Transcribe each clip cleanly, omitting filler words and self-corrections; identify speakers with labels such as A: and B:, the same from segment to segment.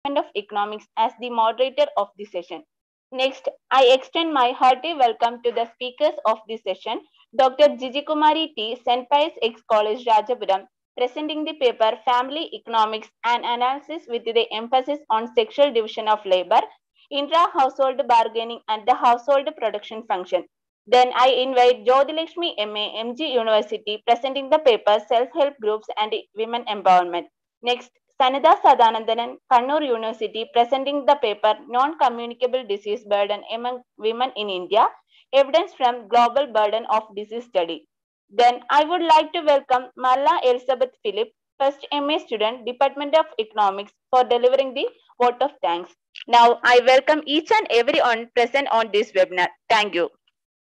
A: of Economics as the moderator of the session. Next, I extend my hearty welcome to the speakers of this session, Dr. Jijikumari T, St. Pius X College, Rajapuram, presenting the paper Family Economics and Analysis with the emphasis on sexual division of labor, intra-household bargaining and the household production function. Then I invite Jyotilakshmi MA, MG University, presenting the paper Self-Help Groups and Women Empowerment. Next, Sanida Sadanandanan, Kannur University, presenting the paper Non-Communicable Disease Burden Among Women in India, Evidence from Global Burden of Disease Study. Then I would like to welcome Marla Elizabeth Philip, first MA student, Department of Economics, for delivering the vote of thanks. Now I welcome each and everyone present on this webinar. Thank you.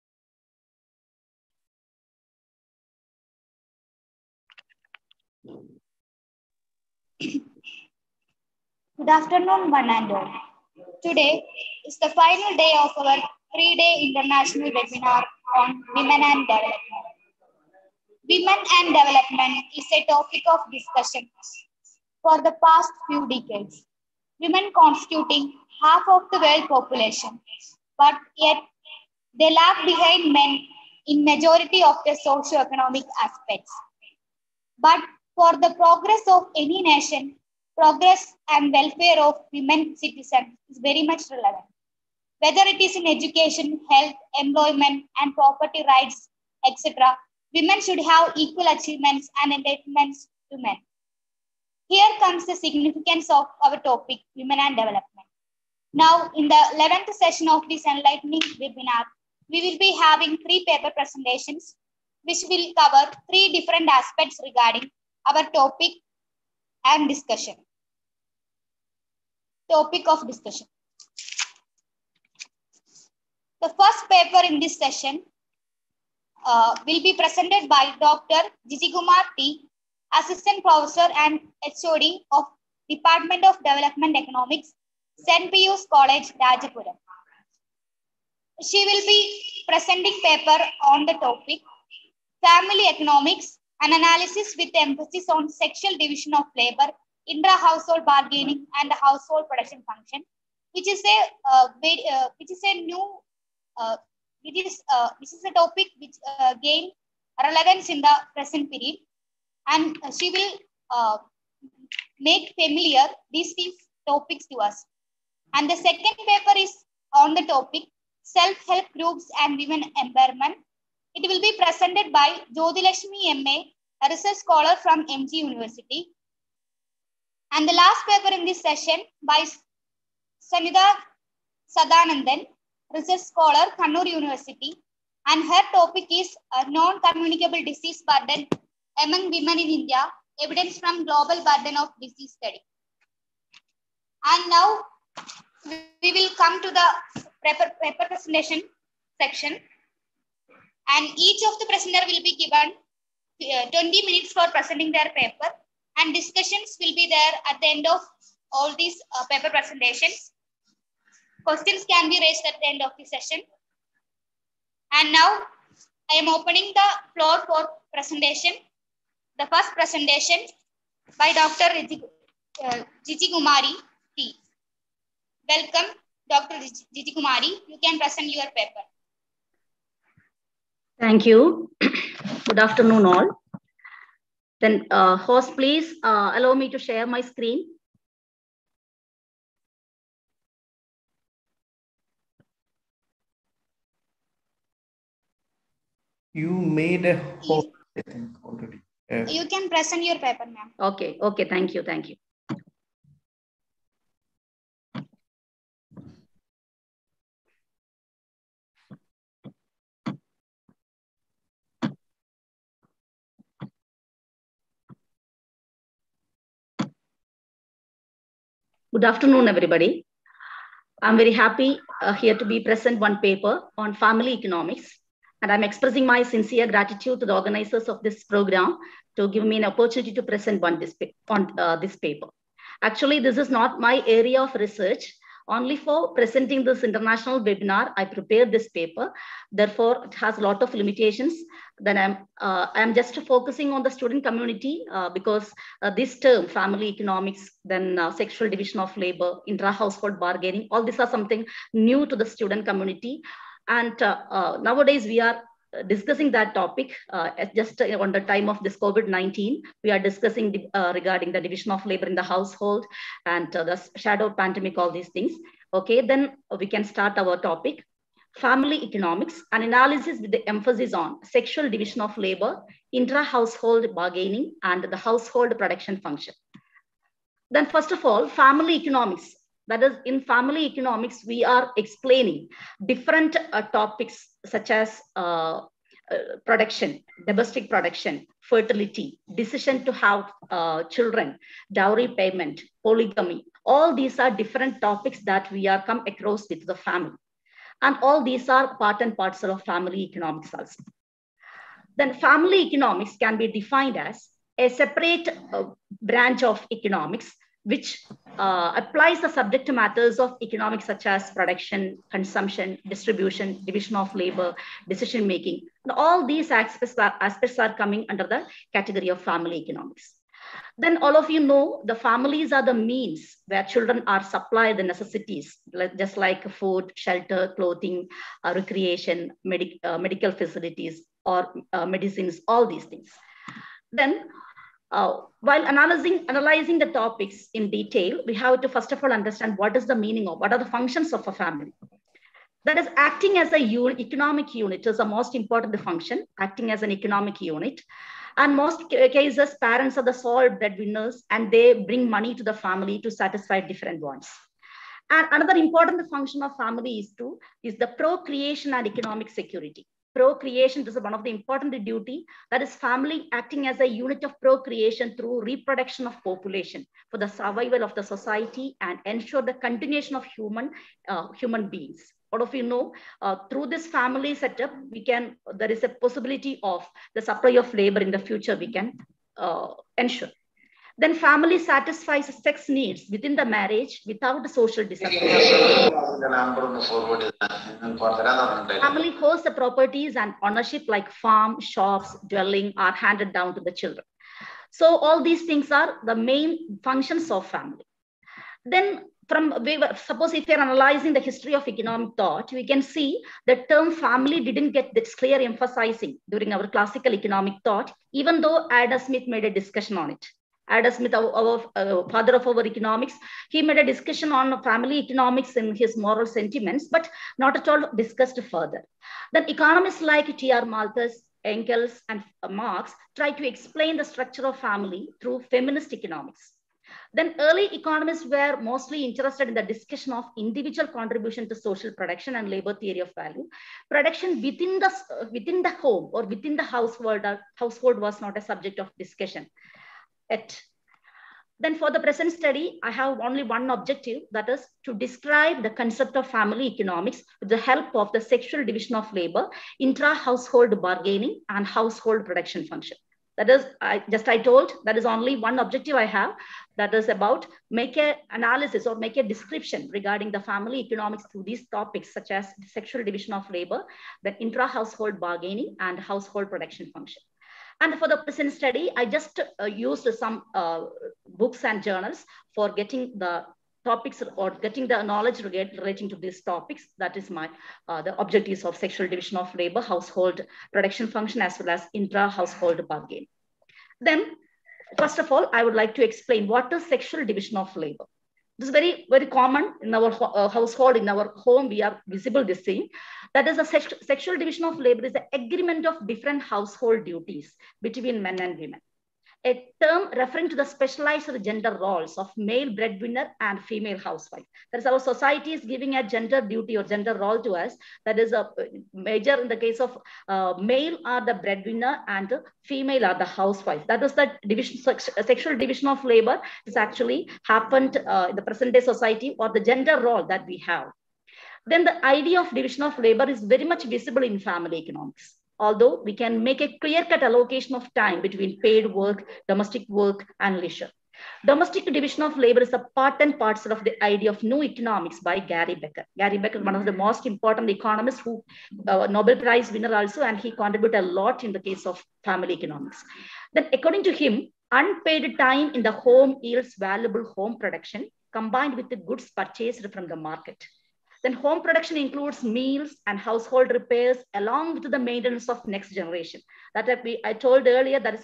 B: Good afternoon, one and all. Today is the final day of our 3-day international webinar on women and development. Women and development is a topic of discussion for the past few decades. Women constituting half of the world population, but yet they lag behind men in majority of the socio-economic aspects. But for the progress of any nation, progress and welfare of women citizens is very much relevant. Whether it is in education, health, employment, and property rights, etc., women should have equal achievements and entitlements to men. Here comes the significance of our topic, women and development. Now, in the 11th session of this enlightening webinar, we will be having 3 paper presentations, which will cover 3 different aspects regarding our topic and discussion. Topic of discussion. The first paper in this session will be presented by Dr. Jijikumar T, Assistant Professor and HOD of Department of Development Economics, St. Pius College, Rajapuram. She will be presenting paper on the topic Family Economics, an analysis with emphasis on sexual division of labor, intra-household bargaining, and the household production function, which is a topic which gained relevance in the present period, and she will make familiar these topics to us. And the second paper is on the topic Self-Help Groups and Women Empowerment. It will be presented by Jyotilakshmi MA, a research scholar from MG University. And the last paper in this session by Sanida Sadanandan, research scholar, Kannur University. And her topic is Non-Communicable Disease Burden Among Women in India, Evidence from Global Burden of Disease Study. And now we will come to the paper presentation section. And each of the presenter will be given 20 minutes for presenting their paper, and discussions will be there at the end of all these paper presentations. Questions can be raised at the end of the session. And now I am opening the floor for presentation. The first presentation by Dr. Jijikumari T. Welcome, Dr. Jijikumari. You can present your paper.
C: Thank you. Good afternoon, all. Then, host, please allow me to share my screen.
D: You made a host, I think, already.
B: You can present your paper, ma'am.
C: Okay, okay, thank you, thank you. Good afternoon, everybody. I'm very happy here to be present one paper on family economics. And I'm expressing my sincere gratitude to the organizers of this program to give me an opportunity to present this paper. Actually, this is not my area of research, Only for presenting this international webinar, I prepared this paper. Therefore, it has a lot of limitations. Then I'm just focusing on the student community because this term, family economics, then sexual division of labor, intra-household bargaining, all these are something new to the student community. And nowadays we are discussing that topic just on the time of this COVID-19. We are discussing regarding the division of labor in the household and the shadow pandemic, all these things. Okay, then we can start our topic. Family economics, an analysis with the emphasis on sexual division of labor, intra-household bargaining, and the household production function. Then first of all, family economics. That is, in family economics, we are explaining different topics such as production, domestic production, fertility, decision to have children, dowry payment, polygamy. All these are different topics that we are come across with the family. And all these are part and parcel of family economics also. Then family economics can be defined as a separate branch of economics which applies the subject matters of economics such as production, consumption, distribution, division of labor, decision making. And all these aspects are coming under the category of family economics. Then all of you know the families are the means where children are supplied the necessities, just like food, shelter, clothing, recreation, medical facilities, or medicines, all these things. Then while analyzing the topics in detail, we have to first of all understand what is the meaning of, what are the functions of a family. That is, acting as a economic unit is the most important function, acting as an economic unit. And most cases, parents are the sole breadwinners and they bring money to the family to satisfy different wants. And another important function of family is the procreation and economic security. Procreation is one of the important duty, that is family acting as a unit of procreation through reproduction of population for the survival of the society and ensure the continuation of human beings. All of you know, through this family setup, there is a possibility of the supply of labor in the future we can ensure. Then family satisfies sex needs within the marriage without the social discrimination. Family holds the properties and ownership like farm, shops, dwelling are handed down to the children. So all these things are the main functions of family. Then suppose if you're analyzing the history of economic thought, we can see the term family didn't get this clear emphasizing during our classical economic thought, even though Adam Smith made a discussion on it. Adam Smith, our father of our economics, he made a discussion on family economics in his moral sentiments, but not at all discussed further. Then economists like T.R. Malthus, Engels, and Marx try to explain the structure of family through feminist economics. Then early economists were mostly interested in the discussion of individual contribution to social production and labor theory of value. Production within the home or within the household was not a subject of discussion. Then for the present study, I have only one objective, that is to describe the concept of family economics with the help of the sexual division of labor, intra-household bargaining, and household production function. That is, I told, that is only one objective I have, that is about make an analysis or make a description regarding the family economics through these topics such as sexual division of labor, then intra-household bargaining, and household production function. And for the present study, I just used some books and journals for getting the topics or getting the knowledge relating to these topics. That is the objectives of sexual division of labor, household production function, as well as intra-household bargaining. Then, first of all, I would like to explain what is sexual division of labor. This is very, very common in our household, in our home, we are visible this thing. That is a sexual division of labor is the agreement of different household duties between men and women. A term referring to the specialized gender roles of male breadwinner and female housewife. That is, our society is giving a gender duty or gender role to us. That is a major in the case of male are the breadwinner and female are the housewife. That is the division, sexual division of labor is actually happened in the present day society, or the gender role that we have. Then the idea of division of labor is very much visible in family economics. Although we can make a clear-cut allocation of time between paid work, domestic work, and leisure. Domestic division of labor is a part and parcel of the idea of new economics by Gary Becker. Gary Becker is one of the most important economists who Nobel Prize winner also, and he contributed a lot in the case of family economics. Then according to him, unpaid time in the home yields valuable home production combined with the goods purchased from the market. Then home production includes meals and household repairs along with the maintenance of next generation. That I told earlier, that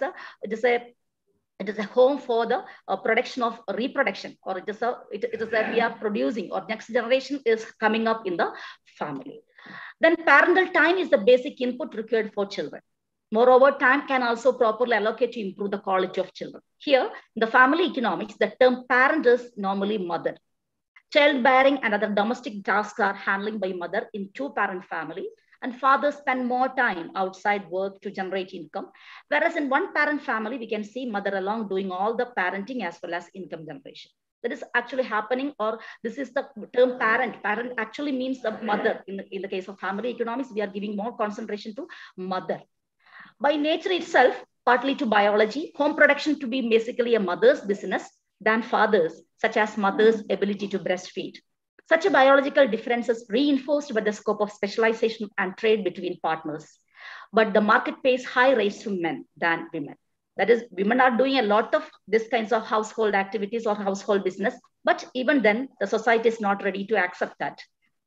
C: it is a home for the production of reproduction, or it is that we are producing, or next generation is coming up in the family. Then parental time is the basic input required for children. Moreover, time can also properly allocate to improve the quality of children. Here, in the family economics, the term parent is normally mother. Childbearing and other domestic tasks are handling by mother in two-parent family, and fathers spend more time outside work to generate income. Whereas in one-parent family, we can see mother along doing all the parenting as well as income generation. That is actually happening, or this is the term parent. Parent actually means the mother. In the case of family economics, we are giving more concentration to mother. By nature itself, partly to biology, home production to be basically a mother's business than fathers, such as mother's ability to breastfeed. Such a biological difference is reinforced by the scope of specialization and trade between partners. But the market pays high rates to men than women. That is, women are doing a lot of this kinds of household activities or household business, but even then, the society is not ready to accept that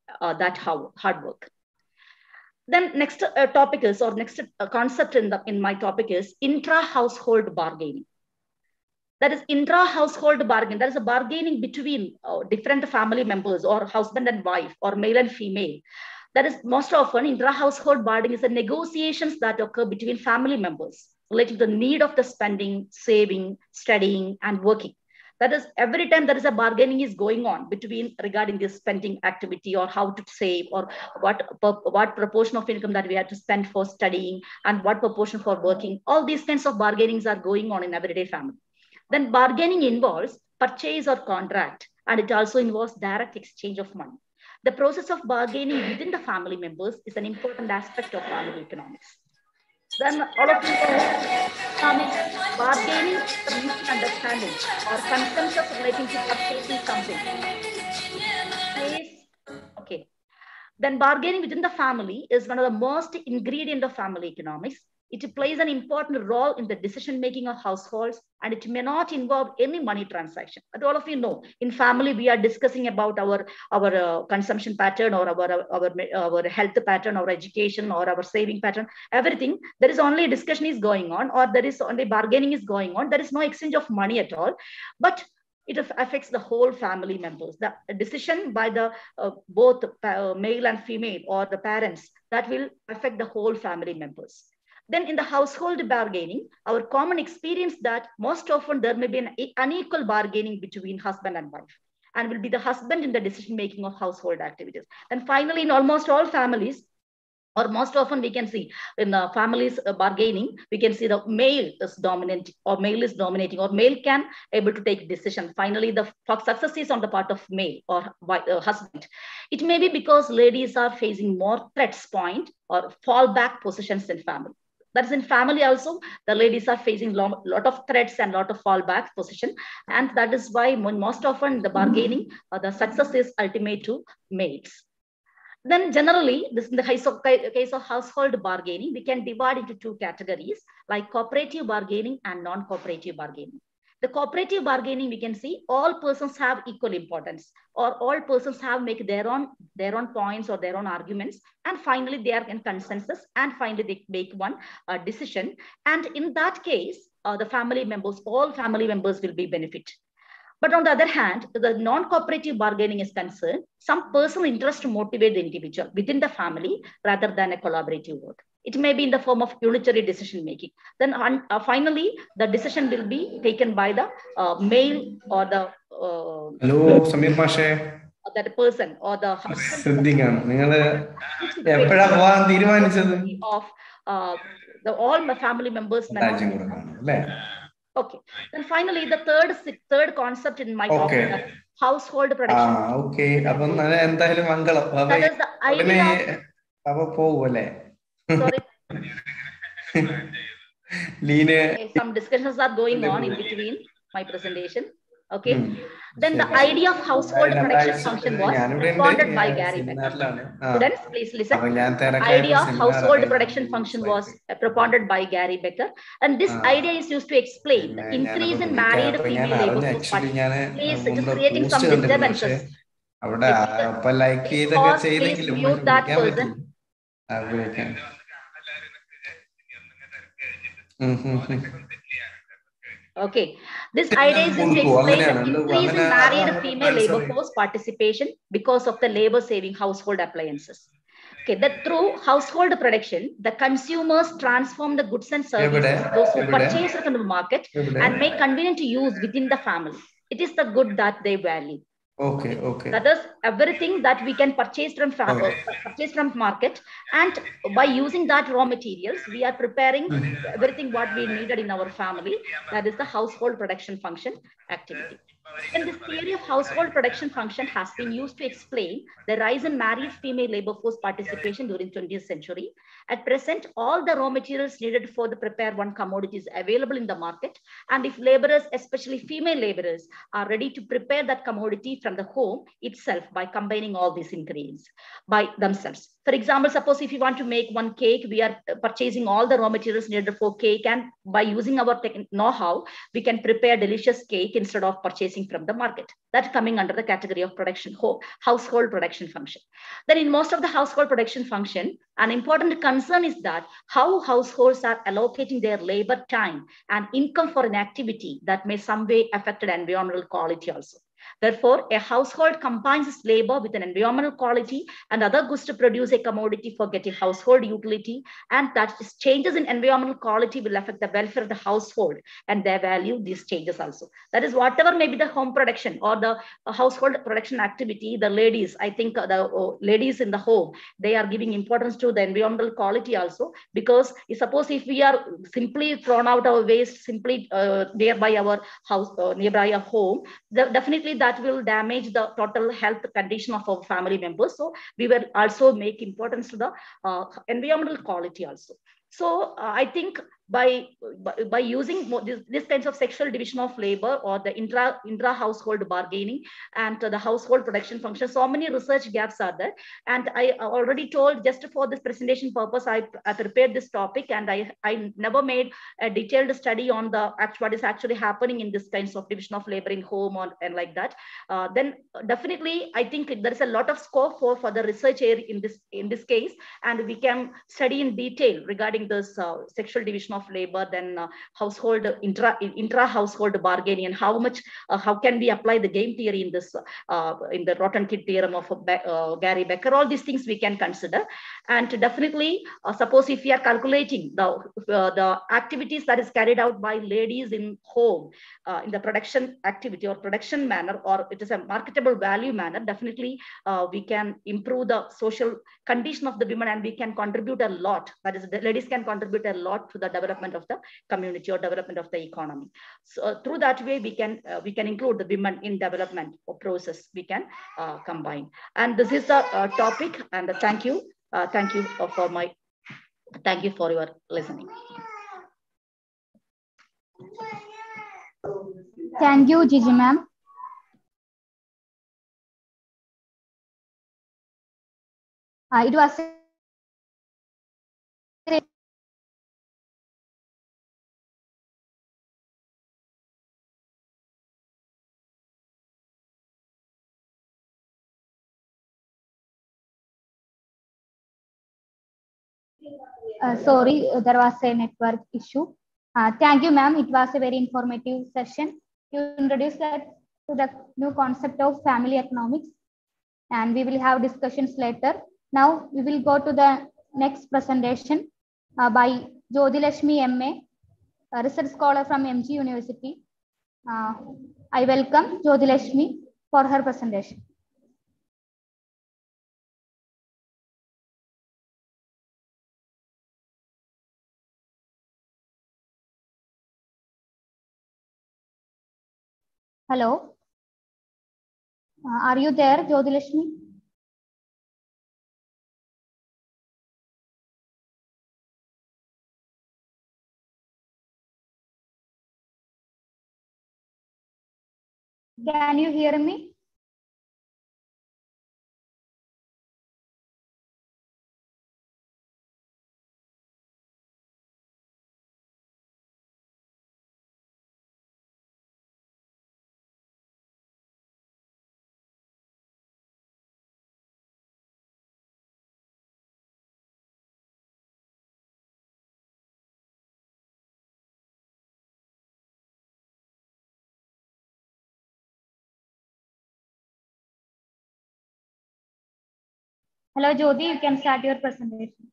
C: hard work. Then next topic is, or next concept in my topic is intra-household bargaining. That is intra-household bargaining. That is a bargaining between different family members, or husband and wife, or male and female. That is most often intra-household bargaining is the negotiations that occur between family members related to the need of the spending, saving, studying, and working. That is, every time there is a bargaining is going on between regarding this spending activity, or how to save, or what proportion of income that we have to spend for studying, and what proportion for working. All these kinds of bargainings are going on in everyday family. Then bargaining involves purchase or contract, and it also involves direct exchange of money. The process of bargaining within the family members is an important aspect of family economics. Then all of you know bargaining is a mutual understanding or consensus relating to purchasing something. Okay. Then bargaining within the family is one of the most ingredient of family economics. It plays an important role in the decision-making of households, and it may not involve any money transaction. But all of you know, in family, we are discussing about our consumption pattern, or our health pattern, our education, or our saving pattern, everything. There is only discussion is going on, or there is only bargaining is going on. There is no exchange of money at all. But it affects the whole family members. The decision by the both male and female, or the parents, that will affect the whole family members. Then in the household bargaining, our common experience that most often there may be an unequal bargaining between husband and wife, and will be the husband in the decision-making of household activities. And finally, in almost all families, or most often we can see in the families bargaining, we can see the male is dominant, or male is dominating, or male can able to take decision. Finally, the success is on the part of male or husband. It may be because ladies are facing more threats point or fallback positions in family. That is, in family also, the ladies are facing lot of threats and lot of fallback position. And that is why most often the bargaining, the success is ultimate to males. Then generally, this in the case of household bargaining, we can divide into two categories, like cooperative bargaining and non-cooperative bargaining. The cooperative bargaining, we can see all persons have equal importance, or all persons have make their own points or their own arguments, and finally they are in consensus, and finally they make one decision. And in that case, the family members, all family members will be benefit. But on the other hand, the non-cooperative bargaining is concerned, some personal interest to motivate the individual within the family rather than a collaborative work. It may be in the form of unitary decision making. Then finally, the decision will be taken by the male or the
D: Hello, Samir Mashe.
C: That person or the husband of the all my family members. Okay. Then finally, the third concept in my topic, household production.
D: Okay. That
C: is the idea. Sorry. Some discussions are going on in between my presentation. Okay. Then the idea of household protection function was responded by Gary Becker. Students, please listen. The idea of household protection function was propounded by Gary Becker, and this idea is used to explain the increase in married female labor force participation. Please, it is creating some disturbances. Please pause, please mute that person. Okay, this idea is used to explain the increase in married female labor force participation because of the labor-saving household appliances. Okay, that through household production, the consumers transform the goods and services, those who purchase it in the market, and make convenient to use within the family. It is the good that they value.
D: Okay.
C: That is everything that we can purchase from market, and by using that raw materials, we are preparing everything what we needed in our family. That is the household production function activity. And this theory of household production function has been used to explain the rise in married female labor force participation during 20th century. At present, all the raw materials needed for the prepare one commodities available in the market. And if laborers, especially female laborers, are ready to prepare that commodity from the home itself by combining all these ingredients by themselves. For example, suppose if you want to make one cake, we are purchasing all the raw materials needed for cake, and by using our know-how, we can prepare delicious cake instead of purchasing from the market. That's coming under the category of production, household production function. Then in most of the household production function, an important concern is that how households are allocating their labor time and income for an activity that may some way affect environmental quality also. Therefore, a household combines its labor with an environmental quality and other goods to produce a commodity for getting household utility, and that changes in environmental quality will affect the welfare of the household, and they value these changes also. That is, whatever may be the home production or the household production activity, the ladies, I think the ladies in the home, they are giving importance to the environmental quality also, because suppose if we are simply thrown out our waste simply nearby our house, nearby our home, definitely that will damage the total health condition of our family members. So we will also make importance to the environmental quality also. So I think by using this kinds of sexual division of labor or the intra household bargaining and the household production function, so many research gaps are there. And I already told, just for this presentation purpose, I prepared this topic, and I never made a detailed study on the what is actually happening in this kinds of division of labor in home and like that. Then definitely I think there is a lot of scope for the research area in this case, and we can study in detail regarding this sexual division of labor, then household intra household bargaining, and how can we apply the game theory in this in the rotten kid theorem of Gary Becker. All these things we can consider. And definitely suppose if we are calculating the activities that is carried out by ladies in home in the production activity or production manner, or it is a marketable value manner, definitely we can improve the social condition of the women, and we can contribute a lot. That is, the ladies can contribute a lot to the development of the community or development of the economy. So through that way, we can include the women in development or process. We can combine. And this is the topic. And thank you for your listening.
B: Thank you, Gigi ma'am. It was sorry, there was a network issue. Thank you, ma'am. It was a very informative session. You introduced that to the new concept of family economics, and we will have discussions later. Now we will go to the next presentation by Jyotilashmi MA, a research scholar from MG University. I welcome Jyotilashmi for her presentation. Hello. Are you there, Jyotilashmi? Can you hear me? Hello, Jyoti, you can start your presentation.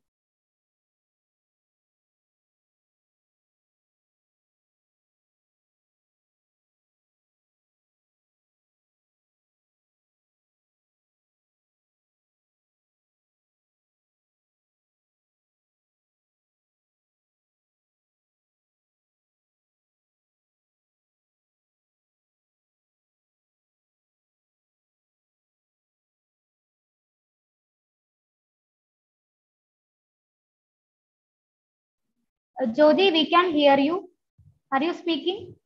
B: Jyoti, we can hear you. Are you speaking?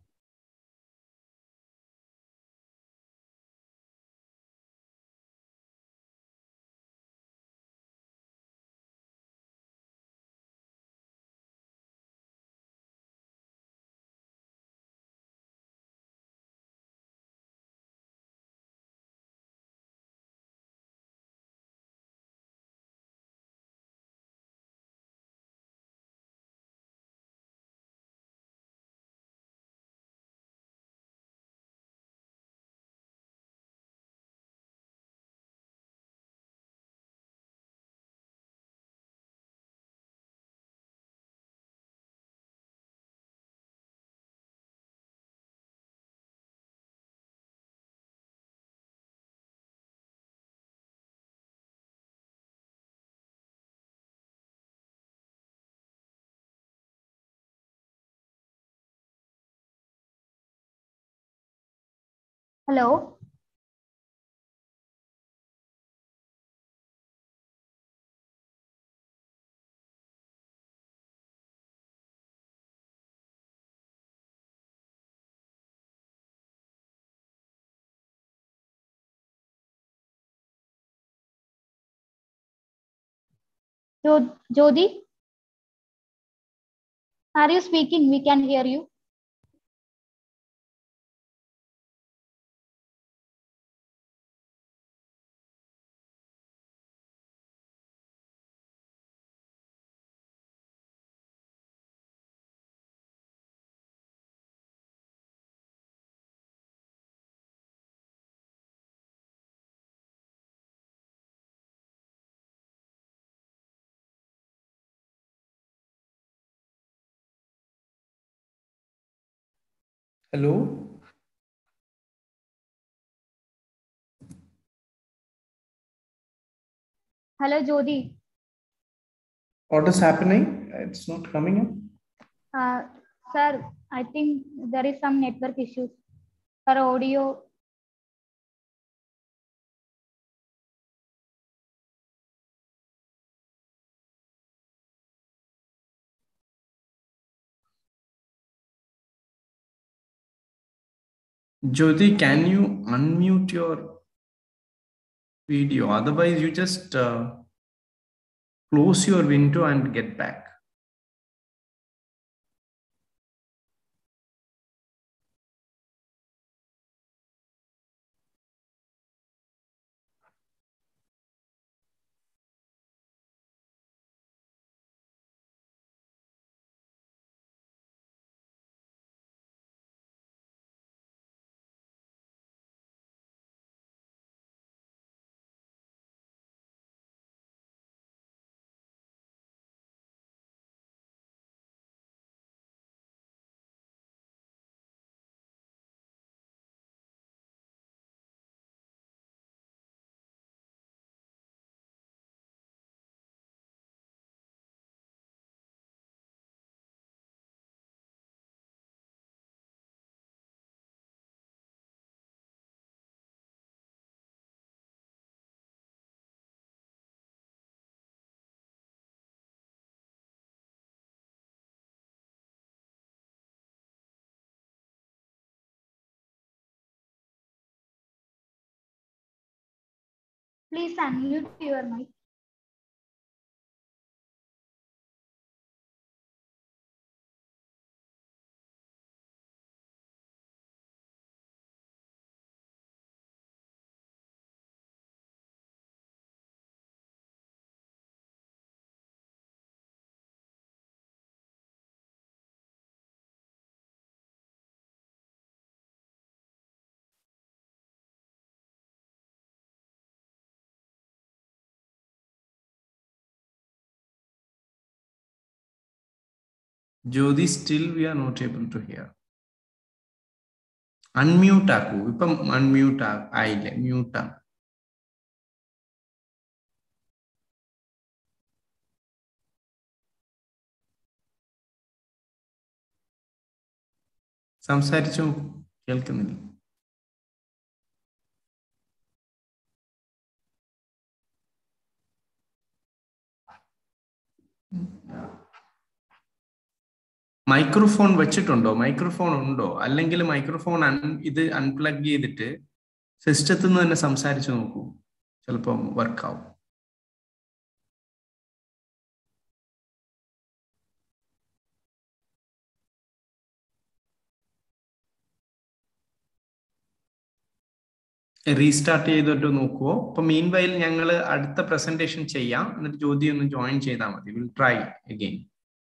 B: Hello. Jyoti, are you speaking? We can hear you.
D: Hello.
B: Hello, Jyoti.
D: What is happening? It's not coming in.
B: Sir, I think there is some network issues. For audio,
D: Jyoti, can you unmute your video? Otherwise, you just close your window and get back.
B: Please unmute your mic.
D: Jyoti, still we are not able to hear. Unmute aku. Ipam unmute aile. Mute. സംസാരിച്ചു കേൾക്കുന്നില്ല. Microphone വെച്ചിട്ടുണ്ടോ? Microphone ഉണ്ടോ? അല്ലെങ്കിൽ microphone ഇത് unplug ചെയ്തിട്ട് സിസ്റ്റത്തിൽ നിന്ന് തന്നെ സംസാരിച്ചു നോക്കൂ. ചിലപ്പം വർക്കാവും. റീസ്റ്റാർട്ട് ചെയ്തിട്ട് നോക്കുവോ? അപ്പൊ മീൻ വൈൽ ഞങ്ങൾ അടുത്ത പ്രസന്റേഷൻ ചെയ്യാം. എന്നിട്ട് ജ്യോതി ഒന്ന് ജോയിൻ ചെയ്താൽ മതി. Will try again.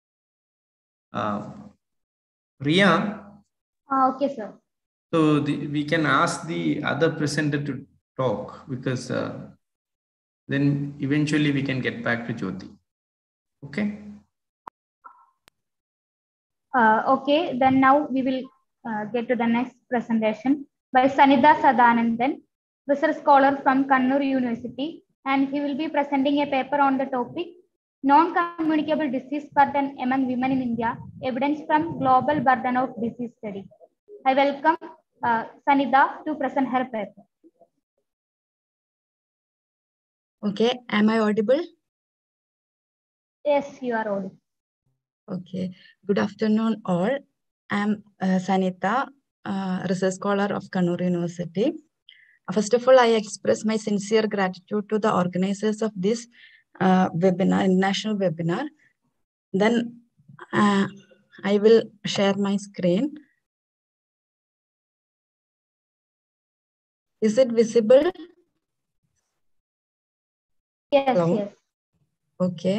D: Riya?
B: Okay, sir.
D: So we can ask the other presenter to talk because then eventually we can get back to Jyoti. Okay?
B: Okay, then now we will get to the next presentation by Sanitha Sadanandan, research scholar from Kannur University, and he will be presenting a paper on the topic Non-Communicable Disease Burden Among Women in India, Evidence from Global Burden of Disease Study. I welcome Sanitha to present her paper.
E: Okay, am I audible?
B: Yes, you are audible.
E: Okay, good afternoon all. I am Sanitha, research scholar of Kannur University. First of all, I express my sincere gratitude to the organizers of this webinar, international webinar. Then I will share my screen. Is it visible?
B: Yes,
E: Hello?
B: yes.
E: Okay.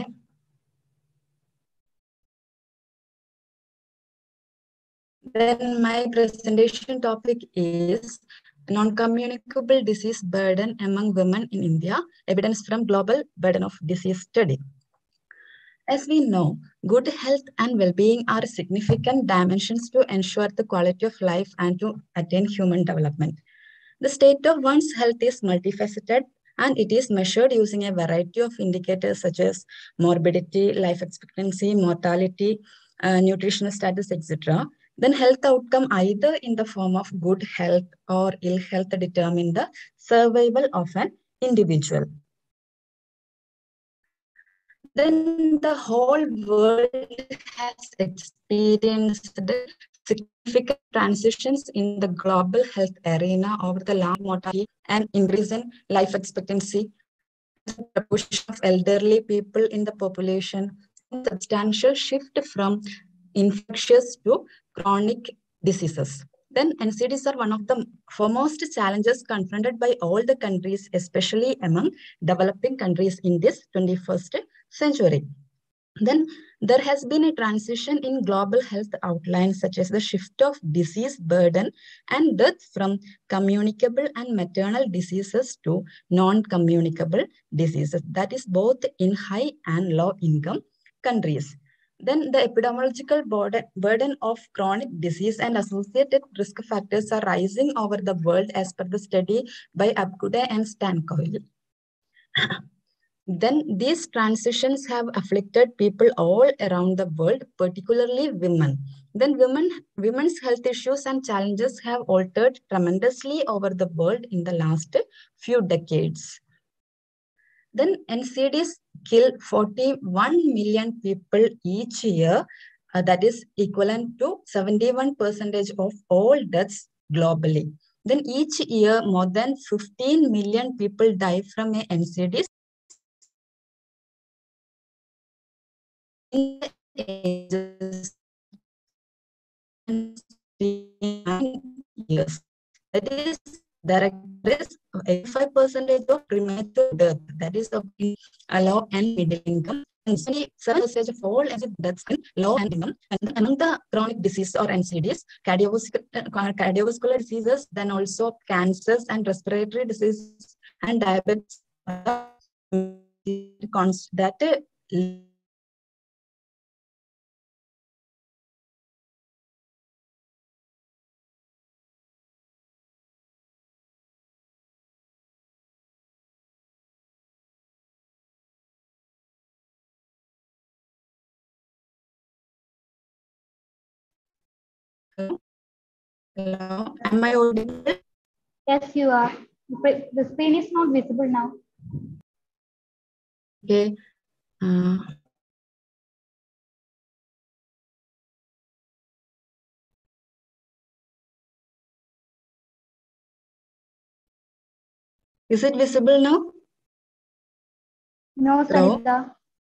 E: Then my presentation topic is Non-Communicable Disease Burden Among Women in India, Evidence from Global Burden of Disease Study. As we know, good health and well-being are significant dimensions to ensure the quality of life and to attain human development. The state of one's health is multifaceted, and it is measured using a variety of indicators such as morbidity, life expectancy, mortality, nutritional status, etc. Then health outcome either in the form of good health or ill health determine the survival of an individual. Then the whole world has experienced significant transitions in the global health arena over the last mortality and increase in life expectancy, the proportion of elderly people in the population, substantial shift from infectious to chronic diseases. Then NCDs are one of the foremost challenges confronted by all the countries, especially among developing countries in this 21st century. Then there has been a transition in global health outlines such as the shift of disease burden and death from communicable and maternal diseases to non-communicable diseases, that is both in high and low income countries. Then the epidemiological burden of chronic disease and associated risk factors are rising over the world as per the study by Abgude and Stancoil. Then these transitions have afflicted people all around the world, particularly women. Then women's health issues and challenges have altered tremendously over the world in the last few decades. Then NCDs kill 41 million people each year. That is equivalent to 71% of all deaths globally. Then each year, more than 15 million people die from NCDs in the ages 9 years. That is, there is 85% of premature death. That is a low and middle income. And 77% of all deaths in low and income. And among the chronic diseases or NCDs, cardiovascular diseases, then also cancers and respiratory diseases and diabetes that Hello, am I audible?
B: Yes, you are. The screen is not visible now.
E: Okay. Is it visible now?
B: No,
E: Hello?
B: Sanita.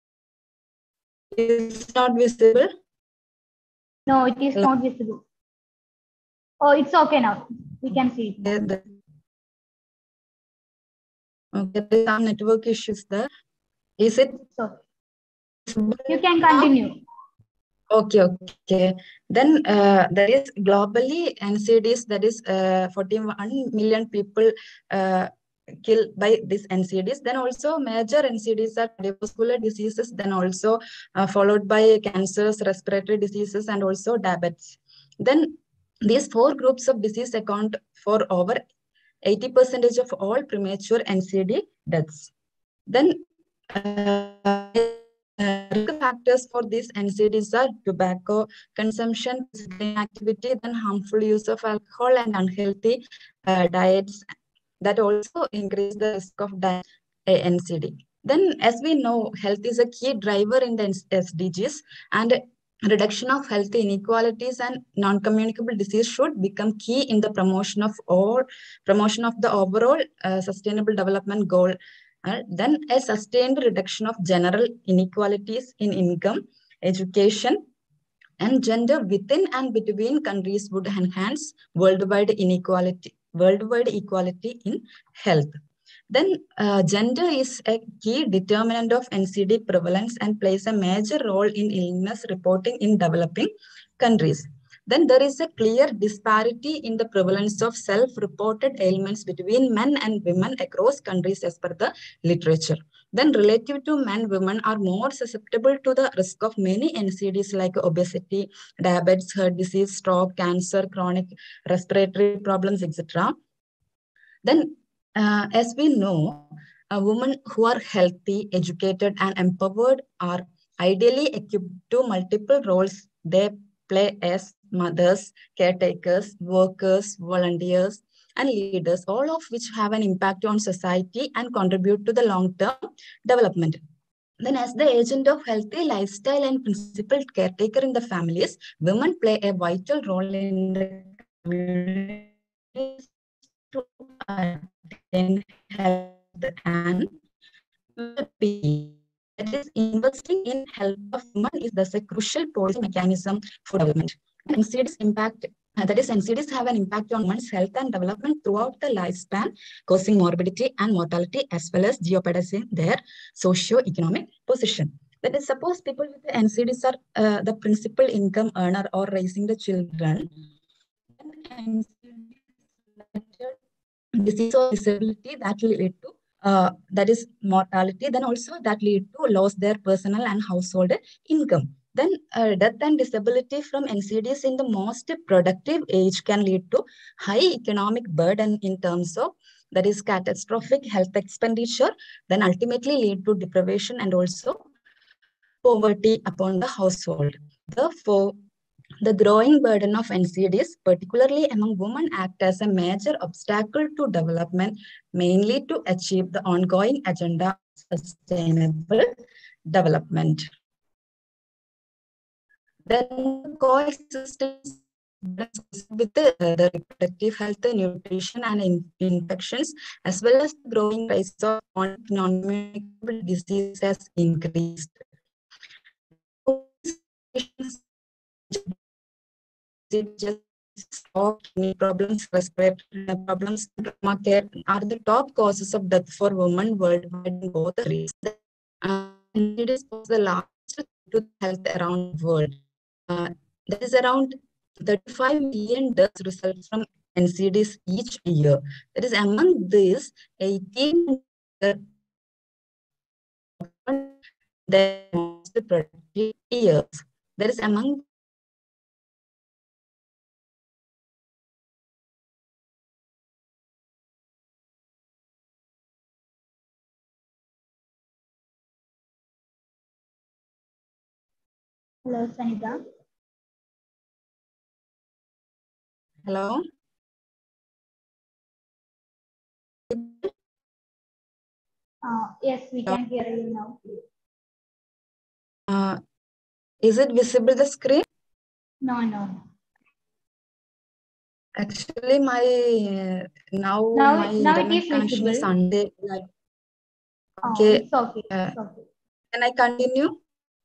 E: It's not visible?
B: No, it is not visible. Oh, it's okay now. We can see it.
E: Okay, there is some network issues there. Is it?
B: So you can continue.
E: Okay. Then there is globally NCDs, that is 41 million people killed by these NCDs. Then also major NCDs are cardiovascular diseases, then also followed by cancers, respiratory diseases, and also diabetes. Then these 4 groups of disease account for over 80% of all premature NCD deaths. Then risk factors for these NCDs are tobacco consumption, physical activity, then harmful use of alcohol and unhealthy diets that also increase the risk of NCD. Then, as we know, health is a key driver in the SDGs, and reduction of health inequalities and non-communicable disease should become key in the promotion of the overall sustainable development goal. Then a sustained reduction of general inequalities in income, education, and gender within and between countries would enhance worldwide equality in health. Then gender is a key determinant of NCD prevalence and plays a major role in illness reporting in developing countries. Then there is a clear disparity in the prevalence of self-reported ailments between men and women across countries as per the literature. Then relative to men, women are more susceptible to the risk of many NCDs like obesity, diabetes, heart disease, stroke, cancer, chronic respiratory problems, etc. Then as we know, women who are healthy, educated, and empowered are ideally equipped to multiple roles they play as mothers, caretakers, workers, volunteers, and leaders, all of which have an impact on society and contribute to the long-term development. Then as the agent of healthy lifestyle and principal caretaker in the families, women play a vital role in the community to attain health and well-being. That is, investing in health of women is thus a crucial policy mechanism for development. NCDs have an impact on one's health and development throughout the lifespan, causing morbidity and mortality as well as jeopardizing their socio-economic position. That is, suppose people with the NCDs are the principal income earner or raising the children, disease or disability that will lead to that is mortality, then also that lead to loss their personal and household income. Then death and disability from NCDs in the most productive age can lead to high economic burden in terms of that is catastrophic health expenditure, then ultimately lead to deprivation and also poverty upon the household. Therefore, the growing burden of NCDs, particularly among women, act as a major obstacle to development, mainly to achieve the ongoing agenda of sustainable development. Then coexistence with the reproductive health, nutrition, and infections, as well as the growing rise of non-communicable disease has increased. Kidney problems, respiratory problems, trauma care are the top causes of death for women worldwide in both countries. It is the largest to health around the world. That is around 35 million deaths result from NCDs each year. That is among these 18 the most productive years. That is among
B: Hello, Sanita.
E: hello.
B: Yes, we can hear you now.
E: Is it visible the screen?
B: No, no.
E: Actually, my now my internet connection is unstable. Okay.
B: It's okay. It's okay.
E: Can I continue?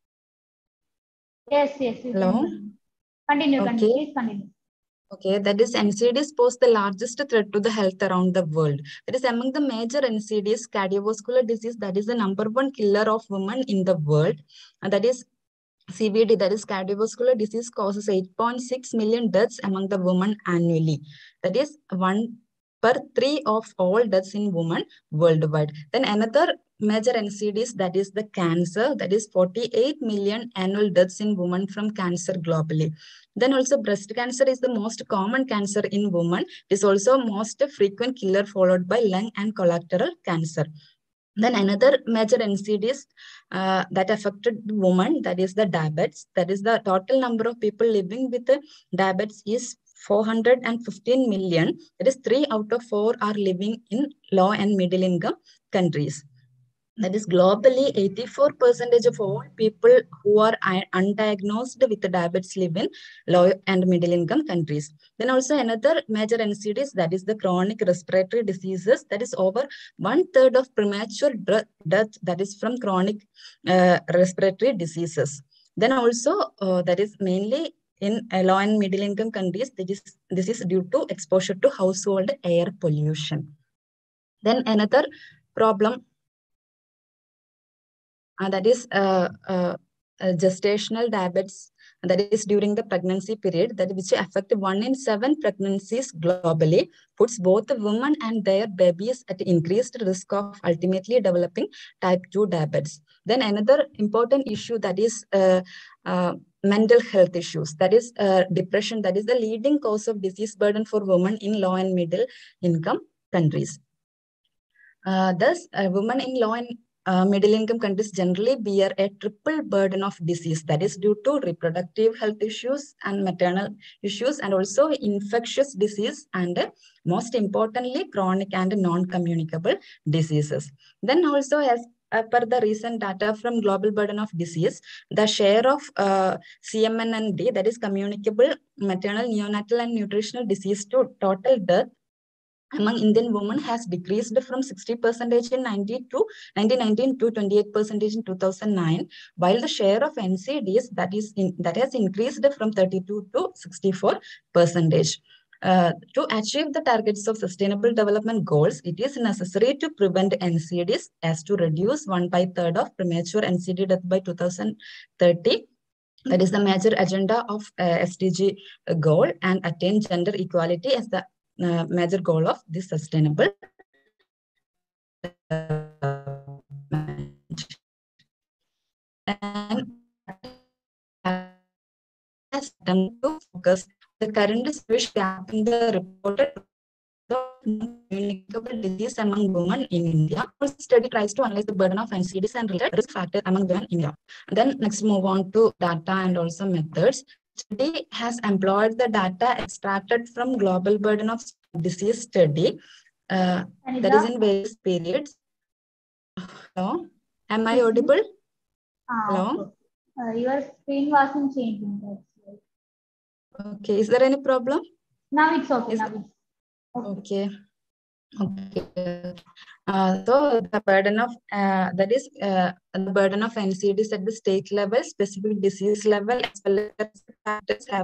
B: Yes, yes.
E: Hello.
B: Continue.
E: Okay.
B: Please continue.
E: Okay, that is NCDs pose the largest threat to the health around the world. That is among the major NCDs, cardiovascular disease, that is the #1 killer of women in the world. And that is CVD, that is cardiovascular disease, causes 8.6 million deaths among the women annually. That is 1 per 3 of all deaths in women worldwide. Then another major NCDs, that is the cancer, that is 48 million annual deaths in women from cancer globally. Then also breast cancer is the most common cancer in women. It is also most frequent killer, followed by lung and colorectal cancer. Then another major NCDs that affected women, that is the diabetes. That is the total number of people living with diabetes is 415 million. That is 3 out of 4 are living in low and middle income countries. That is globally 84% of all people who are undiagnosed with diabetes live in low and middle income countries. Then also another major NCDs, that is the chronic respiratory diseases. That is over 1/3 of premature death that is from chronic respiratory diseases. Then also that is mainly in low and middle income countries. This is due to exposure to household air pollution. Then another problem that is gestational diabetes, that is during the pregnancy period, that which affect 1 in 7 pregnancies globally, puts both the women and their babies at increased risk of ultimately developing type 2 diabetes. Then another important issue, that is mental health issues, that is depression, that is the leading cause of disease burden for women in low and middle income countries. Thus, women in low and middle income countries generally bear a triple burden of disease, that is due to reproductive health issues and maternal issues, and also infectious disease, and most importantly, chronic and non-communicable diseases. Then also, as per the recent data from Global Burden of Disease, the share of CMND, that is communicable maternal, neonatal, and nutritional disease to total death among Indian women has decreased from 60% in 1919 to 28% in 2009, while the share of NCDs that has increased from 32 to 64%. To achieve the targets of Sustainable Development Goals, it is necessary to prevent NCDs as to reduce 1/3 of premature NCD death by 2030. That is the major agenda of SDG goal, and attain gender equality as the major goal of this sustainable development. And has attempt to focus the current Swiss gap in the reported non-communicable disease among women in India. This study tries to analyze the burden of NCDs and related risk factors among women in India. Then next move on to data and also methods. Study has employed the data extracted from Global Burden of Disease study that is in various periods. Hello, am I audible? Hello.
B: Your screen wasn't changing.
E: Okay, is there any problem?
B: Now it's okay.
E: Okay. Okay. So the burden of the burden of NCDs at the state level, specific disease level, as well as factors have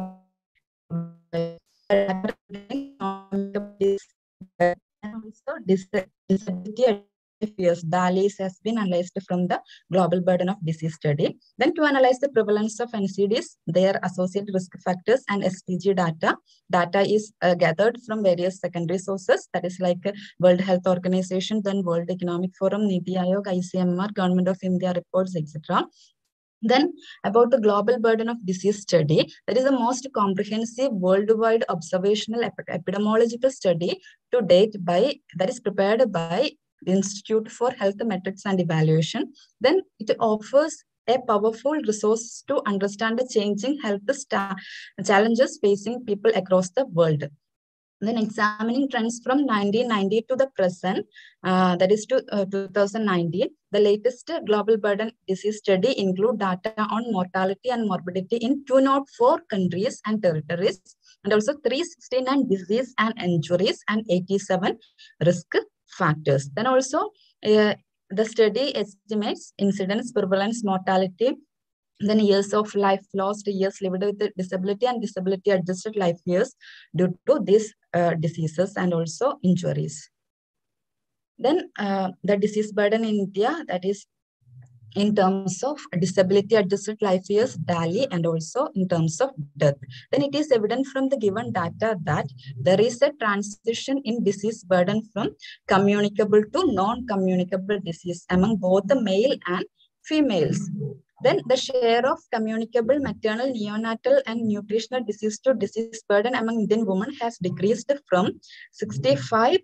E: and also disability years. DALIS has been analyzed from the Global Burden of Disease study. Then to analyze the prevalence of NCDs, their associated risk factors and SDG data. Data is gathered from various secondary sources, that is like World Health Organization, then World Economic Forum, NITI Aayog, ICMR, Government of India reports, etc. Then about the Global Burden of Disease study, that is the most comprehensive worldwide observational epidemiological study to date that is prepared by the Institute for Health Metrics and Evaluation. Then it offers a powerful resource to understand the changing health challenges facing people across the world. Then examining trends from 1990 to the present, that is to 2019, the latest global burden disease study include data on mortality and morbidity in 204 countries and territories, and also 369 disease and injuries and 87 risk factors. Then also the study estimates incidence, prevalence, mortality, then years of life lost, years lived with disability, and disability adjusted life years due to these diseases and also injuries. Then the disease burden in India, that is in terms of disability adjusted life years, DALI, and also in terms of death. Then it is evident from the given data that there is a transition in disease burden from communicable to non-communicable disease among both the male and females. Then the share of communicable maternal, neonatal, and nutritional disease to disease burden among Indian women has decreased from 65%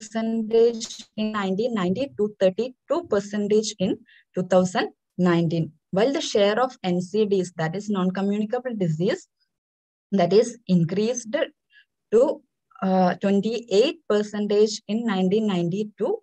E: in 1990 to 32% in 2019. While the share of NCDs, that is non-communicable disease, that is increased to 28% in 1990 to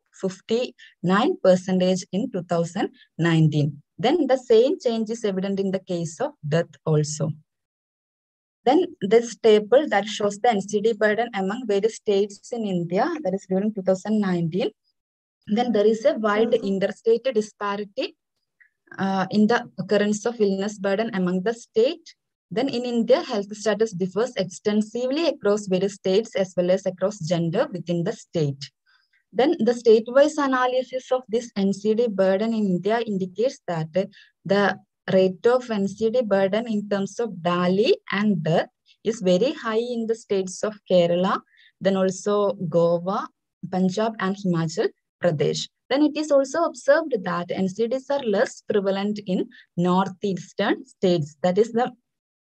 E: 59% in 2019. Then the same change is evident in the case of death also. Then this table that shows the NCD burden among various states in India, that is during 2019. Then there is a wide interstate disparity in the occurrence of illness burden among the state. Then in India, health status differs extensively across various states as well as across gender within the state. Then the state-wise analysis of this NCD burden in India indicates that the rate of NCD burden in terms of DALI and death is very high in the states of Kerala, then also Goa, Punjab, and Himachal Pradesh. Then it is also observed that NCDs are less prevalent in northeastern states. That is the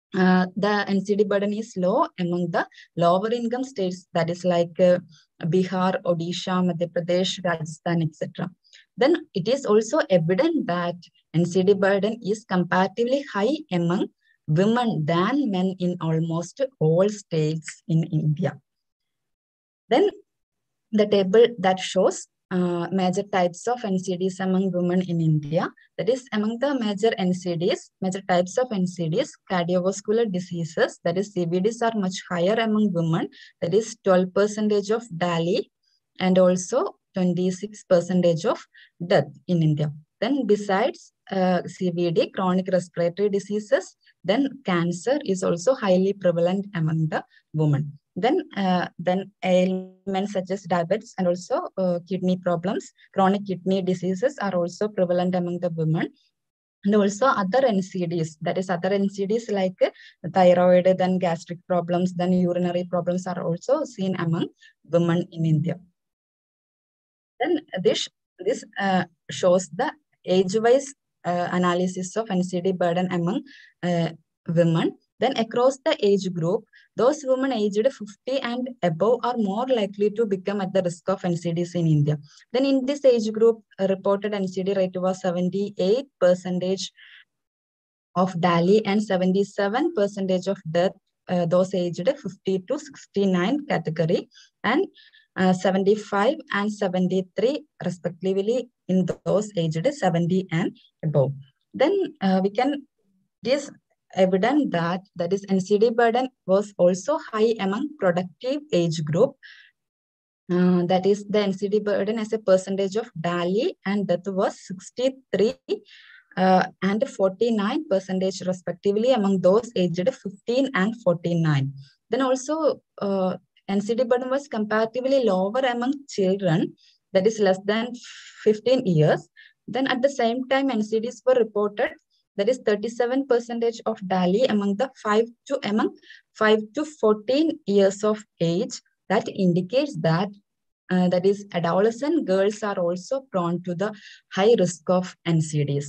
E: NCD burden is low among the lower income states, that is like Bihar, Odisha, Madhya Pradesh, Rajasthan, etc. Then it is also evident that NCD burden is comparatively high among women than men in almost all states in India. Then the table that shows major types of NCDs among women in India. That is, among the major types of NCDs, cardiovascular diseases, that is CVDs, are much higher among women. That is 12% of DALI and also 26% of death in India. Then besides CVD, chronic respiratory diseases, then cancer is also highly prevalent among the women. Then ailments such as diabetes and also kidney problems, chronic kidney diseases are also prevalent among the women. And also other NCDs, that is other NCDs like thyroid, then gastric problems, then urinary problems are also seen among women in India. Then this shows the age-wise analysis of NCD burden among women. Then across the age group, those women aged 50 and above are more likely to become at the risk of NCDs in India. Then in this age group, reported NCD rate was 78% of DALI and 77% of death, those aged 50 to 69 category, and 75 and 73 respectively in those aged 70 and above. Then we can evident that is NCD burden was also high among productive age group. That is the NCD burden as a percentage of DALY, and that was 63 and 49% respectively among those aged 15 and 49. Then also NCD burden was comparatively lower among children, that is less than 15 years. Then at the same time, NCDs were reported, that is 37% of DALY among the 5 to 14 years of age. That indicates that that is adolescent girls are also prone to the high risk of NCDs.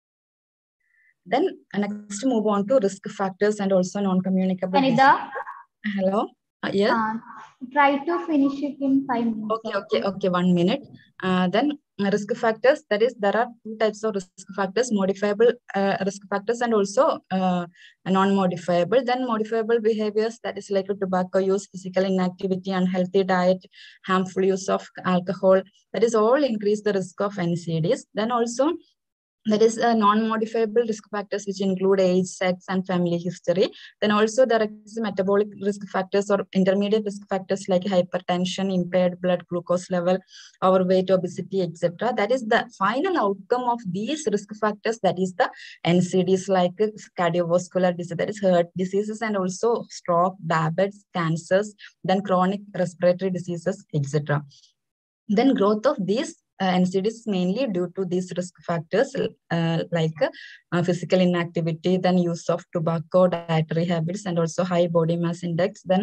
E: Then next move on to risk factors and also non-communicable.
B: Anida?
E: Hello? Yes?
B: Try to finish it in 5 minutes.
E: Okay, 1 minute. Then risk factors, that is there are two types of risk factors, modifiable risk factors and also non-modifiable. Then modifiable behaviors, that is like tobacco use, physical inactivity, unhealthy diet, harmful use of alcohol, that is all increase the risk of NCDs. Then also that is non-modifiable risk factors, which include age, sex, and family history. Then also there are metabolic risk factors or intermediate risk factors like hypertension, impaired blood glucose level, overweight, obesity, etc. That is the final outcome of these risk factors. That is the NCDs like cardiovascular disease, that is heart diseases, and also stroke, diabetes, cancers, then chronic respiratory diseases, etc. Then growth of these NCDs mainly due to these risk factors like physical inactivity, then use of tobacco, dietary habits, and also high body mass index, then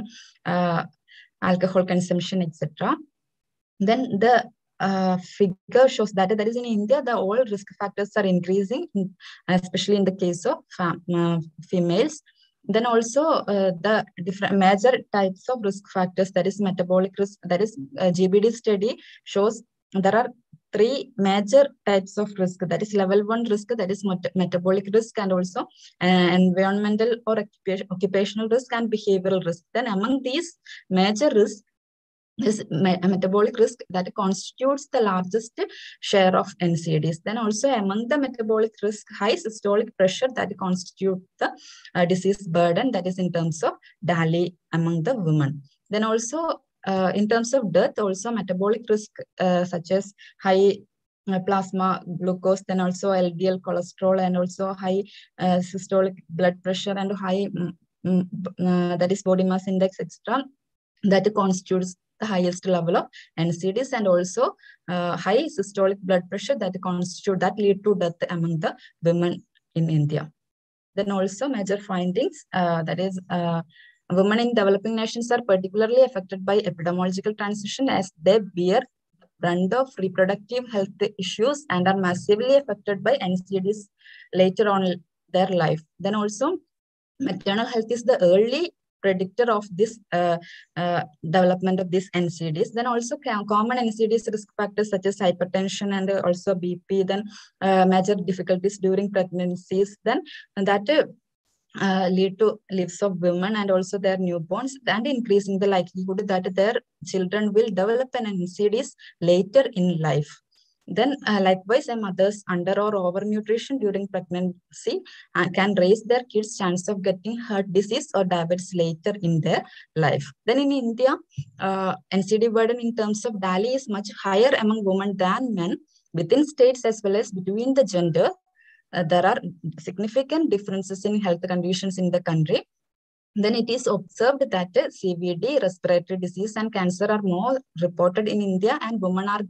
E: alcohol consumption, etc. Then the figure shows that is in India, the all risk factors are increasing, especially in the case of females. Then also the different major types of risk factors, that is metabolic risk, that is GBD study shows there are 3 major types of risk, that is level 1 risk, that is metabolic risk, and also environmental or occupational risk and behavioral risk. Then among these major risks, this metabolic risk that constitutes the largest share of NCDs. Then also among the metabolic risk, high systolic pressure that constitute the disease burden, that is in terms of DALY among the women. Then also in terms of death, also metabolic risk such as high plasma glucose, then also LDL cholesterol, and also high systolic blood pressure and high that is body mass index, etc. That constitutes the highest level of NCDs, and also high systolic blood pressure that lead to death among the women in India. Then also major findings, that is women in developing nations are particularly affected by epidemiological transition as they bear the brunt of reproductive health issues and are massively affected by NCDs later on in their life. Then also maternal health is the early predictor of this development of these NCDs. Then also common NCDs risk factors such as hypertension and also BP, then major difficulties during pregnancies, then that lead to lives of women and also their newborns, and increasing the likelihood that their children will develop an NCDs later in life. Then likewise, a mother's under or overnutrition during pregnancy can raise their kids' chance of getting heart disease or diabetes later in their life. Then in India, NCD burden in terms of DALY is much higher among women than men. Within states as well as between the gender, there are significant differences in health conditions in the country. Then it is observed that CVD, respiratory disease, and cancer are more reported in India, and women are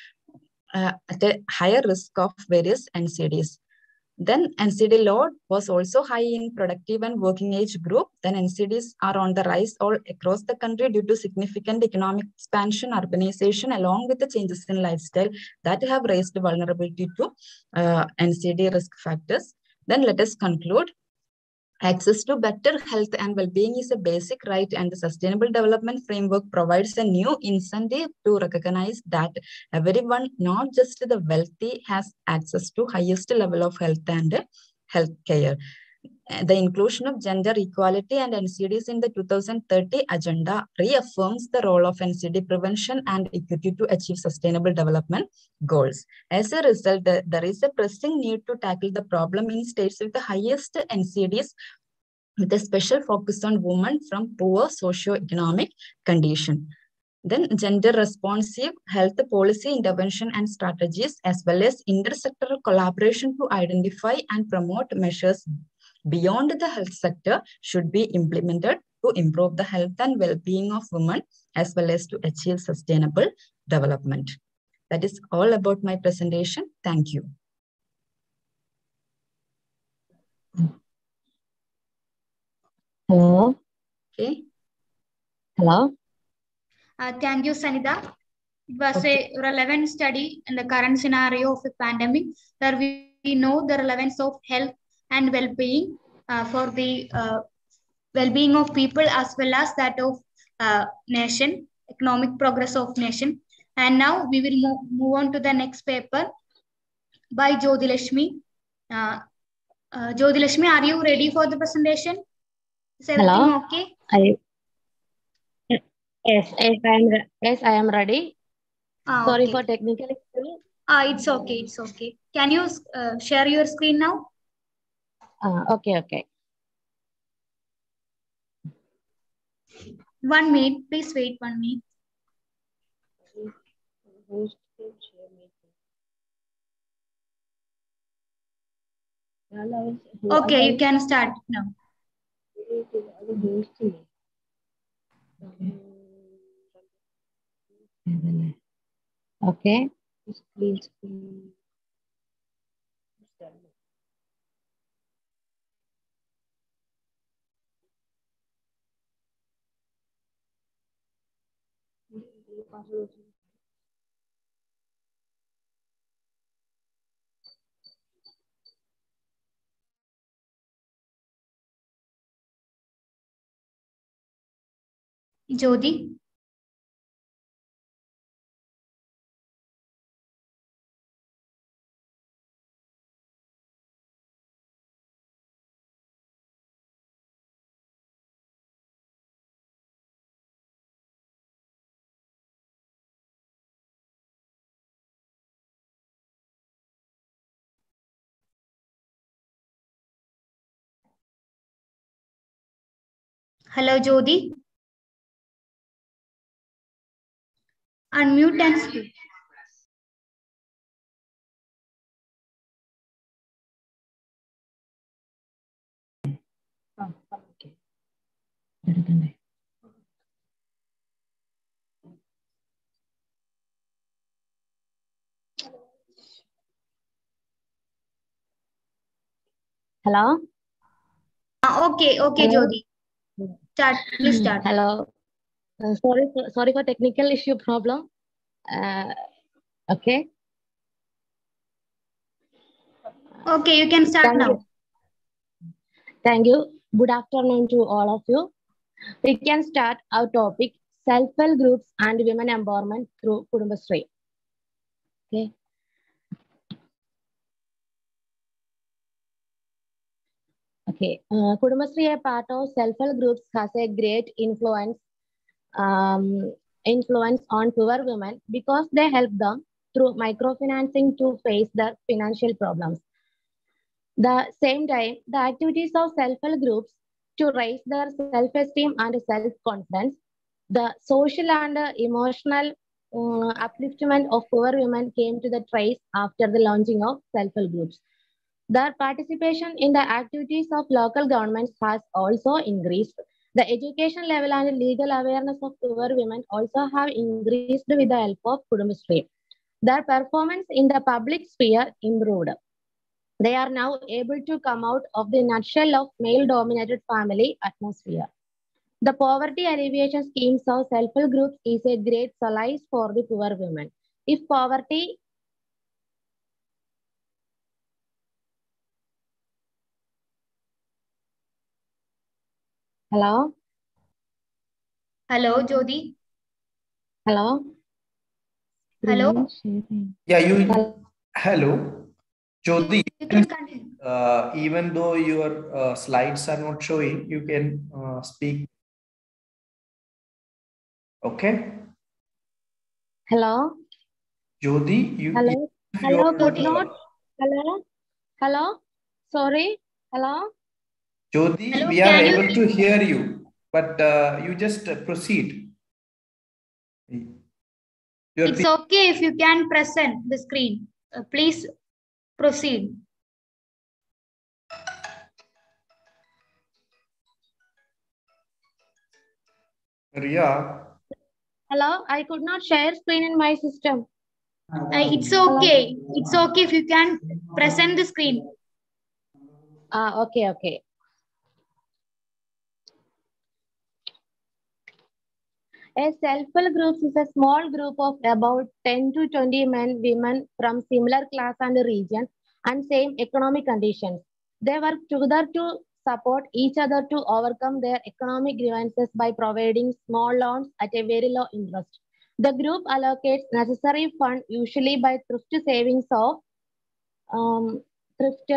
E: at a higher risk of various NCDs. Then NCD load was also high in productive and working age group. Then NCDs are on the rise all across the country due to significant economic expansion, urbanization, along with the changes in lifestyle that have raised vulnerability to NCD risk factors. Then let us conclude. Access to better health and well-being is a basic right, and the Sustainable Development Framework provides a new incentive to recognize that everyone, not just the wealthy, has access to highest level of health and health care. The inclusion of gender equality and NCDs in the 2030 agenda reaffirms the role of NCD prevention and equity to achieve sustainable development goals. As a result, there is a pressing need to tackle the problem in states with the highest NCDs, with a special focus on women from poor socio-economic condition. Then gender responsive health policy intervention and strategies, as well as intersectoral collaboration to identify and promote measures beyond the health sector should be implemented to improve the health and well-being of women, as well as to achieve sustainable development. That is all about my presentation. Thank you.
F: Hello.
E: Okay.
F: Hello.
B: Thank you, Sanida. It was a relevant study in the current scenario of the pandemic, where we know the relevance of health and well-being for the well-being of people as well as that of nation, economic progress of nation. And now we will move on to the next paper by Jyothy Jyothy, are you ready for the presentation? Is everything
F: Hello?
B: Okay?
F: Yes, I am ready. Sorry
B: okay.
F: for technical issue.
B: It's okay. It's okay. Can you share your screen now?
F: Okay.
B: 1 minute. Please wait 1 minute. Okay, you can start now.
F: Okay. Please.
B: Jyothy. Hello, Jyothy. Unmute and speak.
F: Okay. Hello?
B: Okay,
F: Hello?
B: Jyothy. Please start.
F: Hello. Sorry for technical issue problem. Okay.
B: Okay, you can start now.
F: Thank you. Good afternoon to all of you. We can start our topic, self-help groups and women empowerment through Kudumbashree. Okay. Okay. Kudumbashree, a part of self-help groups, has a great influence on poor women because they help them through microfinancing to face their financial problems. The same time, the activities of self-help groups to raise their self-esteem and self-confidence, the social and emotional upliftment of poor women came to the trace after the launching of self-help groups. Their participation in the activities of local governments has also increased. The education level and legal awareness of poor women also have increased with the help of Kudumbashree. Their performance in the public sphere improved. They are now able to come out of the nutshell of male-dominated family atmosphere. The poverty alleviation schemes of self-help groups is a great solace for the poor women. If poverty Hello?
B: Hello, Jyothy.
F: Hello?
B: Hello?
D: Yeah, you. Hello. Jyoti,
B: You can continue.
D: even though your slides are not showing, you can speak. Okay.
F: Hello.
D: Jyoti, you.
F: Hello. Hello. Could not. Hello. Hello. Sorry. Hello.
D: Jyoti,
B: Hello,
D: we are
B: can you
D: able to hear you, but you just proceed.
B: It's okay if you can present the screen. Please proceed.
D: Ria.
F: Hello. I could not share screen in my system.
B: It's okay. It's okay if you can present the screen.
F: Okay. Okay. A self-help group is a small group of about 10 to 20 men, women from similar class and region and same economic conditions. They work together to support each other to overcome their economic grievances by providing small loans at a very low interest. The group allocates necessary funds usually by thrift savings of thrift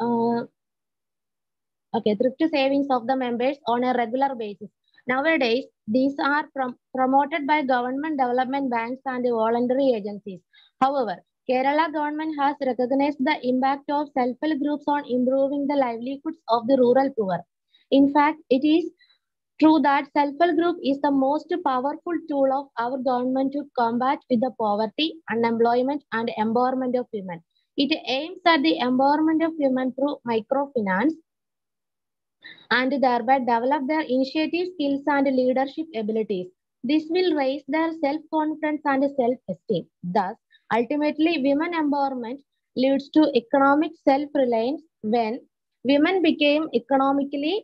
F: savings of the members on a regular basis. Nowadays, these are promoted by government development banks and voluntary agencies. However, Kerala government has recognized the impact of self-help groups on improving the livelihoods of the rural poor. In fact, it is true that self-help group is the most powerful tool of our government to combat with the poverty, unemployment, and empowerment of women. It aims at the empowerment of women through microfinance, and thereby develop their initiative skills and leadership abilities. This will raise their self-confidence and self-esteem. Thus, ultimately, women empowerment leads to economic self-reliance. When women became economically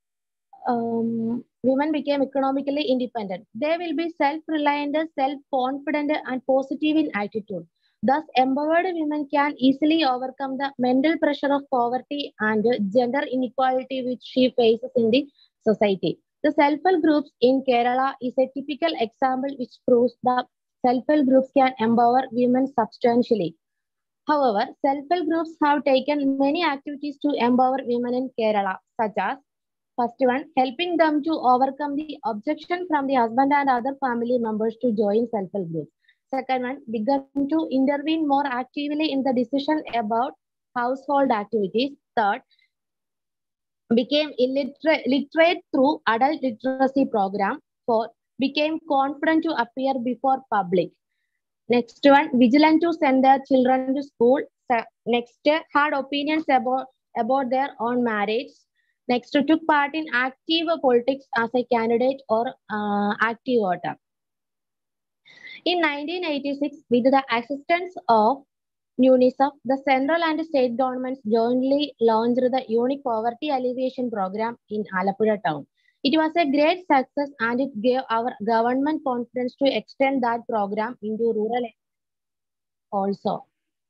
F: independent, they will be self-reliant, self-confident, and positive in attitude. Thus, empowered women can easily overcome the mental pressure of poverty and gender inequality which she faces in the society. The self-help groups in Kerala is a typical example which proves that self-help groups can empower women substantially. However, self-help groups have taken many activities to empower women in Kerala, such as first one, helping them to overcome the objection from the husband and other family members to join self-help groups. Second one, began to intervene more actively in the decision about household activities. Third, became literate through adult literacy program. Fourth, became confident to appear before public. Next one, vigilant to send their children to school. Next, had opinions about their own marriage. Next, took part in active politics as a candidate or active voter. In 1986, with the assistance of UNICEF, the central and state governments jointly launched the Unique Poverty Alleviation Program in Alappuzha town. It was a great success and it gave our government confidence to extend that program into rural areas also.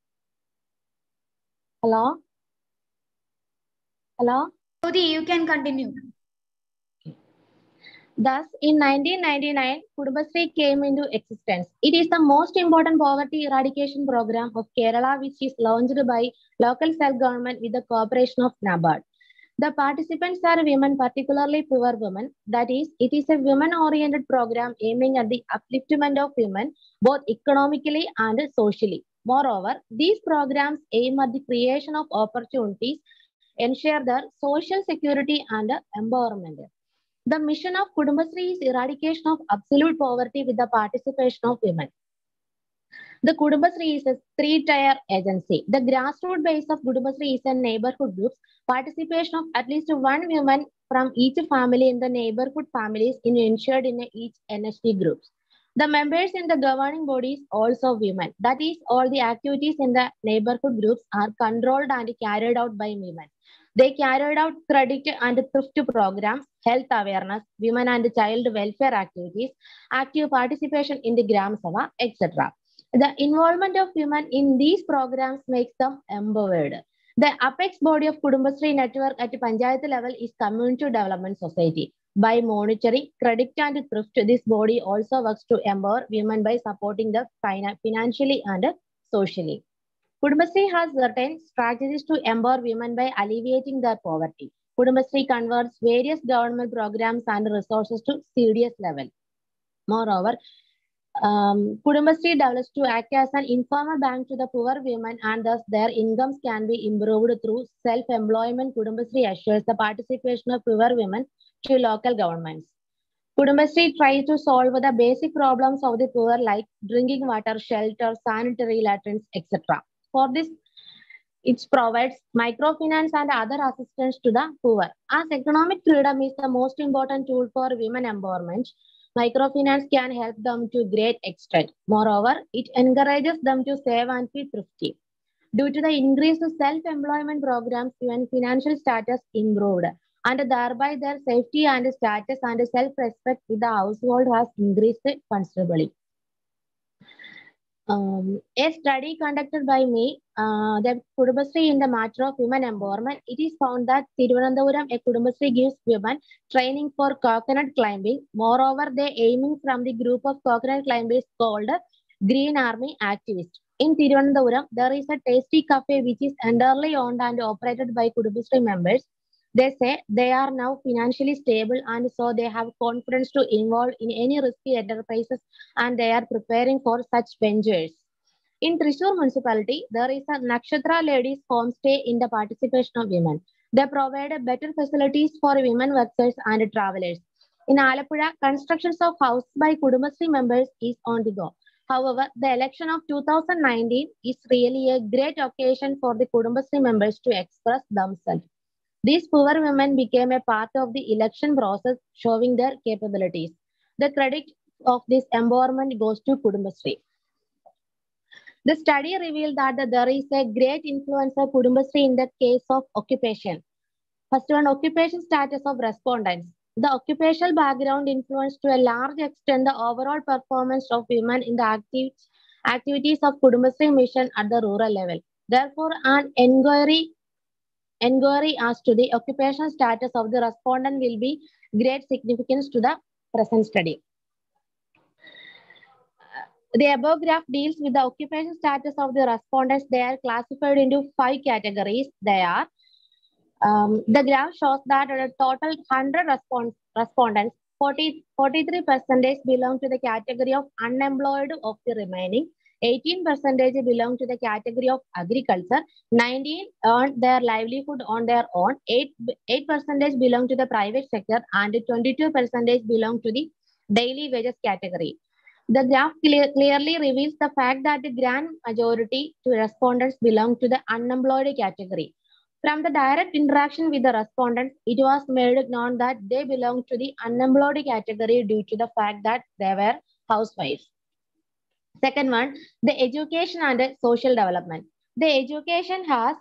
F: Hello? Hello?
B: Jyoti, you can continue.
F: Thus, in 1999, Kudubasri came into existence. It is the most important poverty eradication program of Kerala, which is launched by local self-government with the cooperation of NABARD. The participants are women, particularly poor women. That is, it is a women-oriented program aiming at the upliftment of women, both economically and socially. Moreover, these programs aim at the creation of opportunities, ensure their social security and empowerment. The mission of Kudumbasri is eradication of absolute poverty with the participation of women. The Kudumbasri is a three-tier agency. The grassroots base of Kudumbasri is a neighborhood groups. Participation of at least one woman from each family in the neighborhood families is ensured in each NHD groups. The members in the governing bodies also women. That is, all the activities in the neighborhood groups are controlled and carried out by women. They carried out credit and thrift programs, health awareness, women and child welfare activities, active participation in the Gram Sabha, etc. The involvement of women in these programs makes them empowered. The apex body of Kudumbasri network at Panchayat level is Community Development Society. By monitoring credit and thrift, this body also works to empower women by supporting them financially and socially. Kudumbashree has certain strategies to empower women by alleviating their poverty. Kudumbashree converts various government programs and resources to CDS level. Moreover, Kudumbashree develops to act as an informal bank to the poor women, and thus their incomes can be improved through self-employment. Kudumbashree assures the participation of poor women to local governments. Kudumbashree tries to solve the basic problems of the poor like drinking water, shelter, sanitary latrines, etc. For this, it provides microfinance and other assistance to the poor. As economic freedom is the most important tool for women empowerment, microfinance can help them to great extent. Moreover, it encourages them to save and be thrifty. Due to the increased self-employment programs, when financial status improved, and thereby their safety and status and self-respect with the household has increased considerably. A study conducted by me, the Kudumbashree in the matter of women empowerment, it is found that Thiruvananthapuram, a Kudumbashree gives women training for coconut climbing. Moreover, they aiming from the group of coconut climbers called Green Army Activists. In Thiruvananthapuram, there is a tasty cafe which is entirely owned and operated by Kudumbashree members. They say they are now financially stable and so they have confidence to involve in any risky enterprises and they are preparing for such ventures. In Thrissur municipality, there is a Nakshatra Ladies Homestay in the participation of women. They provide better facilities for women workers and travelers. In Alappuzha, constructions of houses by Kudumbashree members is on the go. However, the election of 2019 is really a great occasion for the Kudumbashree members to express themselves. These poor women became a part of the election process, showing their capabilities. The credit of this empowerment goes to Kudumbashree. The study revealed that there is a great influence of Kudumbashree in the case of occupation. First one, occupation status of respondents. The occupational background influenced to a large extent the overall performance of women in the activities of Kudumbashree mission at the rural level. Therefore, an inquiry as to the occupational status of the respondent will be great significance to the present study. The above graph deals with the occupation status of the respondents. They are classified into 5 categories. They are, the graph shows that out of total 100 respondents, 43% belong to the category of unemployed of the remaining, 18% belong to the category of agriculture, 19 earn their livelihood on their own, 8% belong to the private sector, and 22% belong to the daily wages category. The graph clearly reveals the fact that the grand majority to respondents belong to the unemployed category. From the direct interaction with the respondents, it was made known that they belong to the unemployed category due to the fact that they were housewives. Second one, the education and social development. The education has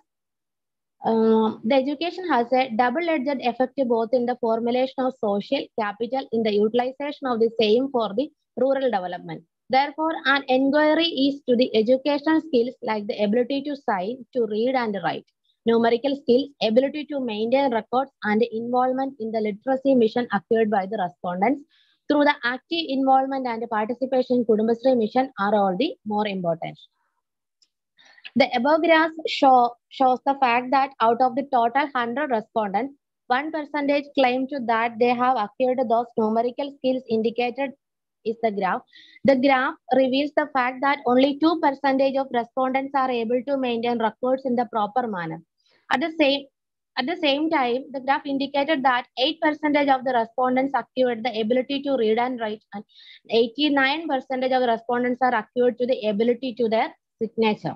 F: a double-edged effect both in the formulation of social capital in the utilization of the same for the rural development. Therefore, an inquiry is to the educational skills like the ability to sign, to read and write, numerical skills, ability to maintain records, and involvement in the literacy mission acquired by the respondents. Through the active involvement and participation in Kudumbashree mission are all the more important. The above graph shows the fact that out of the total 100 respondents, 1% claim to that they have acquired those numerical skills indicated is the graph. The graph reveals the fact that only 2% of respondents are able to maintain records in the proper manner. At the same time, the graph indicated that 8% of the respondents acquired the ability to read and write, and 89% of the respondents are acquired to the ability to their signature.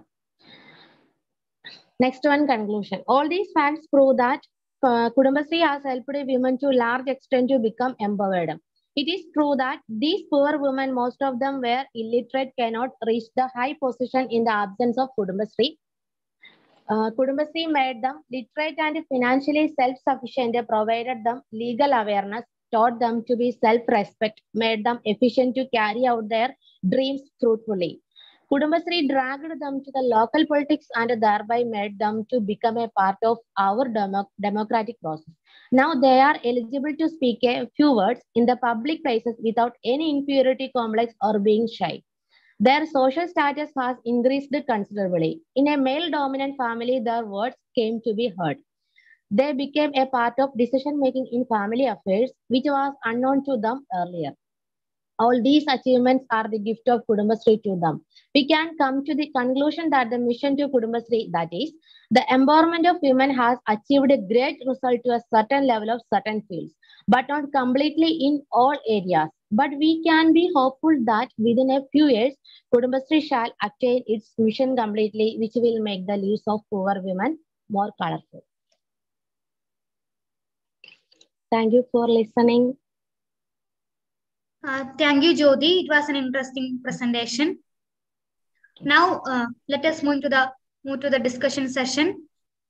F: Next one, conclusion. All these facts prove that Kudumbashree has helped women to a large extent to become empowered. It is true that these poor women, most of them were illiterate, cannot reach the high position in the absence of Kudumbashree. Kudumbashree made them literate and financially self-sufficient, provided them legal awareness, taught them to be self-respect, made them efficient to carry out their dreams fruitfully. Kudumbashree dragged them to the local politics and thereby made them to become a part of our democratic process. Now they are eligible to speak a few words in the public places without any inferiority complex or being shy. Their social status has increased considerably. In a male-dominant family, their words came to be heard. They became a part of decision-making in family affairs, which was unknown to them earlier. All these achievements are the gift of Kudumbashree to them. We can come to the conclusion that the mission to Kudumbashree, that is, the empowerment of women, has achieved a great result to a certain level of certain fields, but not completely in all areas. But we can be hopeful that within a few years, Kudumbashree shall attain its mission completely, which will make the lives of poor women more colorful. Thank you for listening.
B: Thank you, Jyoti. It was an interesting presentation. Now, let us move to the discussion session.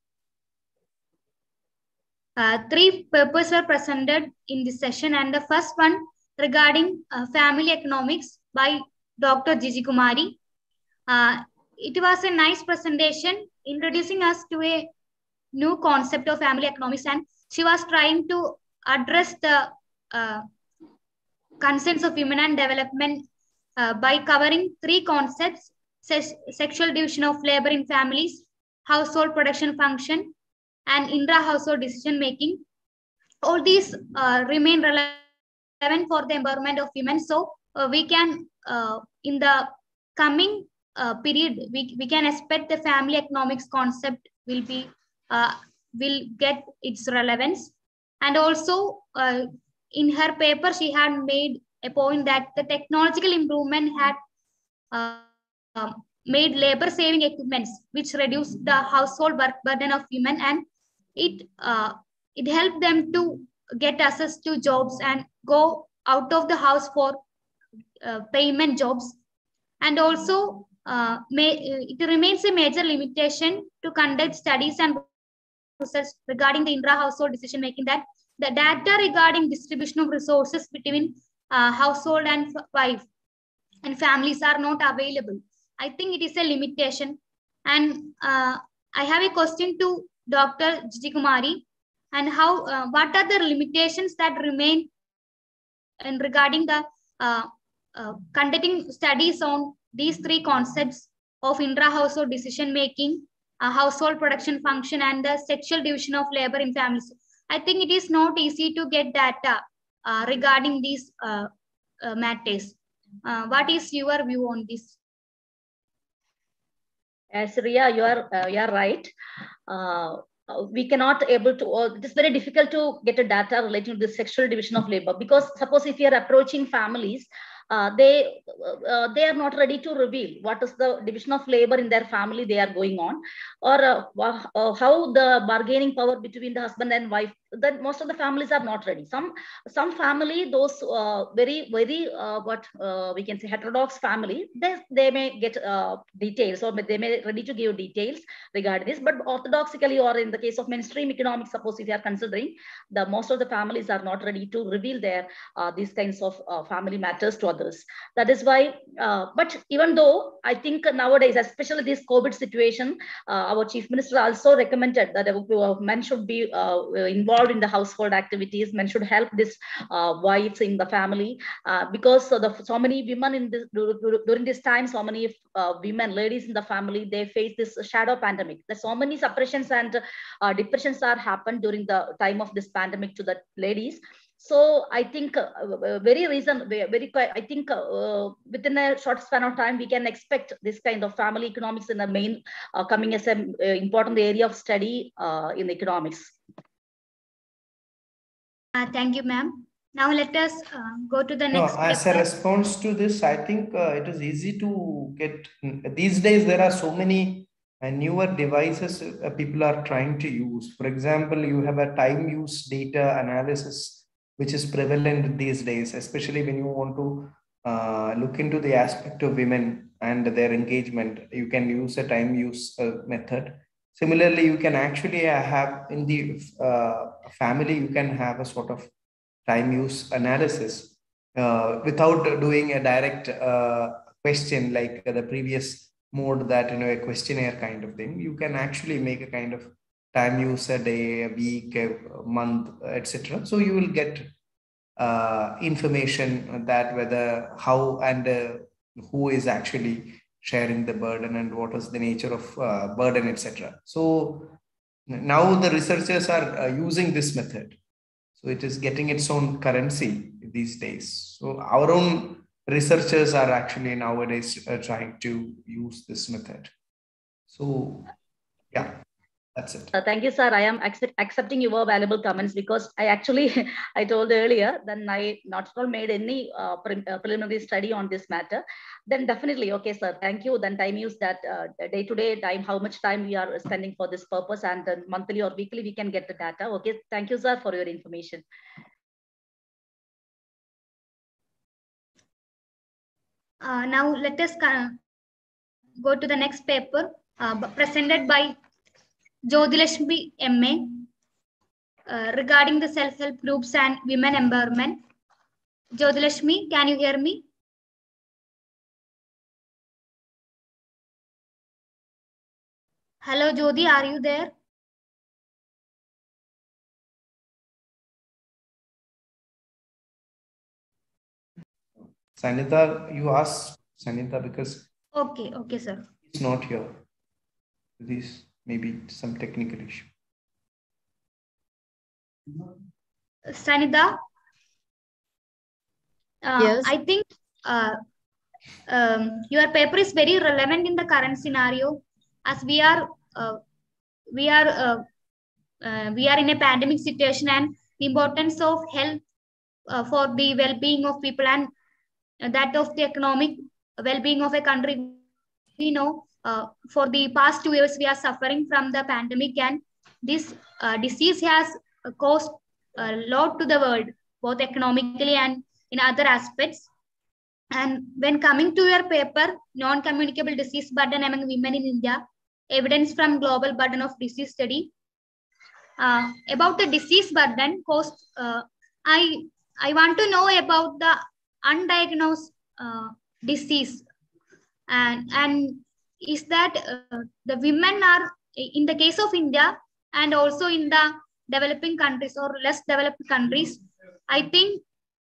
B: 3 papers were presented in this session, and the first one regarding family economics by Dr. Jiji Kumari. It was a nice presentation introducing us to a new concept of family economics, and she was trying to address the concerns of women and development by covering 3 concepts: sexual division of labor in families, household production function, and intra-household decision making. All these remain relevant for the empowerment of women. So we can, in the coming period, we can expect the family economics concept will get its relevance. And also, in her paper, she had made a point that the technological improvement had made labor-saving equipments, which reduced the household work burden of women, and it helped them to get access to jobs and go out of the house for payment jobs. And also, it remains a major limitation to conduct studies and research regarding the intra-household decision-making, that the data regarding distribution of resources between household and wife and families are not available. I think it is a limitation. And I have a question to Dr. Jiji Kumari, and what are the limitations that remain in regarding the conducting studies on these 3 concepts of intra-household decision-making, household production function, and the sexual division of labor in families. I think it is not easy to get data regarding these matters. What is your view on this?
C: Yes, Ria, you are right. We cannot able to, it is very difficult to get a data relating to the sexual division of labor, because suppose if you are approaching families, they are not ready to reveal what is the division of labor in their family they are going on, or how the bargaining power between the husband and wife. That most of the families are not ready. Some family, those very what we can say heterodox family, they may get details, or they may ready to give details regarding this. But orthodoxically, or in the case of mainstream economics, suppose if you are considering, the most of the families are not ready to reveal their these kinds of family matters to others. That is why, but even though I think nowadays, especially this COVID situation, our chief minister also recommended that men should be involved in the household activities. Men should help this wives in the family, because so many women in this during this time, so many women, ladies in the family, they face this shadow pandemic. There's so many suppressions and depressions are happened during the time of this pandemic to the ladies. So I think I think within a short span of time, we can expect this kind of family economics in the main coming as an important area of study in economics.
B: Thank you, ma'am. Now let us go to the next.
G: As a response to this, I think it is easy to get, these days there are so many newer devices people are trying to use. For example, you have a time use data analysis, which is prevalent these days, especially when you want to look into the aspect of women and their engagement. You can use a time use method. Similarly, you can actually have in the family, you can have a sort of time use analysis without doing a direct question like the previous mode, that, a questionnaire kind of thing. You can actually make a kind of time use a day, a week, a month, etc. So you will get information that whether how and who is actually sharing the burden and what is the nature of burden, etc. So now the researchers are using this method. So it is getting its own currency these days. So our own researchers are actually nowadays trying to use this method. So yeah, that's it.
C: Thank you, sir. I am accepting your valuable comments because I actually, I told earlier, then I not at all made any preliminary study on this matter. Then definitely, okay, sir, thank you. Then time use that day-to-day time, how much time we are spending for this purpose, and then monthly or weekly, we can get the data. Okay, thank you, sir, for your information.
B: Now let us go to the next paper presented by Jyotilakshmi MA regarding the self-help groups and women empowerment. Jyotilakshmi, can you hear me? Hello, Jyoti, are you there?
G: Sanitha, you asked Sanitha because
B: okay, sir.
G: It's not here. This may be some technical issue.
B: Sanitha,
E: Yes.
B: I think your paper is very relevant in the current scenario, as we are in a pandemic situation, and the importance of health for the well-being of people and that of the economic well-being of a country. We know for the past 2 years we are suffering from the pandemic, and this disease has caused a lot to the world, both economically and in other aspects. And when coming to your paper, non-communicable disease burden among women in India, evidence from global burden of disease study, about the disease burden caused, I want to know about the undiagnosed disease, and is that the women are, in the case of India and also in the developing countries or less developed countries, I think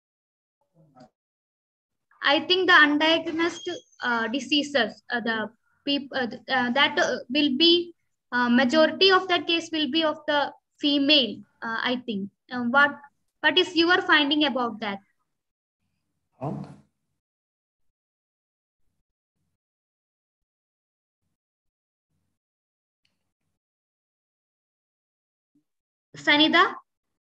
B: the undiagnosed diseases, the people that will be majority of that case will be of the female. I think. What is your finding about that? Sanitha?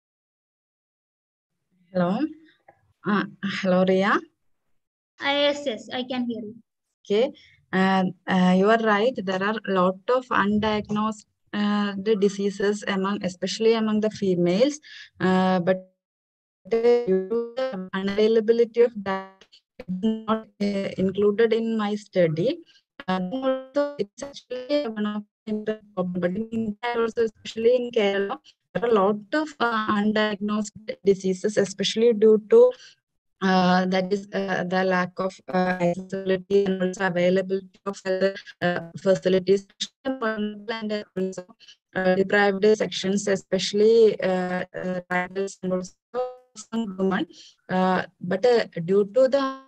E: Hello. Hello, Ria.
B: Yes, I can hear you.
E: Okay. You are right. There are a lot of undiagnosed the diseases especially among the females, but due to the unavailability of that, it's not included in my study. Also, it's actually one of the problem. But in India, also especially in Kerala, there are a lot of undiagnosed diseases, especially due to that is the lack of accessibility and also availability of facilities and also deprived sections, especially tribals and also some women. But due to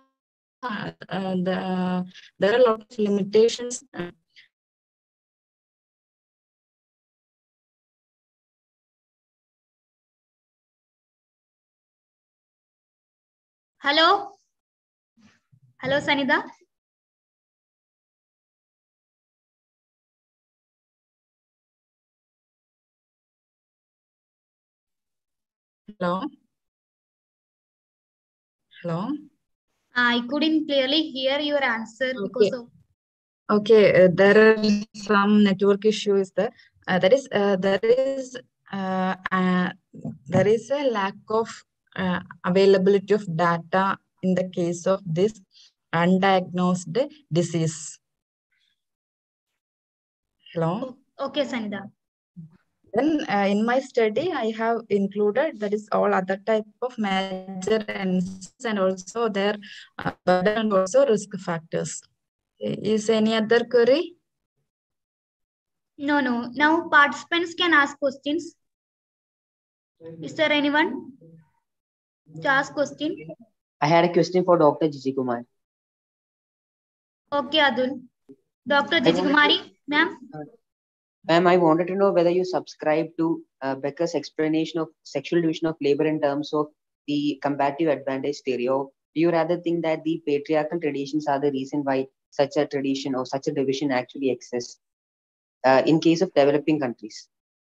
E: there are a lot of limitations.
B: Hello, Sanitha.
E: Hello.
B: I couldn't clearly hear your answer because of.
E: Okay, there are some network issues there. There is a lack of availability of data in the case of this undiagnosed disease. Hello.
B: Okay, Sanitha.
E: Then in my study, I have included that is all other type of major and also their burden and also risk factors. Is any other query?
B: No. Now participants can ask questions. Is there anyone to ask question?
H: I had a question for Dr. Jijikumar.
B: Okay, Adul. Dr. Jijikumari, ma'am.
H: Ma'am, I wanted to know whether you subscribe to Becker's explanation of sexual division of labor in terms of the comparative advantage theory, or do you rather think that the patriarchal traditions are the reason why such a tradition or such a division actually exists in case of developing countries?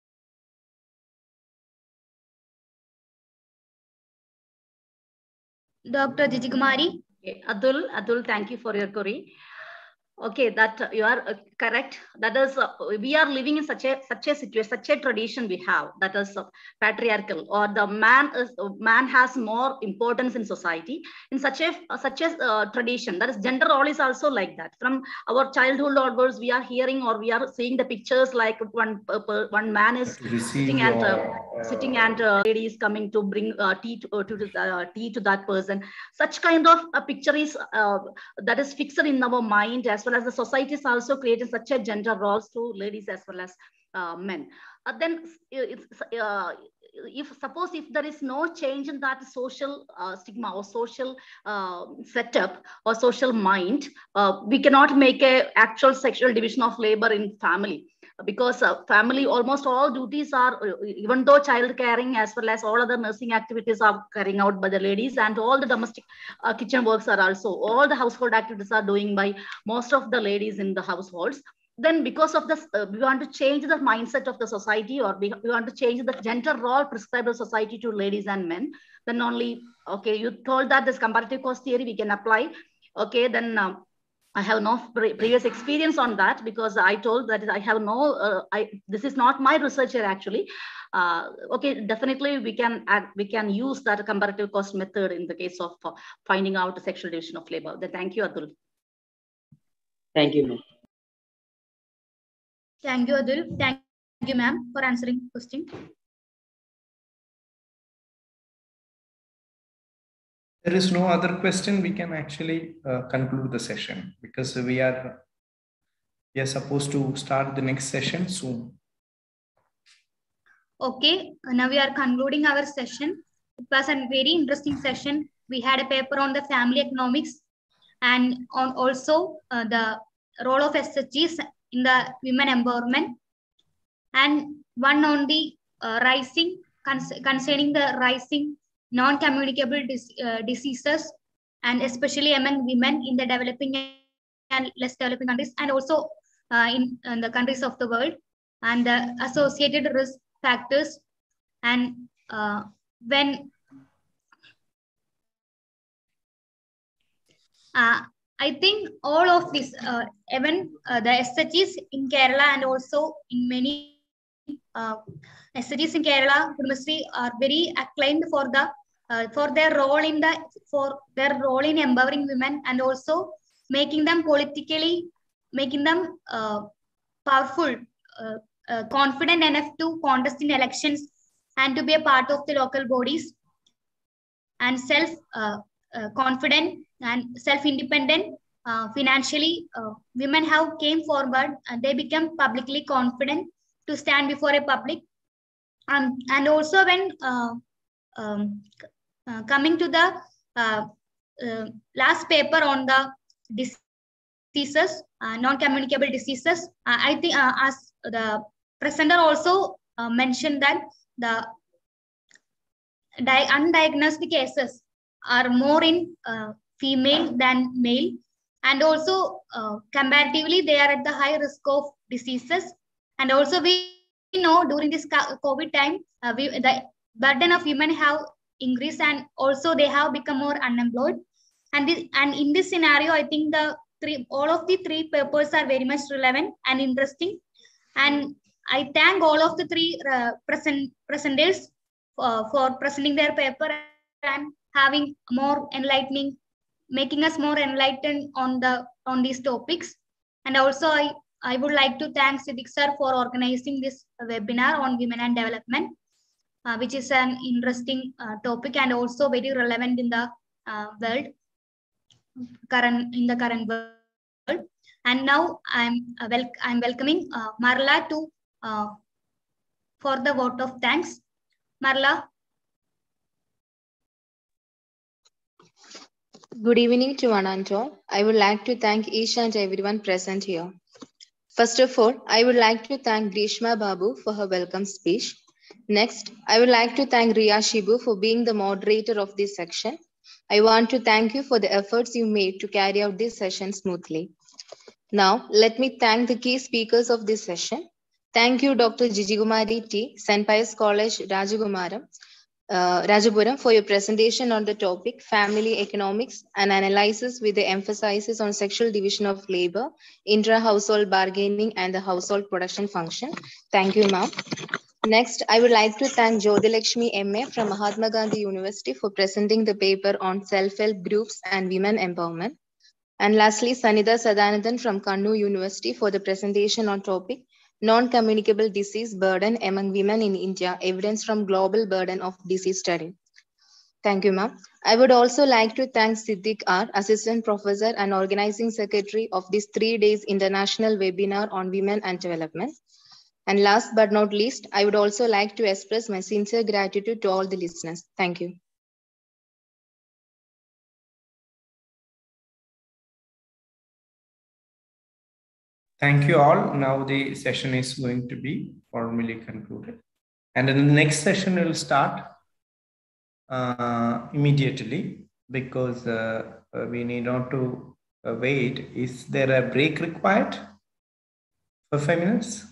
B: Dr. Jijikumari.
C: Okay. Atul, thank you for your query. Okay, that you are correct. That is, we are living in such a situation, such a tradition we have, that is patriarchal, or the man has more importance in society. In such a tradition, that is, gender role is also like that. From our childhood onwards, we are hearing or we are seeing the pictures like one man is sitting and lady is coming to bring tea to that person. Such kind of a picture is that is fixed in our mind, as well as the society is also creating such a gender roles to ladies as well as men. Then if there is no change in that social stigma or social setup or social mind, we cannot make a actual sexual division of labor in family, because family, almost all duties are, even though child caring as well as all other nursing activities are carrying out by the ladies, and all the domestic kitchen works are also, all the household activities are doing by most of the ladies in the households. Then because of this, we want to change the mindset of the society, or we want to change the gender role prescribed in society to ladies and men. Then only, okay, you told that this comparative cause theory we can apply. Okay, then I have no previous experience on that, because I told that I have no, this is not my research here actually. Okay, definitely we can use that comparative cost method in the case of finding out the sexual division of labor. Then thank you, Atul.
H: Thank you, ma'am.
B: Thank you, Adul. Thank you, ma'am, for answering the question.
G: There is no other question. We can actually conclude the session, because we are supposed to start the next session soon.
B: Okay, now we are concluding our session. It was a very interesting session. We had a paper on the family economics, and on also the role of SHGs in the women empowerment, and one on the concerning the rising non-communicable diseases, and especially among women in the developing and less developing countries, and also in the countries of the world, and the associated risk factors. And when I think all of this, even the SHGs in Kerala and also in many SHGs in Kerala, Kudumbashree are very acclaimed for their role in empowering women, and also making them powerful, confident enough to contest in elections and to be a part of the local bodies, and self-confident and self-independent financially. Women have came forward and they become publicly confident to stand before a public. And also when coming to the last paper on the diseases, non-communicable diseases, I think as the presenter also mentioned that the undiagnosed cases are more in female than male, and also comparatively they are at the high risk of diseases. And also we know during this COVID time, the burden of women have increased, and also they have become more unemployed. And in this scenario, I think all of the three papers are very much relevant and interesting. And I thank all of the three presenters for presenting their paper and having more enlightening, making us more enlightened on these topics. And also I would like to thank Siddiq sir for organizing this webinar on women and development, which is an interesting topic and also very relevant in the current world. And now I'm welcoming Marla for the vote of thanks. Marla.
I: Good evening to one and all. I would like to thank each and everyone present here. First of all, I would like to thank Grishma Babu for her welcome speech. Next, I would like to thank Riya Shibu for being the moderator of this section. I want to thank you for the efforts you made to carry out this session smoothly. Now, let me thank the key speakers of this session. Thank you, Dr. Jijigumari T, St. Pius College, Rajapuram, for your presentation on the topic Family Economics and Analysis with the emphasis on sexual division of labor, intra-household bargaining, and the household production function. Thank you, ma'am. Next, I would like to thank Jyothalakshmi MA from Mahatma Gandhi University for presenting the paper on self-help groups and women empowerment. And lastly, Sanida Sadanathan from Kannur University for the presentation on topic Non-Communicable Disease Burden Among Women in India, Evidence from Global Burden of Disease Study. Thank you, ma'am. I would also like to thank Siddiq R, Assistant Professor and Organizing Secretary of this 3 days international webinar on women and development. And last but not least, I would also like to express my sincere gratitude to all the listeners. Thank you.
G: Thank you all. Now the session is going to be formally concluded. And in the next session, we'll start immediately because we need not to wait. Is there a break required for 5 minutes?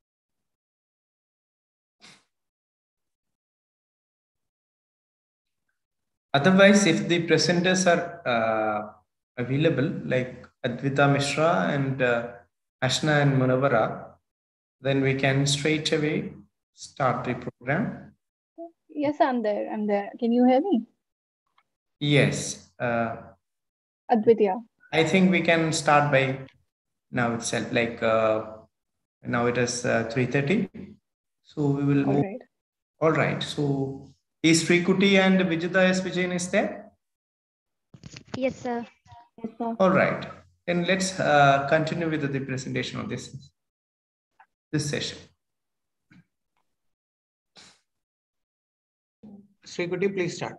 G: Otherwise, if the presenters are available, like Advita Mishra and Ashna and Munawara, then we can straight away start the program.
J: Yes, I'm there. Can you hear me?
G: Yes.
J: Advitya.
G: I think we can start by now itself. Like now it is 3:30. So we will move.
J: Right.
G: All right. So is Srikuti and Vijita S. Vijayan is there?
K: Yes, sir.
J: Yes, sir.
G: All right. Then let's continue with the presentation of this session. Srikuti, please start.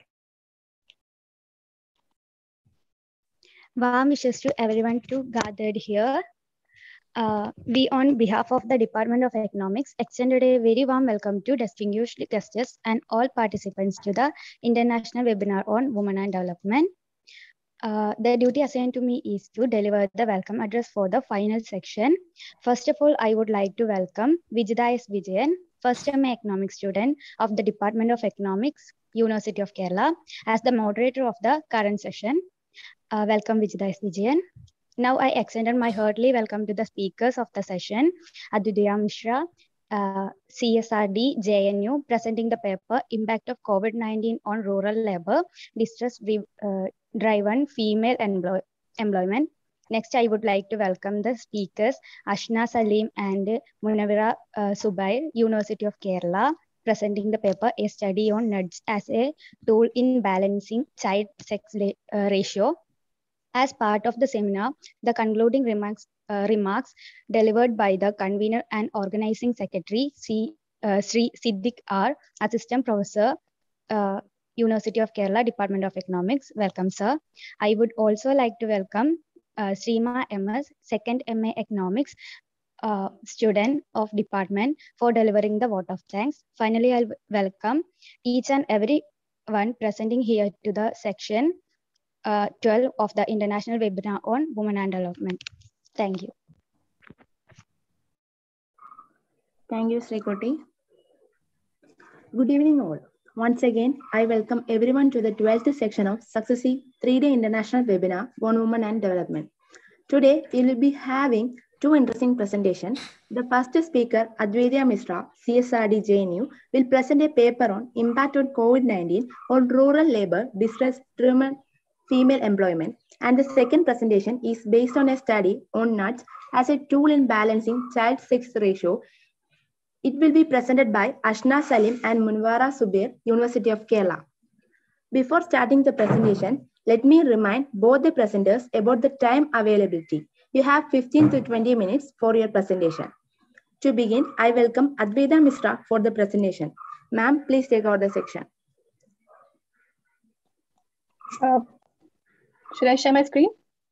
K: Warm wishes to everyone to gathered here. We, on behalf of the Department of Economics, extended a very warm welcome to distinguished guests and all participants to the international webinar on women and development. The duty assigned to me is to deliver the welcome address for the final section. First of all, I would like to welcome Vijita S. Vijayan, first MA Economics student of the Department of Economics, University of Kerala, as the moderator of the current session. Welcome, Vijita S. Vijayan. Now I extended my heartily welcome to the speakers of the session, Aditya Mishra, CSRD, JNU, presenting the paper, Impact of COVID-19 on Rural Labor, Distress-Driven Female Employment. Next, I would like to welcome the speakers, Ashna Salim and Munawara Subair, University of Kerala, presenting the paper, A Study on Nudge as a Tool in Balancing Child-Sex Ratio. As part of the seminar, the concluding remarks delivered by the convener and organizing secretary, Sri Siddiq R, Assistant Professor, University of Kerala, Department of Economics. Welcome, sir. I would also like to welcome Srima MS, second MA Economics student of department, for delivering the vote of thanks. Finally, I'll welcome each and every one presenting here to the section 12 of the international webinar on women and development. Thank you.
L: Thank you, Srikuti. Good evening all. Once again, I welcome everyone to the 12th section of successive 3-day international webinar on women and development. Today, we will be having two interesting presentations. The first speaker, Advaita Mishra, CSRD JNU, will present a paper on impact of COVID-19 on rural labor, distress-driven female employment, and the second presentation is based on a study on nuts as a tool in balancing child-sex ratio. It will be presented by Ashna Salim and Munawara Subair, University of Kerala. Before starting the presentation, let me remind both the presenters about the time availability. You have 15 to 20 minutes for your presentation. To begin, I welcome Advaita Mishra for the presentation. Ma'am, please take over the section.
J: Should I share my screen?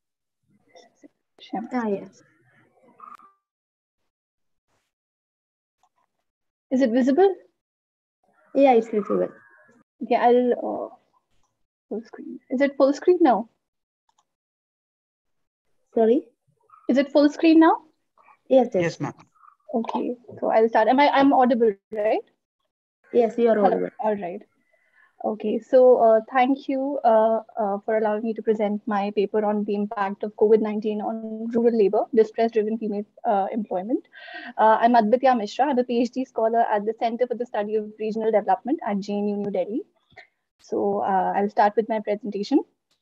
L: Yes.
J: Is it visible?
L: Yeah, it's visible.
J: Okay, I'll full screen. Is it full screen now?
L: Sorry?
J: Is it full screen now?
L: Yes,
M: Yes, ma'am.
J: Okay, so I'll start. I'm audible, right?
L: Yes, you are audible.
J: All right. Okay, so thank you for allowing me to present my paper on the impact of COVID-19 on rural labor, distress-driven female employment. I'm Advitya Mishra. I'm a PhD scholar at the Center for the Study of Regional Development at JNU New Delhi. So I'll start with my presentation.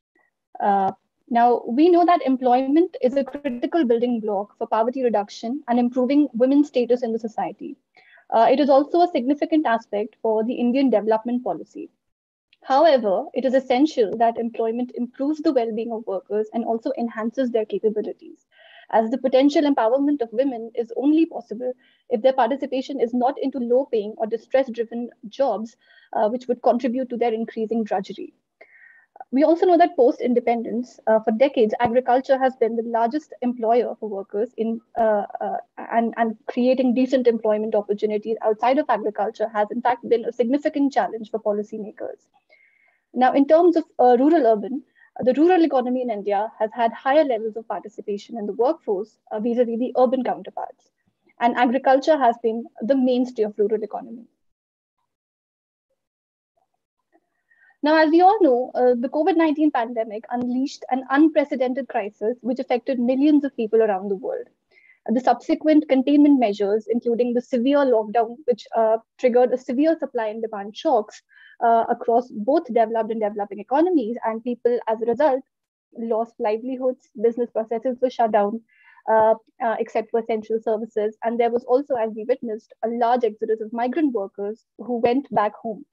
J: Now, we know that employment is a critical building block for poverty reduction and improving women's status in the society. It is also a significant aspect for the Indian development policy. However, it is essential that employment improves the well-being of workers and also enhances their capabilities, as the potential empowerment of women is only possible if their participation is not into low-paying or distress-driven jobs, which would contribute to their increasing drudgery. We also know that post-independence, for decades, agriculture has been the largest employer for workers and creating decent employment opportunities outside of agriculture has in fact been a significant challenge for policymakers. Now, in terms of rural-urban, the rural economy in India has had higher levels of participation in the workforce vis-a-vis the urban counterparts, and agriculture has been the mainstay of rural economy. Now, as we all know, the COVID-19 pandemic unleashed an unprecedented crisis which affected millions of people around the world. The subsequent containment measures, including the severe lockdown, which triggered a severe supply and demand shocks across both developed and developing economies, and people, as a result, lost livelihoods, business processes were shut down, except for essential services. And there was also, as we witnessed, a large exodus of migrant workers who went back home.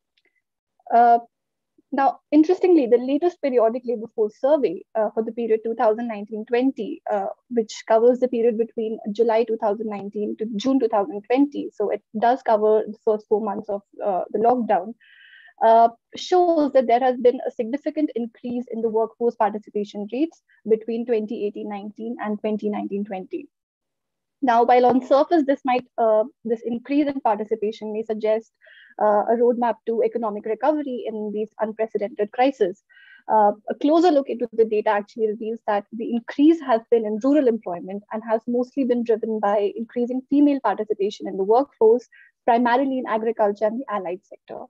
J: Now, interestingly, the latest periodic labor force survey for the period 2019-20, which covers the period between July 2019 to June 2020, so it does cover the first 4 months of the lockdown, shows that there has been a significant increase in the workforce participation rates between 2018-19 and 2019-20. Now, while on surface, this increase in participation may suggest a roadmap to economic recovery in these unprecedented crises, a closer look into the data actually reveals that the increase has been in rural employment and has mostly been driven by increasing female participation in the workforce, primarily in agriculture and the allied sector.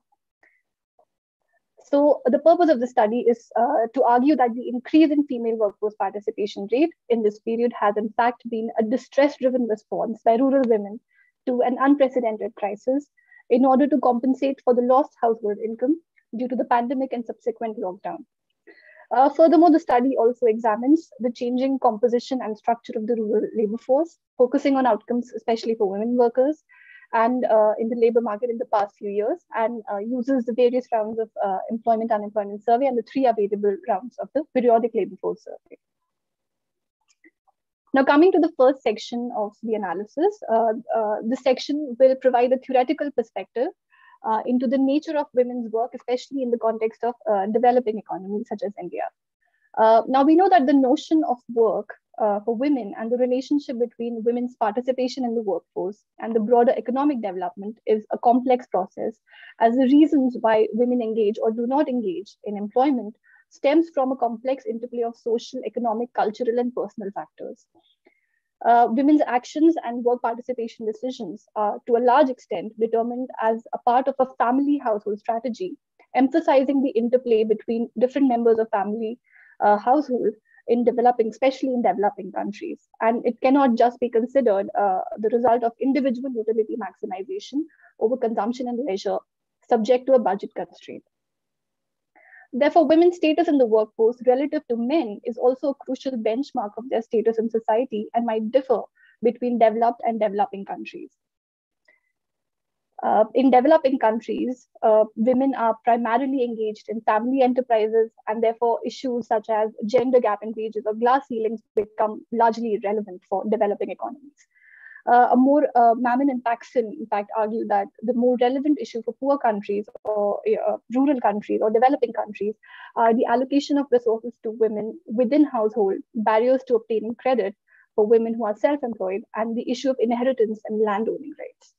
J: So the purpose of the study is to argue that the increase in female workforce participation rate in this period has in fact been a distress-driven response by rural women to an unprecedented crisis in order to compensate for the lost household income due to the pandemic and subsequent lockdown. Furthermore, the study also examines the changing composition and structure of the rural labor force, focusing on outcomes, especially for women workers, and in the labor market in the past few years, and uses the various rounds of employment unemployment survey and the 3 available rounds of the periodic labor force survey. Now, coming to the first section of the analysis, this section will provide a theoretical perspective into the nature of women's work, especially in the context of developing economies such as India. Now, we know that the notion of work for women and the relationship between women's participation in the workforce and the broader economic development is a complex process, as the reasons why women engage or do not engage in employment stems from a complex interplay of social, economic, cultural, and personal factors. Women's actions and work participation decisions are to a large extent determined as a part of a family household strategy, emphasizing the interplay between different members of family household in developing, especially in developing countries. And it cannot just be considered the result of individual utility maximization over consumption and leisure, subject to a budget constraint. Therefore, women's status in the workforce relative to men is also a crucial benchmark of their status in society and might differ between developed and developing countries. In developing countries, women are primarily engaged in family enterprises, and therefore issues such as gender gap in wages or glass ceilings become largely irrelevant for developing economies. Mammon and Paxson, in fact, argue that the more relevant issue for poor countries or rural countries or developing countries are the allocation of resources to women within household, barriers to obtaining credit for women who are self-employed, and the issue of inheritance and landowning rights.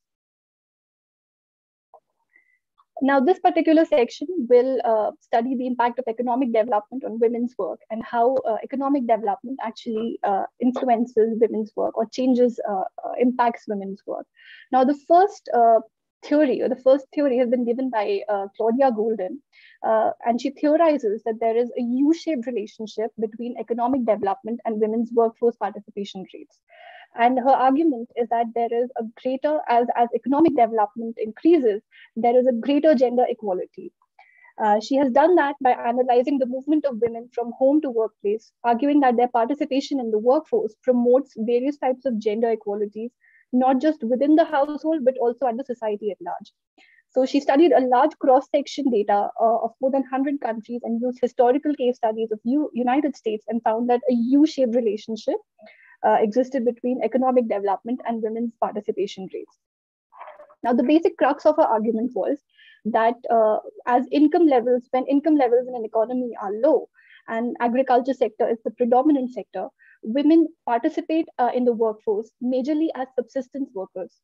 J: Now, this particular section will study the impact of economic development on women's work and how economic development actually influences women's work or impacts women's work. Now, the first theory has been given by Claudia Goldin, and she theorizes that there is a U-shaped relationship between economic development and women's workforce participation rates. And her argument is that there is a greater, as economic development increases, there is a greater gender equality. She has done that by analyzing the movement of women from home to workplace, arguing that their participation in the workforce promotes various types of gender equalities, not just within the household, but also at the society at large. So she studied a large cross-section data of more than 100 countries and used historical case studies of United States and found that a U-shaped relationship existed between economic development and women's participation rates. Now, the basic crux of her argument was that when income levels in an economy are low and agriculture sector is the predominant sector, women participate in the workforce majorly as subsistence workers.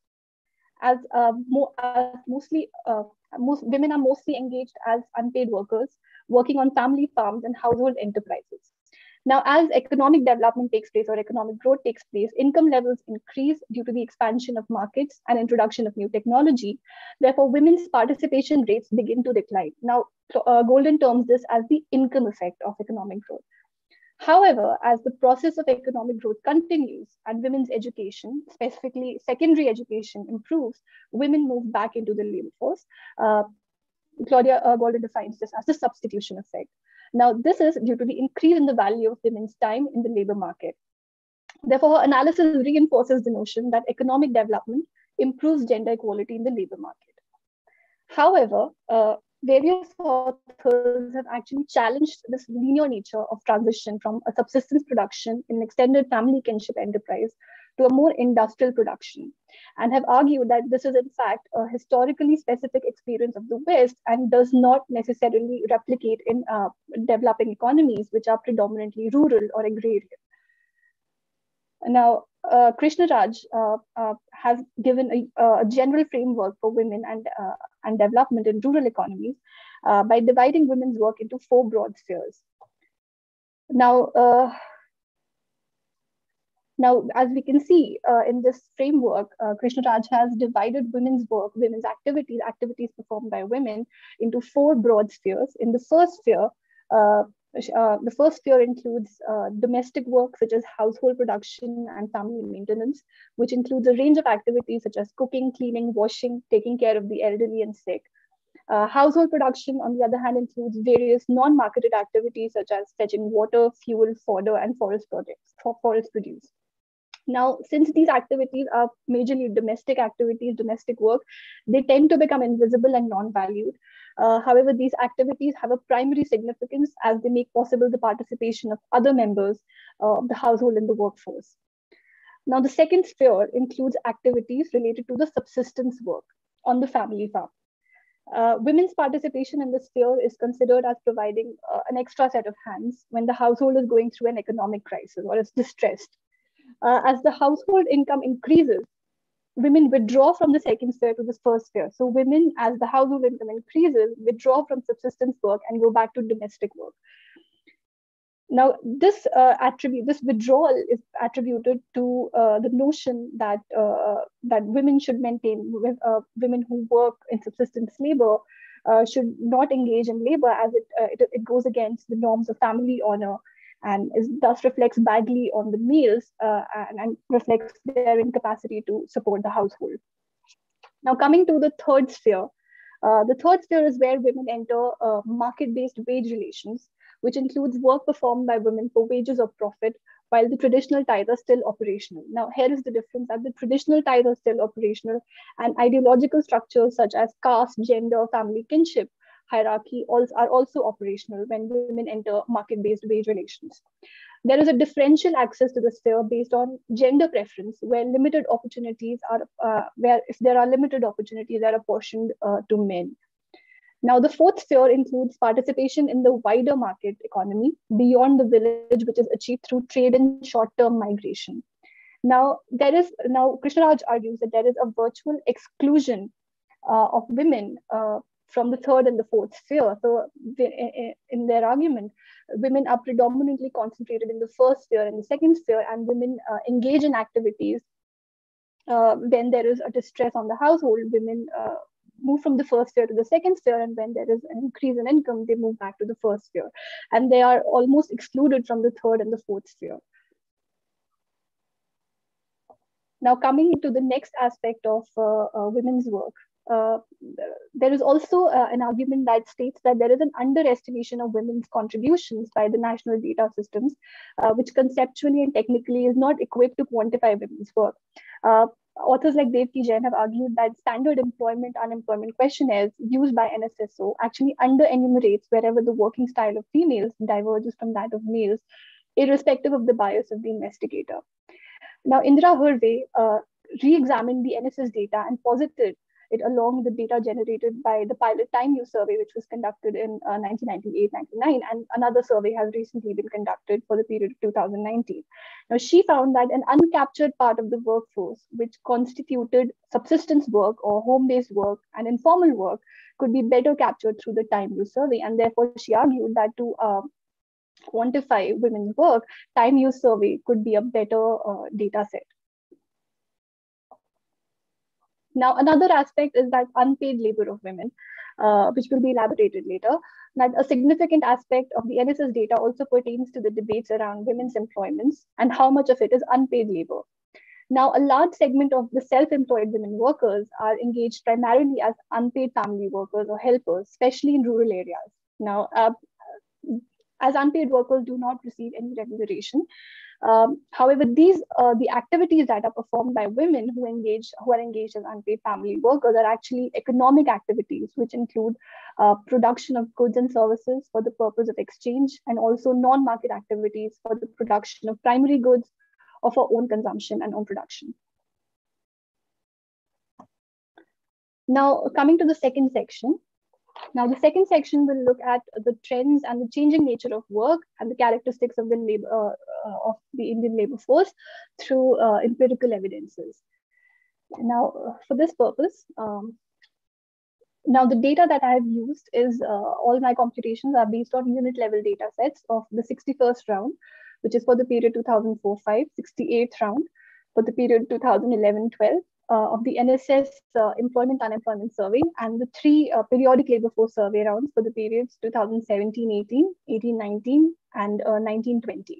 J: Most women are mostly engaged as unpaid workers, working on family farms and household enterprises. Now, as economic development takes place or economic growth takes place, income levels increase due to the expansion of markets and introduction of new technology. Therefore, women's participation rates begin to decline. Now, Goldin terms this as the income effect of economic growth. However, as the process of economic growth continues and women's education, specifically secondary education, improves, women move back into the labor force. Claudia Goldin defines this as the substitution effect. Now, this is due to the increase in the value of women's time in the labor market. Therefore, her analysis reinforces the notion that economic development improves gender equality in the labor market. However, various authors have actually challenged this linear nature of transition from a subsistence production in extended family kinship enterprise to a more industrial production, and have argued that this is in fact a historically specific experience of the West and does not necessarily replicate in developing economies which are predominantly rural or agrarian. Now, Krishna Raj has given a general framework for women and development in rural economies by dividing women's work into 4 broad spheres. Now, as we can see in this framework, Krishna Raj has divided women's work, women's activities performed by women into 4 broad spheres. In the first sphere, includes domestic work such as household production and family maintenance, which includes a range of activities such as cooking, cleaning, washing, taking care of the elderly and sick. Household production, on the other hand, includes various non-marketed activities such as fetching water, fuel, fodder, and forest produce. Now, since these activities are majorly domestic activities, domestic work, they tend to become invisible and non-valued. However, these activities have a primary significance as they make possible the participation of other members of the household in the workforce. Now, the second sphere includes activities related to the subsistence work on the family farm. Women's participation in this sphere is considered as providing an extra set of hands when the household is going through an economic crisis or is distressed. As the household income increases, women withdraw from the second sphere to the first sphere. So women, as the household income increases, withdraw from subsistence work and go back to domestic work. Now, this withdrawal is attributed to the notion that women should maintain, women who work in subsistence labor should not engage in labor, as it goes against the norms of family honor, and thus reflects badly on the males and reflects their incapacity to support the household. Now, coming to the third sphere. The third sphere is where women enter market-based wage relations, which includes work performed by women for wages or profit, while the traditional ties are still operational. Now, here is the difference, that the traditional ties are still operational, and ideological structures such as caste, gender, family kinship, hierarchy are also operational when women enter market-based wage relations. There is a differential access to the sphere based on gender preference, where limited opportunities are, where if there are limited opportunities, they are apportioned to men. Now, the fourth sphere includes participation in the wider market economy beyond the village, which is achieved through trade and short-term migration. Now, Krishnaraj argues that there is a virtual exclusion of women from the third and the fourth sphere. So in their argument, women are predominantly concentrated in the first sphere and the second sphere, and women engage in activities when there is a distress on the household. Women move from the first sphere to the second sphere, and when there is an increase in income, they move back to the first sphere. And they are almost excluded from the third and the fourth sphere. Now, coming to the next aspect of women's work, there is also an argument that states that there is an underestimation of women's contributions by the national data systems, which conceptually and technically is not equipped to quantify women's work. Authors like Devki Jain have argued that standard unemployment questionnaires used by NSSO actually under-enumerates wherever the working style of females diverges from that of males, irrespective of the bias of the investigator. Now, Indira Harve re-examined the NSS data and posited it along with the data generated by the pilot time use survey, which was conducted in 1998-99, and another survey has recently been conducted for the period of 2019. Now, she found that an uncaptured part of the workforce, which constituted subsistence work or home-based work and informal work, could be better captured through the time use survey. And therefore, she argued that to quantify women's work, time use survey could be a better data set. Now, another aspect is that unpaid labor of women, which will be elaborated later. That a significant aspect of the NSS data also pertains to the debates around women's employments and how much of it is unpaid labor. Now, a large segment of the self-employed women workers are engaged primarily as unpaid family workers or helpers, especially in rural areas. Now, as unpaid workers do not receive any remuneration. However, the activities that are performed by women who are engaged as unpaid family workers are actually economic activities, which include production of goods and services for the purpose of exchange, and also non-market activities for the production of primary goods or for own consumption and own production. Now, coming to the second section. Now, the second section will look at the trends and the changing nature of work and the characteristics of the Indian labor force through empirical evidences. Now, for this purpose, now the data that I have used is all my computations are based on unit level data sets of the 61st round, which is for the period 2004-05, 68th round for the period 2011-12. Of the NSS employment-unemployment survey, and the 3 periodic labor force survey rounds for the periods 2017-18, 18-19, and 19-20.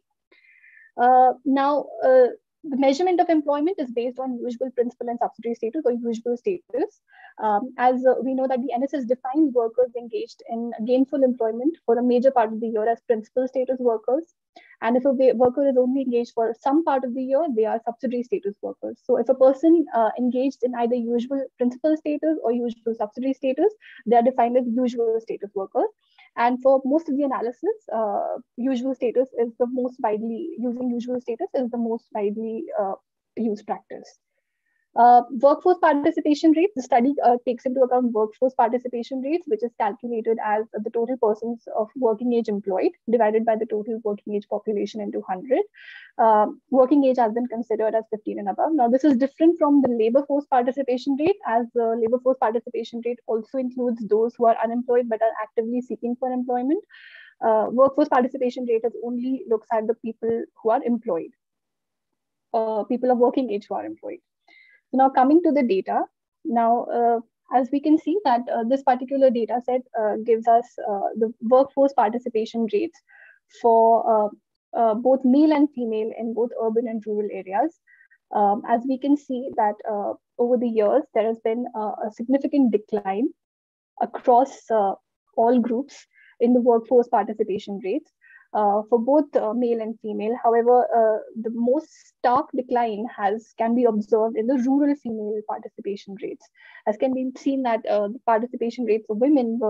J: Now, the measurement of employment is based on usual principal and subsidiary status or usual status. As we know that the NSS defines workers engaged in gainful employment for a major part of the year as principal status workers. And if a worker is only engaged for some part of the year, they are subsidiary status workers. So if a person engaged in either usual principal status or usual subsidiary status, they are defined as usual status workers. And for most of the analysis, usual status is the most widely, using usual status is the most widely used practice. Workforce participation rate, the study takes into account workforce participation rates, which is calculated as the total persons of working age employed divided by the total working age population into 100. Working age has been considered as 15 and above. Now, this is different from the labor force participation rate, as the labor force participation rate also includes those who are unemployed but are actively seeking for employment. Workforce participation rate only looks at the people who are employed, people of working age who are employed. So now coming to the data, now as we can see that this particular data set gives us the workforce participation rates for both male and female in both urban and rural areas. As we can see that over the years, there has been a significant decline across all groups in the workforce participation rates. For both male and female. However, the most stark decline can be observed in the rural female participation rates. As can be seen that the participation rates of women were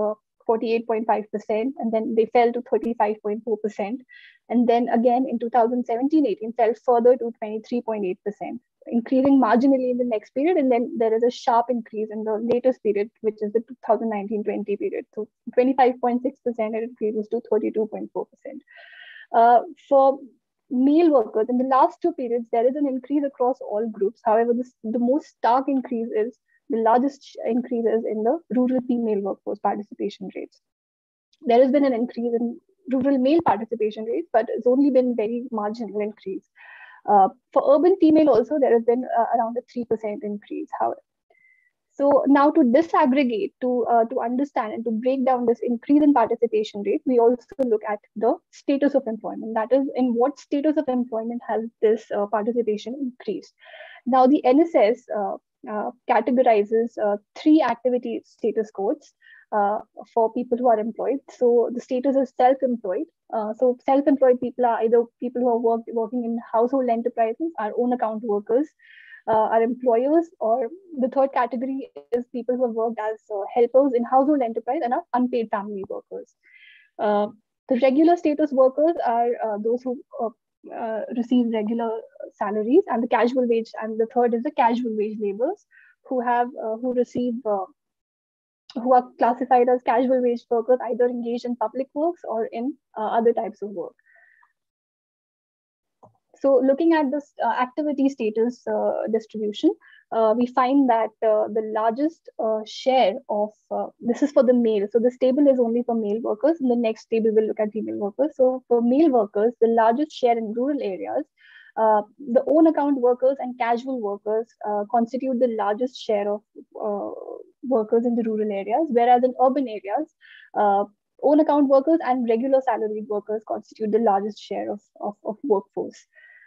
J: 48.5%, and then they fell to 35.4%. And then again in 2017-18 fell further to 23.8%, increasing marginally in the next period. And then there is a sharp increase in the latest period, which is the 2019-20 period. So 25.6%, it increases to 32.4%. For male workers, in the last two periods, there is an increase across all groups. However, the most stark increase is the largest increase is in the rural female workforce participation rates. There has been an increase in rural male participation rates, but it's only been very marginal increase. For urban female also, there has been around a 3% increase. However, so now to disaggregate, to understand and to break down this increase in participation rate, we also look at the status of employment. That is, in what status of employment has this participation increased? Now the NSS categorizes three activity status codes for people who are employed. So the status is self-employed. So self-employed people are either people who are working in household enterprises, our own account workers, are employers, or the third category is people who have worked as helpers in household enterprise and are unpaid family workers. The regular status workers are those who receive regular salaries, and the casual wage, and the third is the casual wage laborers who are classified as casual wage workers, either engaged in public works or in other types of work. So looking at this activity status distribution, we find that the largest share of, this is for the male, so this table is only for male workers, and the next table will look at female workers. So for male workers, the largest share in rural areas, the own account workers and casual workers constitute the largest share of workers in the rural areas, whereas in urban areas, own account workers and regular salaried workers constitute the largest share of workforce.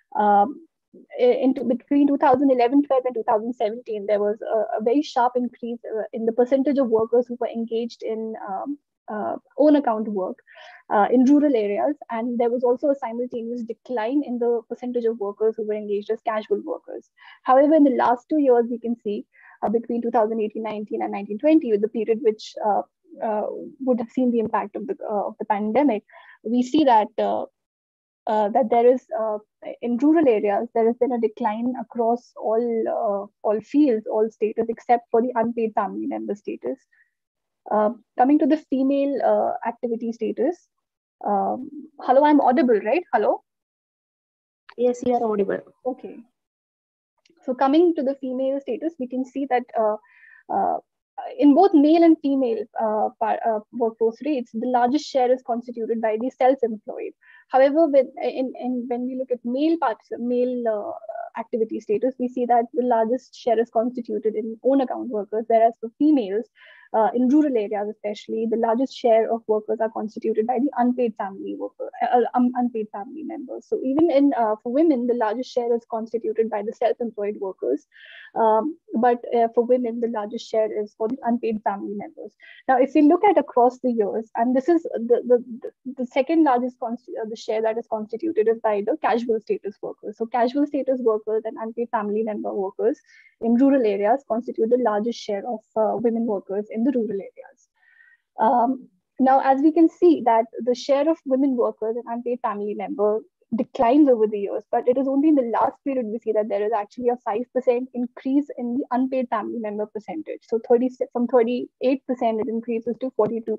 J: Between 2011-12 and 2017, there was a very sharp increase in the percentage of workers who were engaged in own account work in rural areas, and there was also a simultaneous decline in the percentage of workers who were engaged as casual workers. However, in the last 2 years, we can see between 2018-19 and 19-20, the period which would have seen the impact of the pandemic, we see that that there is in rural areas there has been a decline across all fields, all status, except for the unpaid family member status. Coming to the female activity status. Hello, I'm audible, right? Hello?
L: Yes, you are audible.
J: Okay. So coming to the female status, we can see that in both male and female workforce rates, the largest share is constituted by the self-employed. However, when we look at male activity status, we see that the largest share is constituted in own account workers, whereas for females, in rural areas especially, the largest share of workers are constituted by the unpaid family members. So even for women, the largest share is constituted by the self-employed workers, but for women, the largest share is for the unpaid family members. Now, if we look at across the years, and this is the second largest the share that is constituted is by the casual status workers. So casual status workers and unpaid family member workers in rural areas constitute the largest share of women workers in the rural areas. Now, as we can see that the share of women workers and unpaid family member declines over the years, but it is only in the last period we see that there is actually a 5% increase in the unpaid family member percentage. So from 38%, it increases to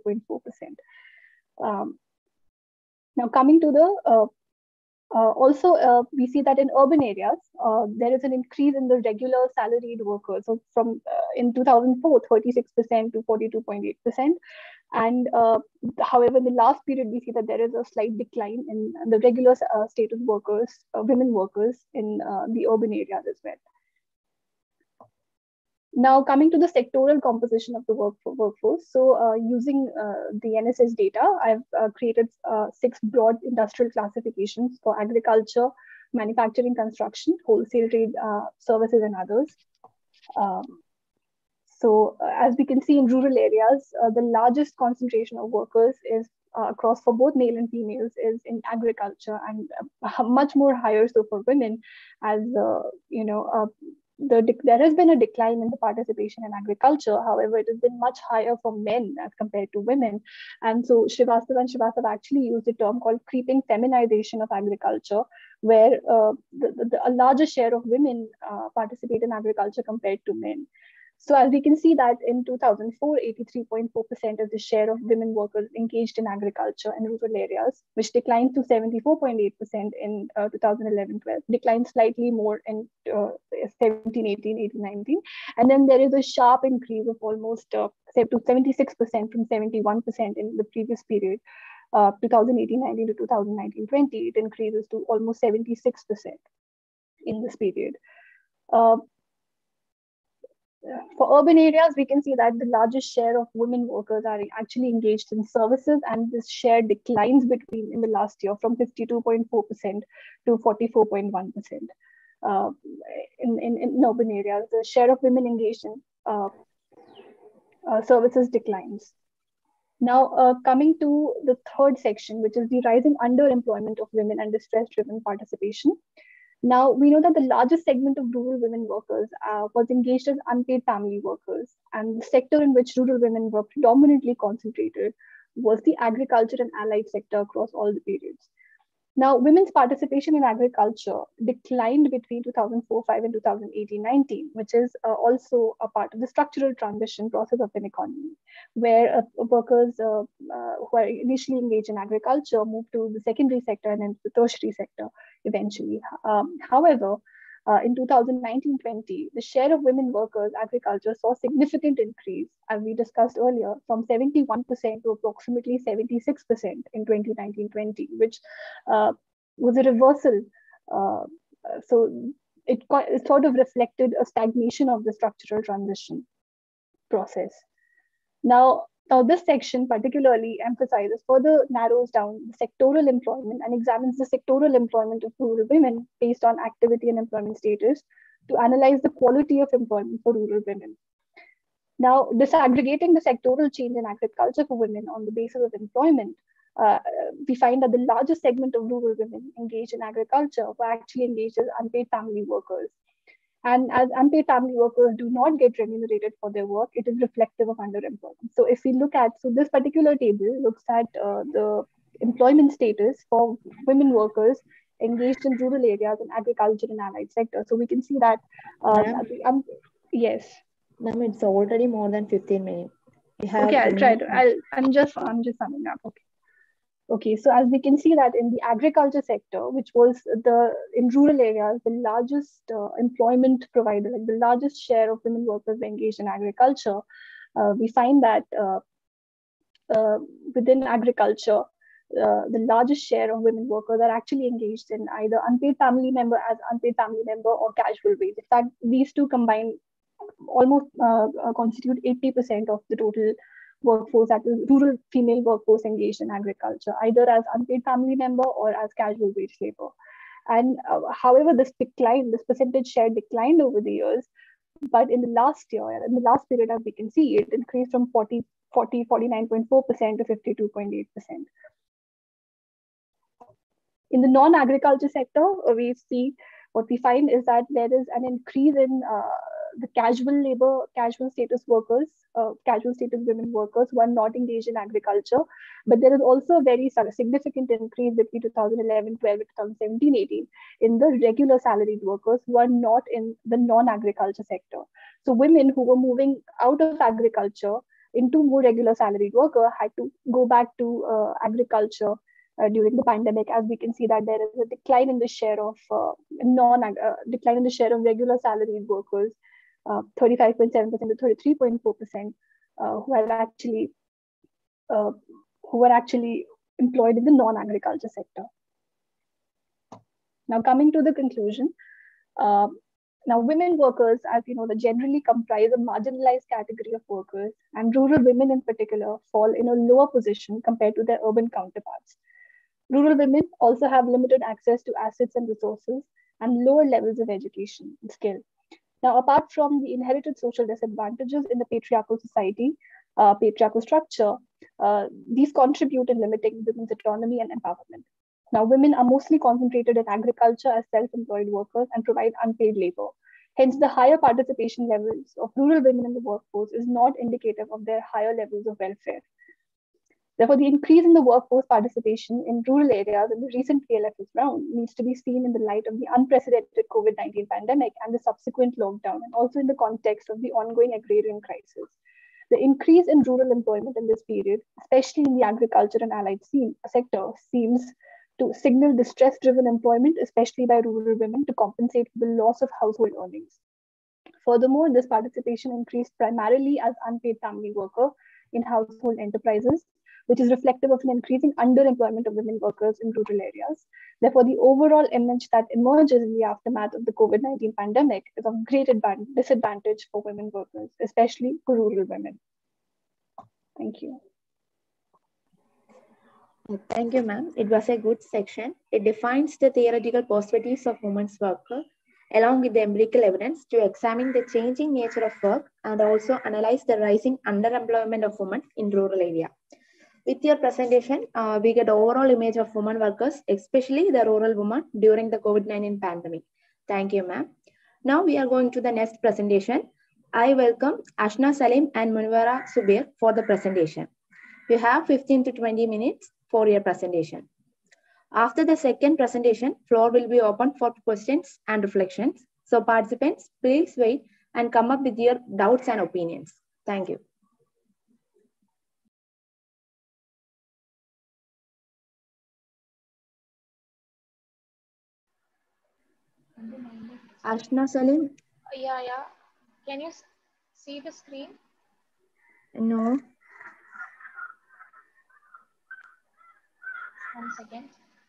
J: 42.4%. Now coming to the also, we see that in urban areas, there is an increase in the regular salaried workers. So from in 2004, 36% to 42.8%. And however, in the last period, we see that there is a slight decline in the regular status workers, women workers in the urban areas as well. Now, coming to the sectoral composition of the workforce. So using the NSS data, I've created 6 broad industrial classifications for agriculture, manufacturing, construction, wholesale trade, services, and others. So as we can see in rural areas, the largest concentration of workers is across for both male and females is in agriculture, and much more higher so for women, as there has been a decline in the participation in agriculture. However, it has been much higher for men as compared to women. And so Srivastava and Srivastava actually used a term called creeping feminization of agriculture, where a larger share of women participate in agriculture compared to men. So as we can see that in 2004, 83.4% of the share of women workers engaged in agriculture in rural areas, which declined to 74.8% in 2011-12, declined slightly more in 17-18, 18-19. And then there is a sharp increase of almost to 76% from 71% in the previous period. 2018-19 to 2019-20, it increases to almost 76% in this period. For urban areas, we can see that the largest share of women workers are actually engaged in services, and this share declines in the last year from 52.4% to 44.1%. In urban areas, the share of women engaged in services declines. Now, coming to the third section, which is the rising underemployment of women and distress-driven participation. Now, we know that the largest segment of rural women workers was engaged as unpaid family workers, and the sector in which rural women were predominantly concentrated was the agriculture and allied sector across all the periods. Now, women's participation in agriculture declined between 2004-05 and 2018-19, which is also a part of the structural transition process of an economy, where workers who are initially engaged in agriculture moved to the secondary sector and then the tertiary sector eventually. However, in 2019-20, the share of women workers agriculture saw significant increase, as we discussed earlier, from 71% to approximately 76% in 2019-20, which was a reversal. So it sort of reflected a stagnation of the structural transition process. Now this section particularly further narrows down the sectoral employment and examines the sectoral employment of rural women based on activity and employment status to analyze the quality of employment for rural women. Now, disaggregating the sectoral change in agriculture for women on the basis of employment, we find that the largest segment of rural women engaged in agriculture were actually engaged as unpaid family workers. And as unpaid family workers do not get remunerated for their work, it is reflective of underemployment. So if we look at, this particular table looks at the employment status for women workers engaged in rural areas and agriculture and allied sector. So we can see that, yes.
L: Ma'am, it's already more than 15 minutes.
J: Okay, I'll try to, I'm just summing up, okay. Okay, so as we can see that in the agriculture sector, which was in rural areas, the largest employment provider, like the largest share of women workers engaged in agriculture, we find that within agriculture, the largest share of women workers are actually engaged in either unpaid family member or casual wage. In fact, these two combined almost constitute 80% of the total workforce, that is rural female workforce engaged in agriculture, either as unpaid family member or as casual wage labor. And however, this percentage share declined over the years, but in the last period, as we can see, it increased from 49.4% to 52.8%. In the non-agriculture sector, what we find is that there is an increase in the casual status workers, casual status women workers who are not engaged in agriculture. But there is also a very significant increase between 2011-12 and 2017-18 in the regular salaried workers who are not in the non-agriculture sector. So women who were moving out of agriculture into more regular salaried worker had to go back to agriculture during the pandemic. As we can see that there is a decline in the share of regular salaried workers, 35.7% to 33.4%, who are actually employed in the non-agriculture sector. Now, coming to the conclusion, now women workers, as you know, they generally comprise a marginalized category of workers, and rural women in particular fall in a lower position compared to their urban counterparts. Rural women also have limited access to assets and resources and lower levels of education and skill. Now, apart from the inherited social disadvantages in the patriarchal society, patriarchal structure, these contribute in limiting women's autonomy and empowerment. Now, women are mostly concentrated in agriculture as self-employed workers and provide unpaid labor. Hence, the higher participation levels of rural women in the workforce is not indicative of their higher levels of welfare. Therefore, the increase in the workforce participation in rural areas in the recent PLFS round needs to be seen in the light of the unprecedented COVID-19 pandemic and the subsequent lockdown, and also in the context of the ongoing agrarian crisis. The increase in rural employment in this period, especially in the agriculture and allied sector, seems to signal distress-driven employment, especially by rural women, to compensate for the loss of household earnings. Furthermore, this participation increased primarily as unpaid family worker in household enterprises, which is reflective of an increasing underemployment of women workers in rural areas. Therefore, the overall image that emerges in the aftermath of the COVID-19 pandemic is of great disadvantage for women workers, especially for rural women. Thank you.
L: Thank you, ma'am. It was a good section. It defines the theoretical possibilities of women's work, along with the empirical evidence to examine the changing nature of work and also analyze the rising underemployment of women in rural area. With your presentation, we get overall image of women workers, especially the rural women during the COVID-19 pandemic. Thank you, ma'am. Now we are going to the next presentation. I welcome Ashna Salim and Munawara Subir for the presentation. You have 15 to 20 minutes for your presentation. After the second presentation, floor will be open for questions and reflections. So participants, please wait and come up with your doubts and opinions. Thank you. Ashna Salim?
M: Yeah. Can you see the screen?
L: No.
M: 1 second.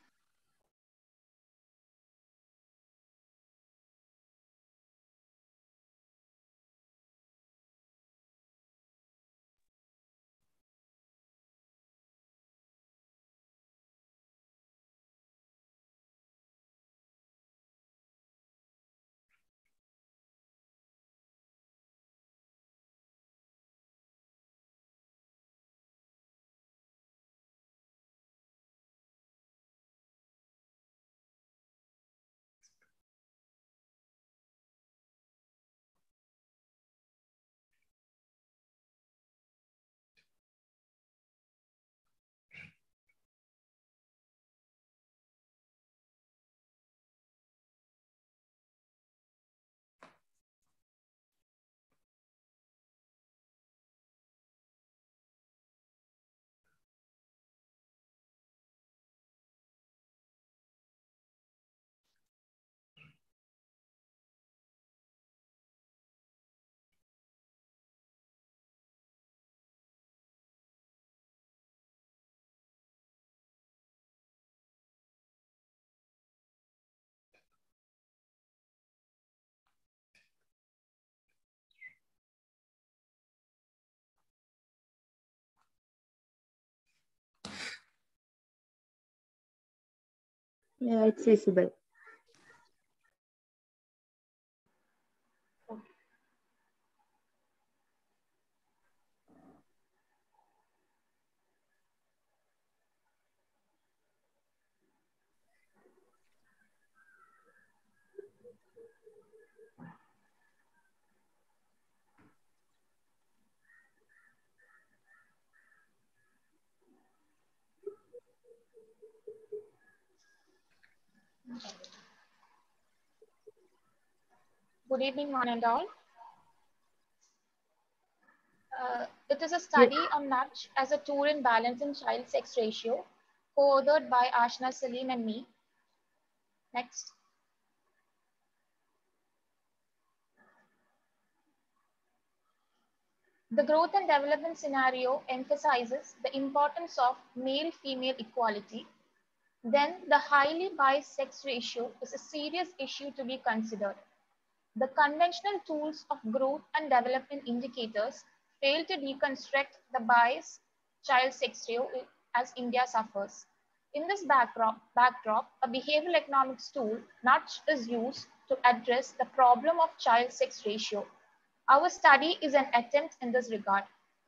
L: Yeah, it's visible.
M: Good evening, one and all. It is a study on nudge as a tool in balancing child sex ratio, co-authored by Ashna Salim and me. Next. The growth and development scenario emphasizes the importance of male-female equality. Then the highly biased sex ratio is a serious issue to be considered. The conventional tools of growth and development indicators fail to deconstruct the biased child sex ratio as India suffers. In this backdrop, a behavioral economics tool, nudge, is used to address the problem of child sex ratio. Our study is an attempt in this regard.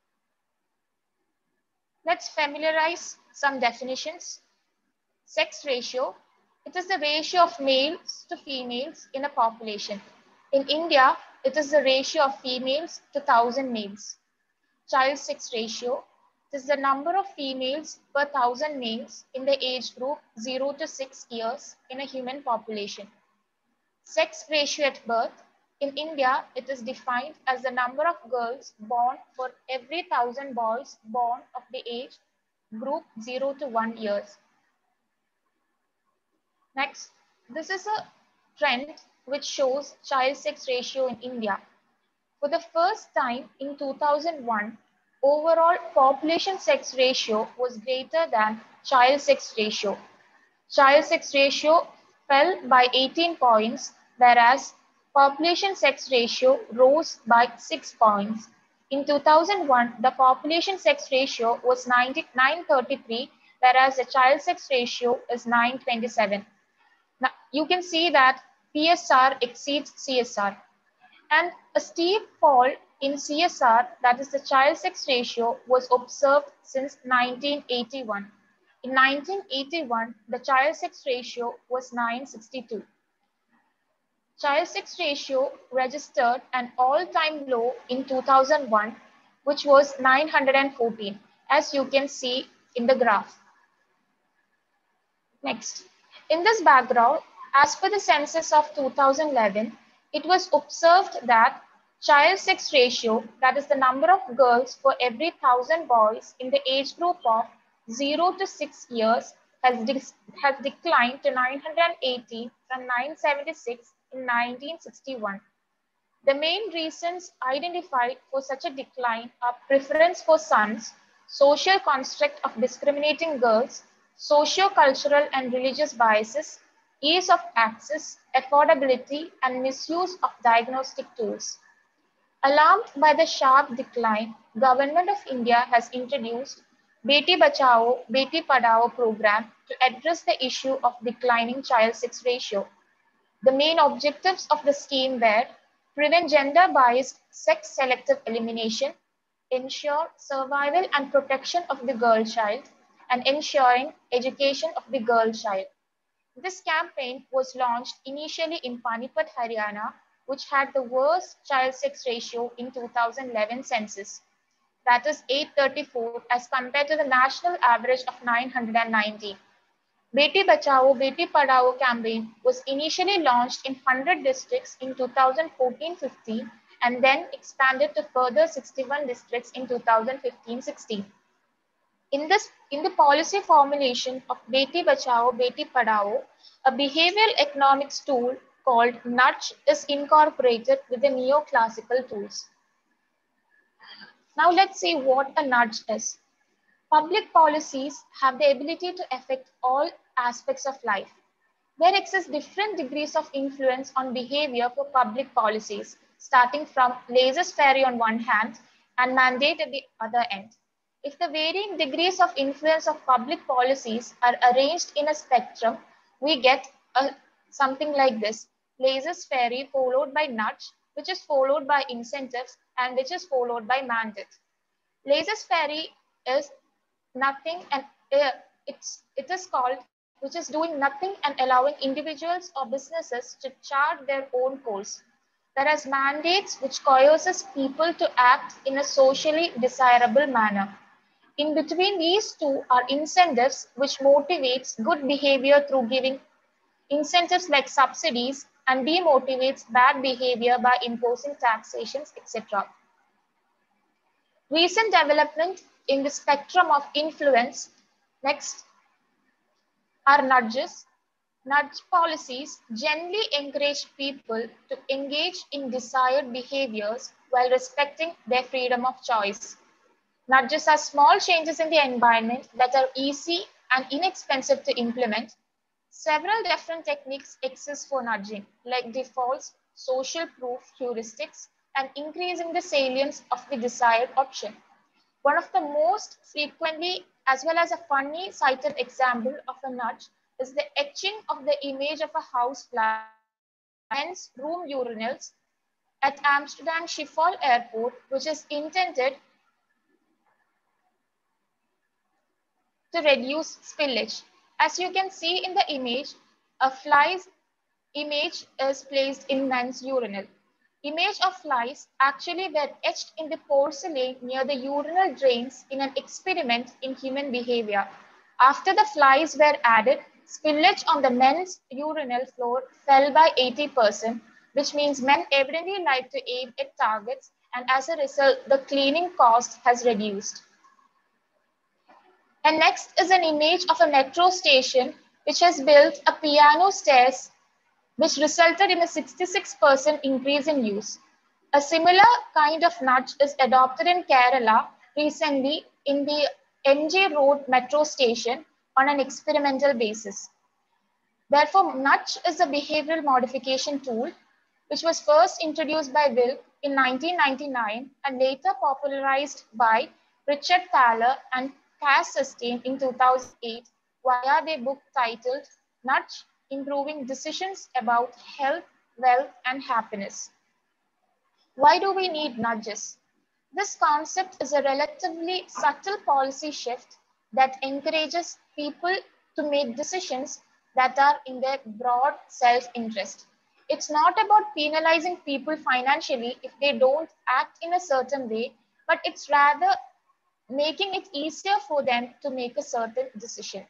M: Let's familiarize some definitions. Sex ratio, it is the ratio of males to females in a population. In India, it is the ratio of females to 1,000 males. Child sex ratio is the number of females per 1,000 males in the age group 0 to 6 years in a human population. Sex ratio at birth. In India, it is defined as the number of girls born for every 1,000 boys born of the age group 0 to 1 years. Next, this is a trend which shows child sex ratio in India. For the first time in 2001, overall population sex ratio was greater than child sex ratio. Child sex ratio fell by 18 points, whereas population sex ratio rose by 6 points. In 2001, the population sex ratio was 933, whereas the child sex ratio is 927. Now, you can see that PSR exceeds CSR. And a steep fall in CSR, that is the child sex ratio, was observed since 1981. In 1981, the child sex ratio was 962. Child sex ratio registered an all-time low in 2001, which was 914, as you can see in the graph. Next, in this background, as per the census of 2011, it was observed that child sex ratio, that is the number of girls for every 1,000 boys in the age group of 0 to 6 years, has declined to 980 from 976 in 1961. The main reasons identified for such a decline are preference for sons, social construct of discriminating girls, socio-cultural and religious biases, ease of access, affordability, and misuse of diagnostic tools. Alarmed by the sharp decline, Government of India has introduced Beti Bachao, Beti Padhao program to address the issue of declining child sex ratio. The main objectives of the scheme were prevent gender-biased sex-selective elimination, ensure survival and protection of the girl child, and ensuring education of the girl child. This campaign was launched initially in Panipat, Haryana, which had the worst child sex ratio in 2011 census, that is 834 as compared to the national average of 990. Beti Bachao, Beti Padhao campaign was initially launched in 100 districts in 2014-15 and then expanded to further 61 districts in 2015-16. In the policy formulation of Beti Bachao, Beti Padhao, a behavioral economics tool called Nudge is incorporated with the neoclassical tools. Now let's see what a nudge is. Public policies have the ability to affect all aspects of life. There exist different degrees of influence on behavior for public policies, starting from laissez-faire on one hand and mandate at the other end. If the varying degrees of influence of public policies are arranged in a spectrum, we get something like this: laissez-faire followed by nudge, which is followed by incentives, and which is followed by mandate. Laissez-faire is nothing, and it is called, which is doing nothing and allowing individuals or businesses to chart their own course. Whereas mandates, which coerces people to act in a socially desirable manner. In between these two are incentives, which motivates good behavior through giving incentives like subsidies and demotivates bad behavior by imposing taxations, etc. Recent development in the spectrum of influence, next, are nudges. Nudge policies generally encourage people to engage in desired behaviors while respecting their freedom of choice. Nudges are small changes in the environment that are easy and inexpensive to implement. Several different techniques exist for nudging, like defaults, social proof heuristics, and increasing the salience of the desired option. One of the most frequently as well as a funny cited example of a nudge is the etching of the image of a house fly in men's room urinals at Amsterdam Schiphol Airport, which is intended to reduce spillage. As you can see in the image, a fly's image is placed in men's urinal. Image of flies actually were etched in the porcelain near the urinal drains in an experiment in human behavior. After the flies were added, spillage on the men's urinal floor fell by 80%, which means men evidently like to aim at targets, and as a result, the cleaning cost has reduced. And next is an image of a metro station which has built a piano stairs, which resulted in a 66% increase in use. A similar kind of nudge is adopted in Kerala recently in the MJ Road metro station on an experimental basis. Therefore, nudge is a behavioral modification tool which was first introduced by Wilk in 1999 and later popularized by Richard Thaler and Cass Sustain in 2008 via their book titled Nudge: Improving Decisions About Health, Wealth, and Happiness. Why do we need nudges? This concept is a relatively subtle policy shift that encourages people to make decisions that are in their broad self-interest. It's not about penalizing people financially if they don't act in a certain way, but it's rather making it easier for them to make a certain decision.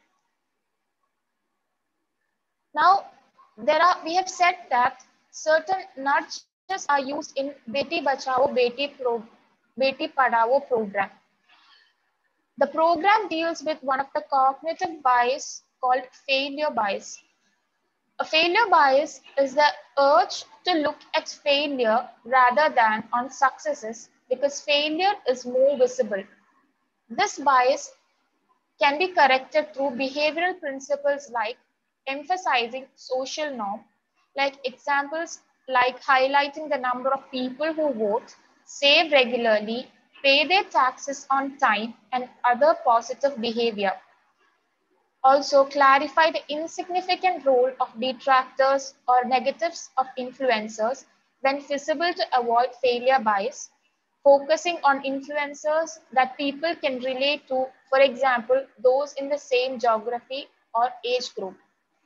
M: Now, we have said that certain nudges are used in Beti Bachao, Beti Padhao program. The program deals with one of the cognitive bias called failure bias. A failure bias is the urge to look at failure rather than on successes because failure is more visible. This bias can be corrected through behavioral principles like emphasizing social norm, like examples like highlighting the number of people who vote, save regularly, pay their taxes on time, and other positive behavior. Also, clarify the insignificant role of detractors or negatives of influencers when feasible to avoid failure bias, focusing on influencers that people can relate to, for example, those in the same geography or age group.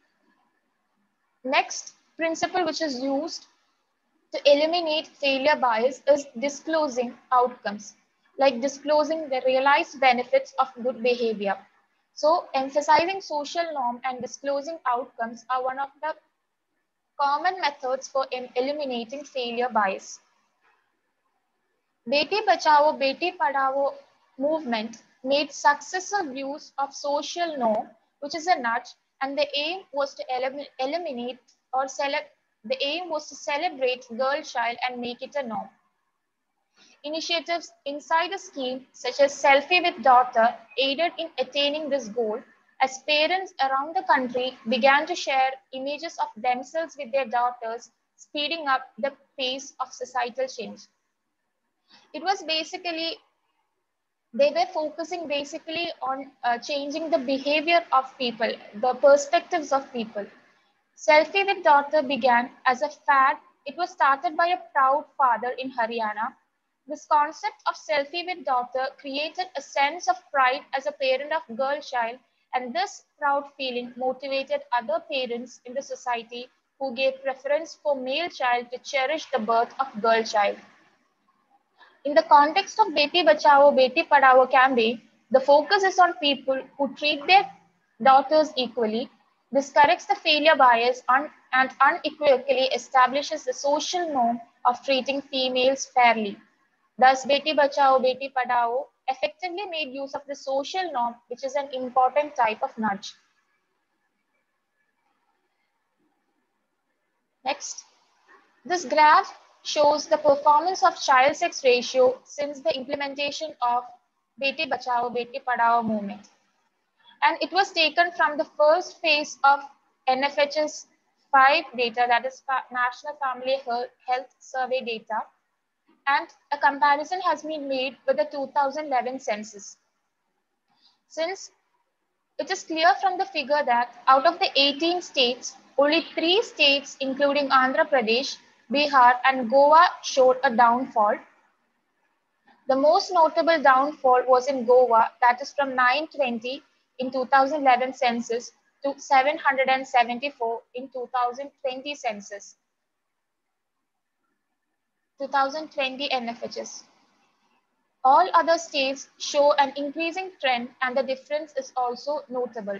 M: Next principle which is used to eliminate failure bias is disclosing outcomes, like disclosing the realized benefits of good behavior. So emphasizing social norm and disclosing outcomes are one of the common methods for eliminating failure bias. Beti Bachao, Beti Padhao movement made successive use of social norm, which is a nudge, and the aim was to eliminate or celebrate girl child and make it a norm. Initiatives inside the scheme, such as Selfie with Daughter, aided in attaining this goal, as parents around the country began to share images of themselves with their daughters, speeding up the pace of societal change. It was basically, they were focusing basically on changing the behavior of people, the perspectives of people. Selfie with Daughter began as a fad. It was started by a proud father in Haryana. This concept of selfie with daughter created a sense of pride as a parent of girl child, and this proud feeling motivated other parents in the society who gave preference for male child to cherish the birth of girl child. In the context of Beti Bachao, Beti Padhao campaign, the focus is on people who treat their daughters equally. This corrects the failure bias and unequivocally establishes the social norm of treating females fairly. Thus, Beti Bachao, Beti Padhao effectively made use of the social norm, which is an important type of nudge. Next, this graph shows the performance of child sex ratio since the implementation of Beti Bachao, Beti Padhao movement. And it was taken from the first phase of NFHS 5 data, that is National Family Health Survey data, and a comparison has been made with the 2011 census. Since it is clear from the figure that out of the 18 states, only 3 states, including Andhra Pradesh, Bihar, and Goa, showed a downfall. The most notable downfall was in Goa, that is from 920 in 2011 census to 774 in 2020 census. 2020 NFHS. All other states show an increasing trend, and the difference is also notable.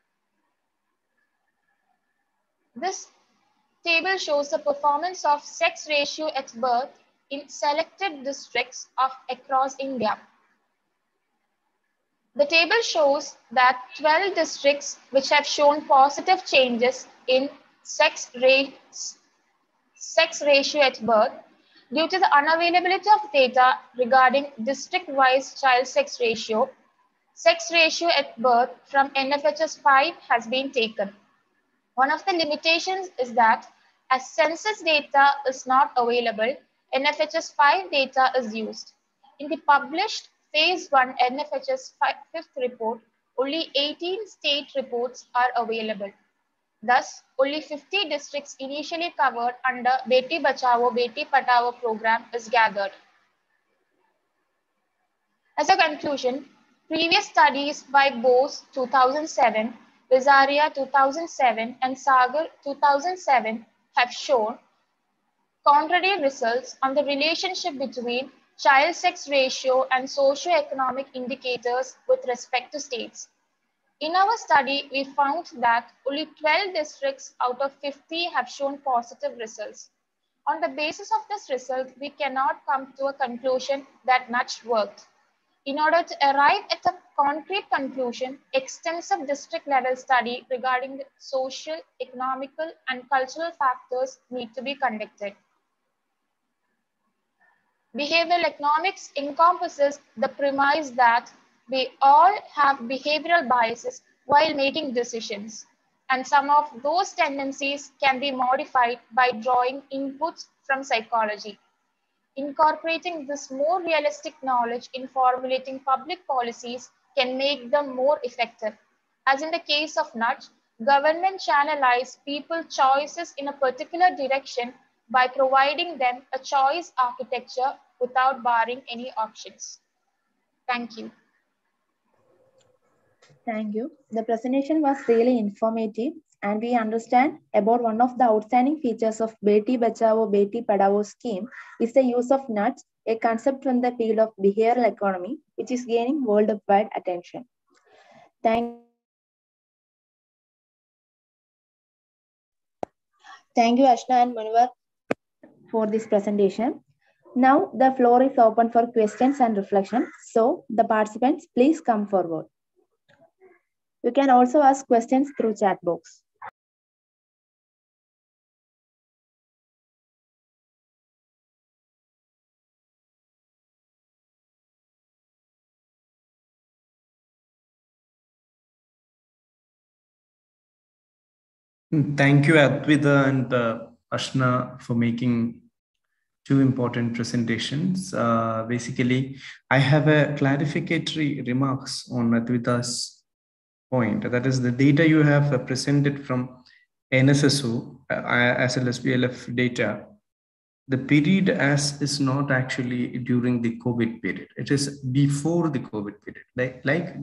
M: This table shows the performance of sex ratio at birth in selected districts across India. The table shows that 12 districts which have shown positive changes in sex ratio at birth due to the unavailability of data regarding district-wise child sex ratio at birth from NFHS 5 has been taken. One of the limitations is that as census data is not available, NFHS 5 data is used. In the published Phase 1 NFHS 5th report, only 18 state reports are available. Thus, only 50 districts initially covered under Beti Bachao Beti Padhao program is gathered. As a conclusion, previous studies by Bose 2007, Visaria 2007, and Sagar 2007 have shown contrary results on the relationship between child sex ratio and socio-economic indicators with respect to states. In our study, we found that only 12 districts out of 50 have shown positive results. On the basis of this result, we cannot come to a conclusion that much worked. In order to arrive at a concrete conclusion, extensive district level study regarding the social, economical, and cultural factors need to be conducted. Behavioral economics encompasses the premise that we all have behavioral biases while making decisions, and some of those tendencies can be modified by drawing inputs from psychology. Incorporating this more realistic knowledge in formulating public policies can make them more effective. As in the case of nudge, government channelize people's choices in a particular direction by providing them a choice architecture without barring any options. Thank you.
L: Thank you. The presentation was really informative, and we understand about one of the outstanding features of Beti Bachao Beti Padhao scheme is the use of nudge, a concept from the field of behavioral economy, which is gaining worldwide attention. Thank you, Ashna and Munivar, for this presentation. Now the floor is open for questions and reflection. So the participants, please come forward. You can also ask questions through chat box.
D: Thank you, Advita and Ashna, for making two important presentations. Basically, I have a clarificatory remarks on Advita's point. That is, the data you have presented from NSSO as well as PLF data, the period as is not actually during the COVID period. It is before the COVID period, like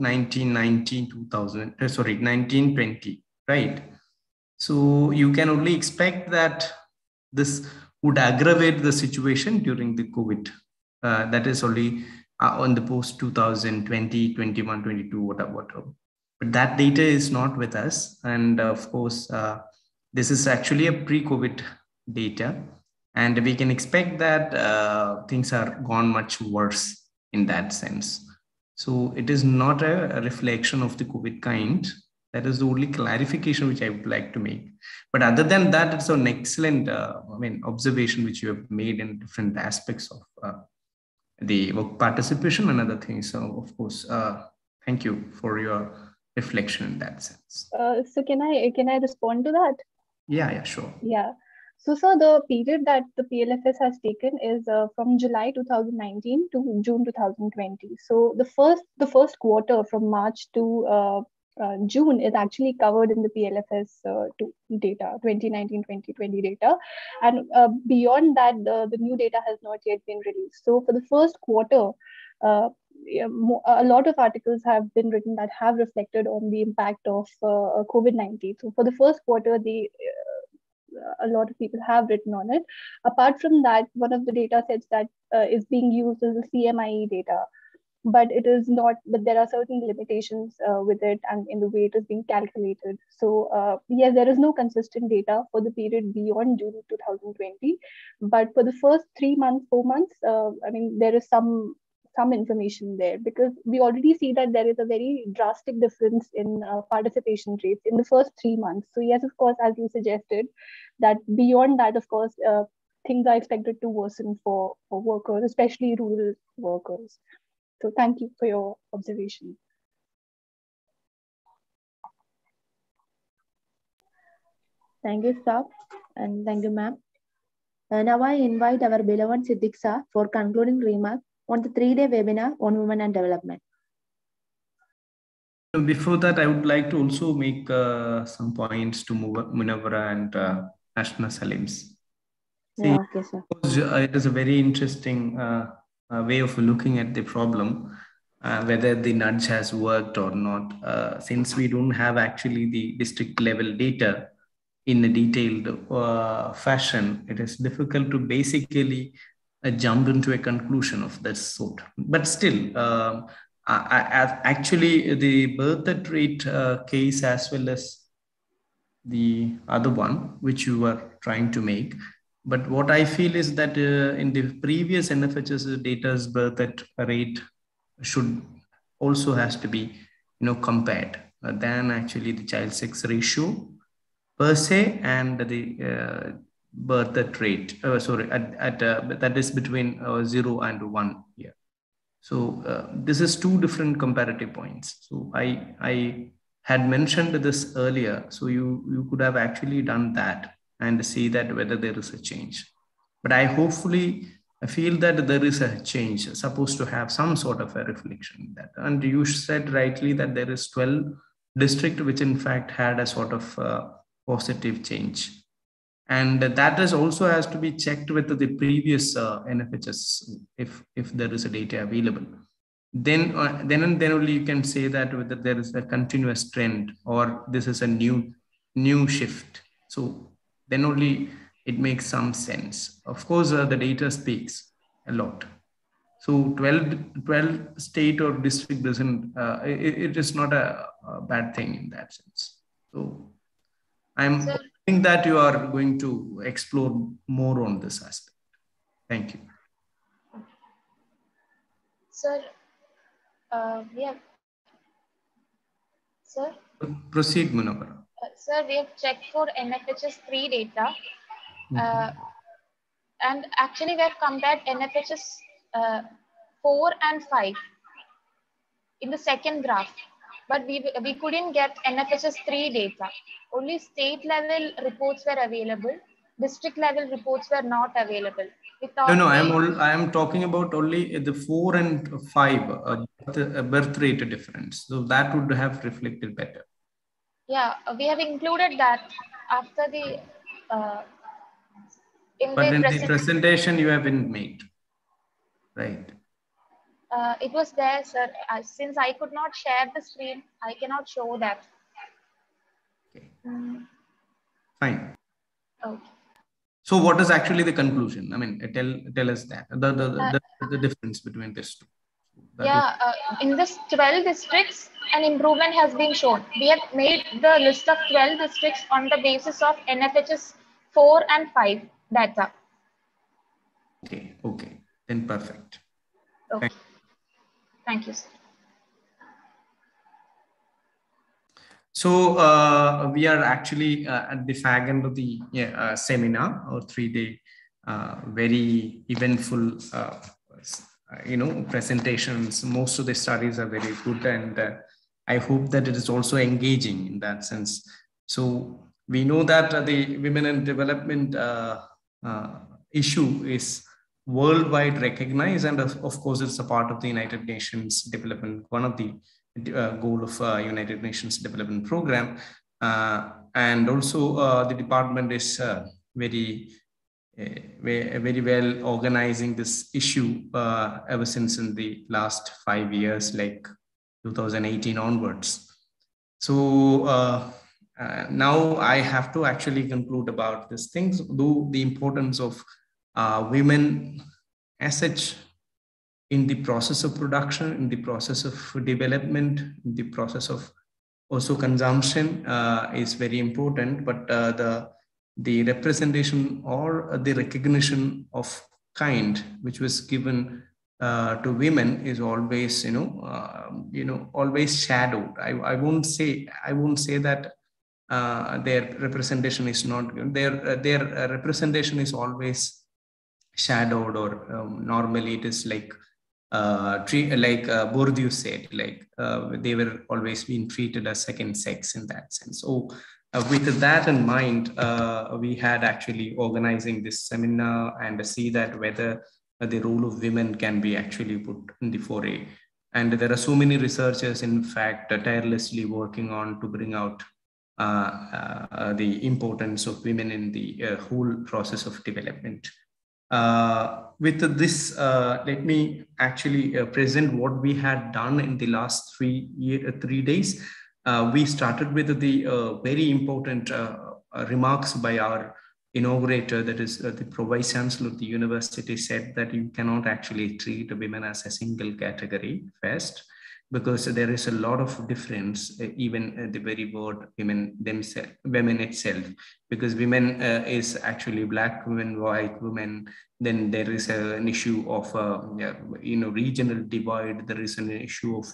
D: 1920, right? So you can only expect that this would aggravate the situation during the COVID. That is only on the post 2020, 21, 22, whatever. But that data is not with us. And of course, this is actually a pre-COVID data. And we can expect that things are gone much worse in that sense. So it is not a reflection of the COVID kind. That is the only clarification which I would like to make. But other than that, it's an excellent observation which you have made in different aspects of the work participation and other things. So of course, thank you for your reflection in that sense.
J: So can I respond to that?
D: Yeah, sure.
J: Yeah. So the period that the PLFS has taken is from July 2019 to June 2020. So the first quarter from March to June is actually covered in the PLFS data, 2019-2020 data. And beyond that, the new data has not yet been released. So for the first quarter, a lot of articles have been written that have reflected on the impact of COVID-19. So for the first quarter, a lot of people have written on it. Apart from that, one of the data sets that is being used is the CMIE data, but it is not, but there are certain limitations with it and in the way it is being calculated. So yes, there is no consistent data for the period beyond June 2020, but for the first 3 months, 4 months, I mean, there is some information there, because we already see that there is a very drastic difference in participation rates in the first 3 months. So yes, of course, as you suggested, that beyond that, of course, things are expected to worsen for workers, especially rural workers. So thank you for your observation.
L: Thank you, staff, and thank you, ma'am. Now I invite our beloved Siddiq sir for concluding remarks on the 3-day webinar on women and development.
D: Before that, I would like to also make some points to Munawara and Ashna Salim's.
L: Yeah, okay, sir.
D: It is a very interesting way of looking at the problem, whether the nudge has worked or not. Since we don't have actually the district level data in a detailed fashion, it is difficult to basically jump into a conclusion of this sort. But still, actually the birth rate case, as well as the other one which you were trying to make. But what I feel is that in the previous NFHS data's birth rate should also has to be, compared than actually the child sex ratio per se and the birth rate. That is between 0 and 1 here. So this is 2 different comparative points. So I had mentioned this earlier. So you could have actually done that and see that whether there is a change. But I feel that there is a change, supposed to have some sort of a reflection in that. And you said rightly that there is 12 districts which in fact had a sort of positive change. And that is also has to be checked with the previous NFHS if there is a data available. Then only you can say that whether there is a continuous trend or this is a new shift. So then only it makes some sense. Of course, the data speaks a lot. So 12 state or district doesn't, it is not a bad thing in that sense. So I'm hoping that you are going to explore more on this aspect. Thank you.
M: Sir, we have, sir?
D: Proceed, Munawara.
M: Sir, we have checked for NFHS 3 data. And actually we have compared NFHS 4 and 5 in the second graph. But we couldn't get NFHS 3 data. Only state level reports were available. District level reports were not available.
D: No, I am talking about only the 4 and 5 birth rate difference. So that would have reflected better.
M: Yeah, we have included that after the
D: in the presentation you haven't made, right?
M: It was there, sir. Since I could not share the screen, I cannot show that.
D: Okay. Fine.
M: Okay.
D: So what is actually the conclusion? I mean, tell us that the difference between these two.
M: In this 12 districts, an improvement has been shown. We have made the list of 12 districts on the basis of NFHS 4 and 5 data.
D: Okay, then perfect.
M: Okay. Thank you, sir.
D: So we are actually at the fag end of the seminar or 3-day very eventful presentations. Most of the studies are very good, and I hope that it is also engaging in that sense. So we know that the women and development issue is worldwide recognized, and of course it's a part of the United Nations development, one of the goal of United Nations Development Program, and also the department is very well organizing this issue ever since in the last 5 years, like 2018 onwards. So now I have to actually conclude about these things, though the importance of women as such in the process of production, in the process of development, in the process of also consumption is very important, but the representation or the recognition of kind which was given to women is always, always shadowed. I won't say that their representation is not good. Their representation is always shadowed, or normally it is like Bourdieu said, they were always being treated as second sex in that sense. So with that in mind, we had actually organizing this seminar and see that whether the role of women can be actually put in the foray. And there are so many researchers, in fact, tirelessly working on to bring out the importance of women in the whole process of development. With this, let me actually present what we had done in the last 3 days. We started with the very important remarks by our inaugurator, that is the Pro-Vice Chancellor of the university, said that you cannot actually treat women as a single category first, because there is a lot of difference, even the very word women themselves, women itself, because women is actually Black women, white women. Then there is an issue of regional divide. There is an issue of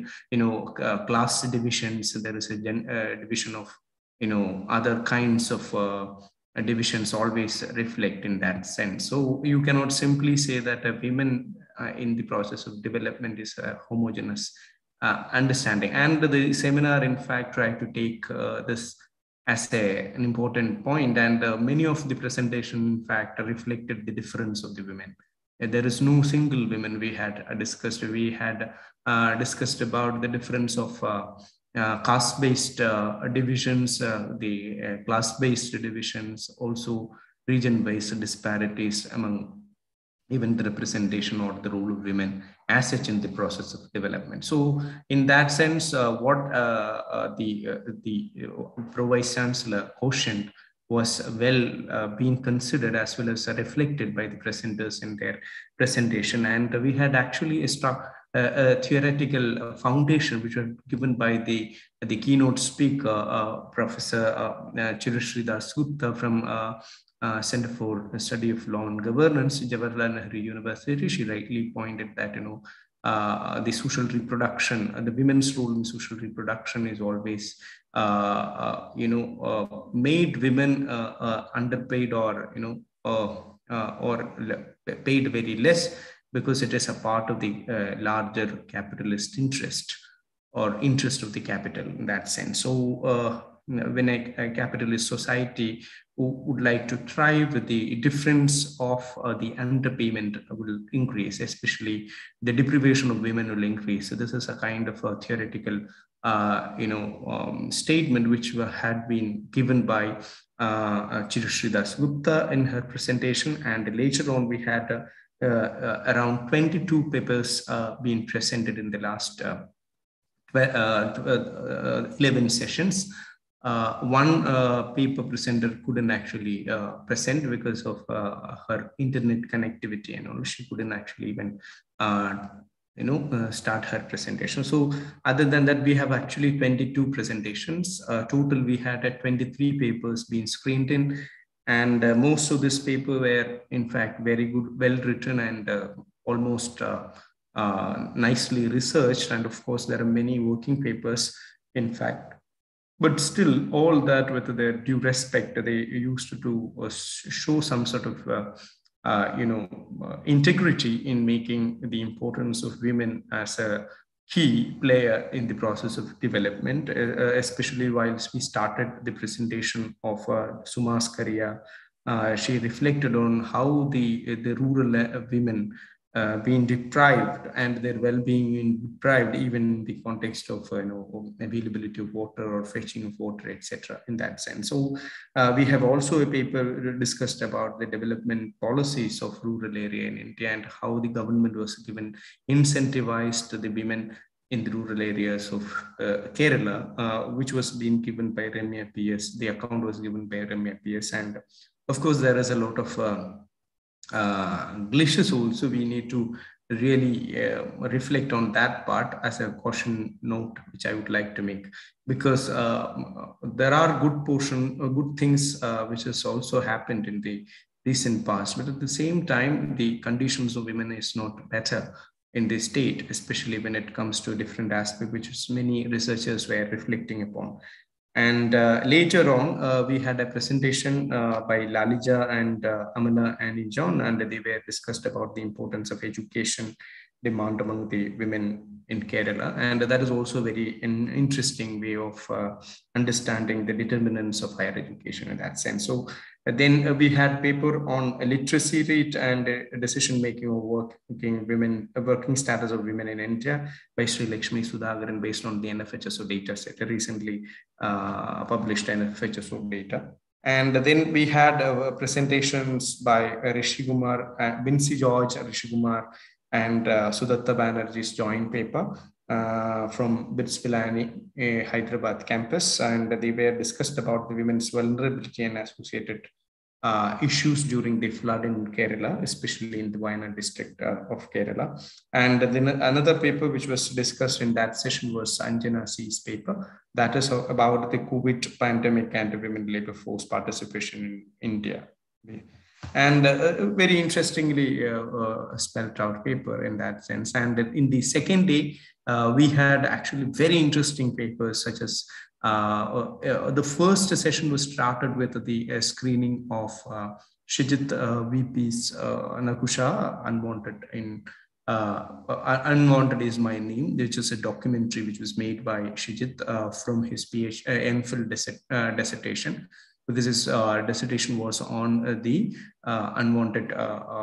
D: class divisions. There is a division of other kinds of divisions always reflect in that sense. So you cannot simply say that a women in the process of development is a homogeneous understanding. And the seminar, in fact, tried to take this as an important point. And many of the presentation, in fact, reflected the difference of the women. There is no single women we had discussed. We had discussed about the difference of caste-based divisions, the class-based divisions, also region-based disparities among even the representation or the role of women as such in the process of development. So in that sense, what the Pro-Vice Chancellor cautioned was well being considered as well as reflected by the presenters in their presentation. And we had actually a theoretical foundation which was given by the keynote speaker, Professor Chirushree Dasgupta from Center for the Study of Law and Governance, Jawaharlal Nehru University. She rightly pointed that the social reproduction, the women's role in social reproduction is always made women underpaid or paid very less, because it is a part of the larger capitalist interest or interest of the capital in that sense. So when a capitalist society would like to thrive, the difference of the underpayment will increase, especially the deprivation of women will increase. So this is a kind of a theoretical statement which had been given by Chirushree Dasgupta in her presentation. And later on, we had around 22 papers being presented in the last 11 sessions. One paper presenter couldn't actually present because of her internet connectivity, and all. She couldn't actually even start her presentation. So other than that, we have actually 22 presentations. Total, we had 23 papers being screened in, and most of this paper were in fact very good, well written, and almost nicely researched. And of course, there are many working papers, in fact. But still, all that with their due respect, they used to show some sort of, integrity in making the importance of women as a key player in the process of development, especially whilst we started the presentation of Suma's career. She reflected on how the rural women being deprived and their well-being being deprived, even in the context of availability of water or fetching of water, etc. in that sense. So we have also a paper discussed about the development policies of rural area in India and how the government was given incentivized the women in the rural areas of Kerala, which was being given by Ramya PS. The account was given by Ramya PS. And of course, there is a lot of glitches also. We need to really reflect on that part as a caution note, which I would like to make, because there are good things which has also happened in the recent past, but at the same time, the conditions of women is not better in the state, especially when it comes to a different aspect, which many researchers were reflecting upon. And later on, we had a presentation by Lalija and Amala and John, and they were discussed about the importance of education demand among the women in Kerala. And that is also very an interesting way of understanding the determinants of higher education in that sense. So then we had paper on literacy rate and decision-making of working status of women in India by Sri Lakshmi Sudhakaran based on the NFHSO data set, recently published NFHSO data. And then we had presentations by Rishi Kumar, Vincy George, Rishi Kumar, and Sudatta Banerjee's joint paper from BITS Pilani Hyderabad campus. And they were discussed about the women's vulnerability and associated issues during the flood in Kerala, especially in the Wayanad district of Kerala. And then another paper which was discussed in that session was Anjana C's paper, that is about the COVID pandemic and women labor force participation in India. And very interestingly spelled out paper in that sense. And in the second day, we had actually very interesting papers, such as the first session was started with the screening of Shijit VP's Nakusha, Unwanted is My Name, which is a documentary which was made by Shijit from his MPhil dissertation. This is dissertation was on the unwanted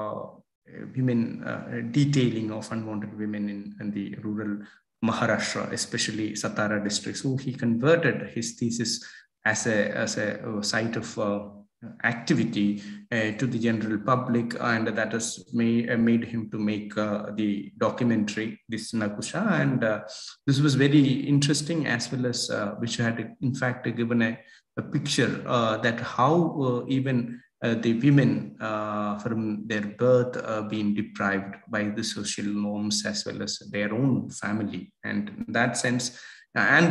D: women, detailing of unwanted women in the rural Maharashtra, especially Satara district. So he converted his thesis as a site of activity to the general public, and that has made him to make the documentary, this Nakusha. And this was very interesting, as well as which had in fact given a picture that how even the women from their birth being deprived by the social norms as well as their own family. And in that sense, and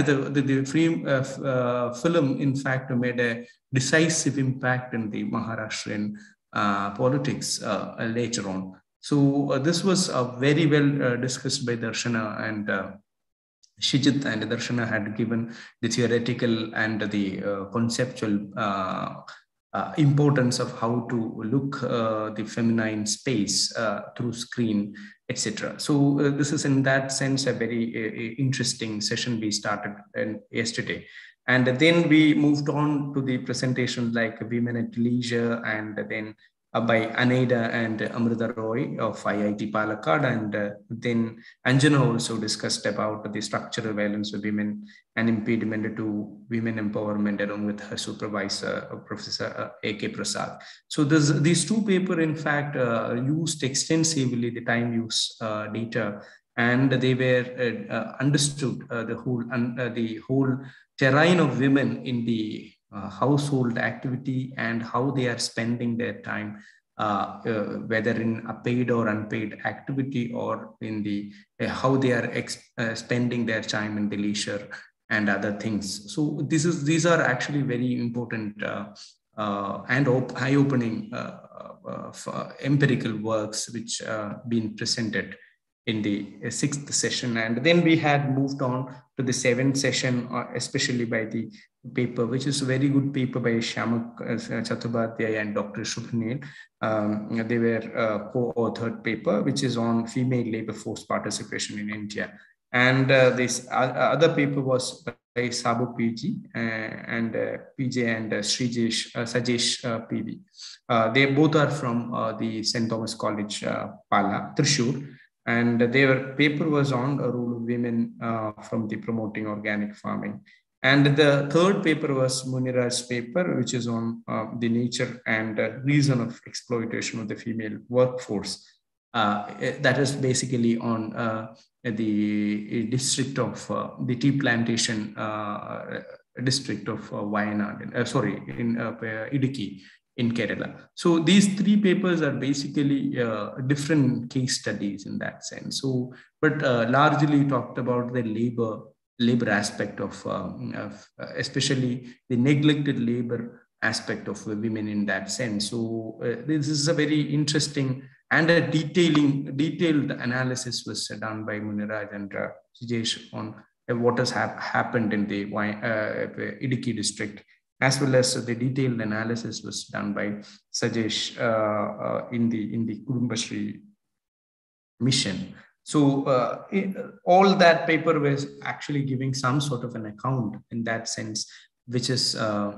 D: the film in fact made a decisive impact in the Maharashtrian politics later on. So this was very well discussed by Darshana and Shijit, and Darshana had given the theoretical and the conceptual importance of how to look the feminine space through screen, etc. So this is in that sense a very interesting session we started yesterday. And then we moved on to the presentation like Women at Leisure, and then by Aneda and Amrita Roy of IIT Palakkad. And then Anjana also discussed about the structural violence of women and impediment to women empowerment, along with her supervisor, Professor A.K. Prasad. So these two papers, in fact, used extensively the time use data, and they were understood the whole terrain of women in the household activity and how they are spending their time, whether in a paid or unpaid activity, or in the how they are spending their time in the leisure and other things. So these are actually very important and eye-opening empirical works which been presented in the sixth session. And then we had moved on to the seventh session, especially by the paper, which is a very good paper by Shyamak Chattopadhyay and Dr. Shubhanil. They were co-authored paper, which is on female labor force participation in India. And this other paper was by Sabu PG and PJ and Sajesh PV. They both are from the St. Thomas College, Pala, Thrissur. And their paper was on a role of women from the promoting organic farming. And the third paper was Muniraj's paper, which is on the nature and reason of exploitation of the female workforce that is basically on the district of the tea plantation district of Wayanad, in Idukki in Kerala. So these 3 papers are basically different case studies in that sense. So, but largely talked about the labor aspect of especially the neglected labor aspect of women in that sense. So this is a very interesting and a detailed analysis was done by Muniraj and Sijesh on what has happened in the Idukki district, as well as the detailed analysis was done by Sajesh in the Kudumbashree mission. So all that paper was actually giving some sort of an account in that sense, which is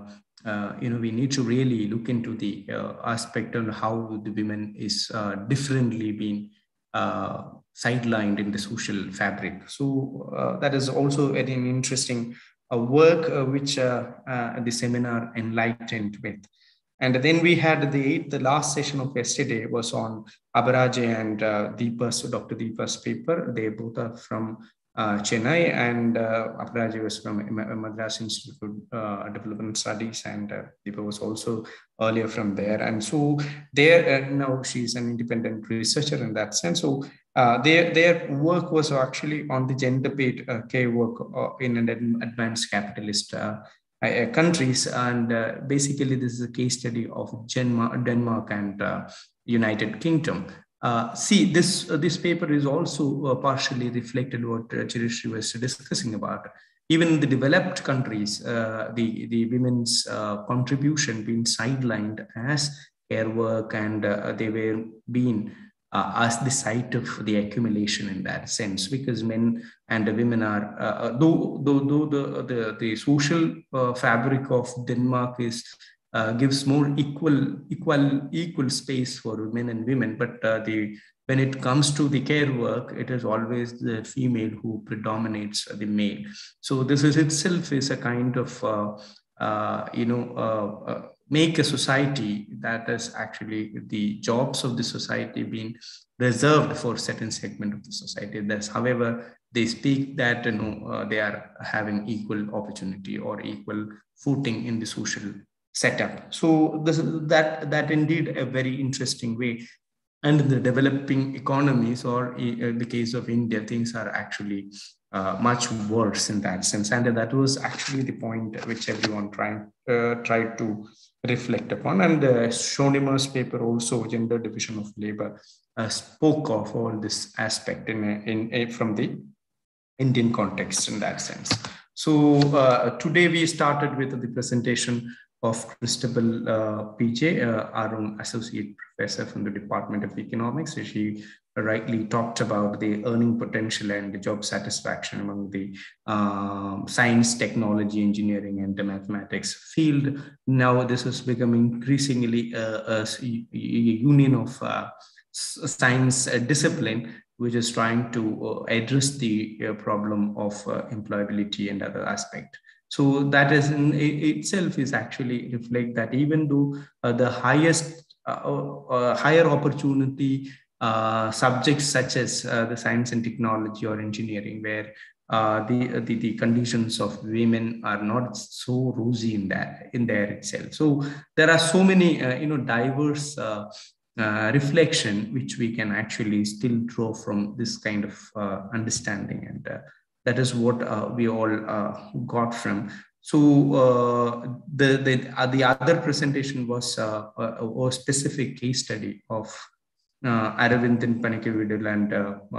D: we need to really look into the aspect on how the women is differently being sidelined in the social fabric. So that is also an interesting work which the seminar enlightened with. And then we had the last session of yesterday was on Abhiraj and Dr. Deepa's paper. They both are from Chennai, and Abhiraj was from Madras Institute of Development Studies, and Deepa was also earlier from there. And so there now she's an independent researcher in that sense. So their work was actually on the gender paid care work in an advanced capitalist countries, and basically this is a case study of Denmark and United Kingdom. See, this paper is also partially reflected what Chirishri was discussing about. Even in the developed countries, the women's contribution being sidelined as care work, and they were being as the site of the accumulation in that sense, because men and the women are, though the social fabric of Denmark is gives more equal space for men and women, but when it comes to the care work, it is always the female who predominates the male. So this is itself is a kind of make a society that is actually the jobs of the society being reserved for a certain segment of the society. Thus, however, they speak that they are having equal opportunity or equal footing in the social setup. So that indeed a very interesting way. And in the developing economies, or in the case of India, things are actually much worse in that sense. And that was actually the point which everyone tried to reflect upon. And Shonima's paper also, Gender Division of Labor, spoke of all this aspect from the Indian context in that sense. So today we started with the presentation of Christabel PJ, our own associate professor from the Department of Economics. She rightly talked about the earning potential and the job satisfaction among the science, technology, engineering, and the mathematics field. Now this has become increasingly a union of science discipline, which is trying to address the problem of employability and other aspects. So that is in itself is actually reflect that even though the higher opportunity subjects such as the science and technology or engineering, where the conditions of women are not so rosy in there itself. So there are so many diverse reflection which we can actually still draw from this kind of understanding, and that is what we all got from. So the other presentation was a specific case study of Aravindan Panikkavidal and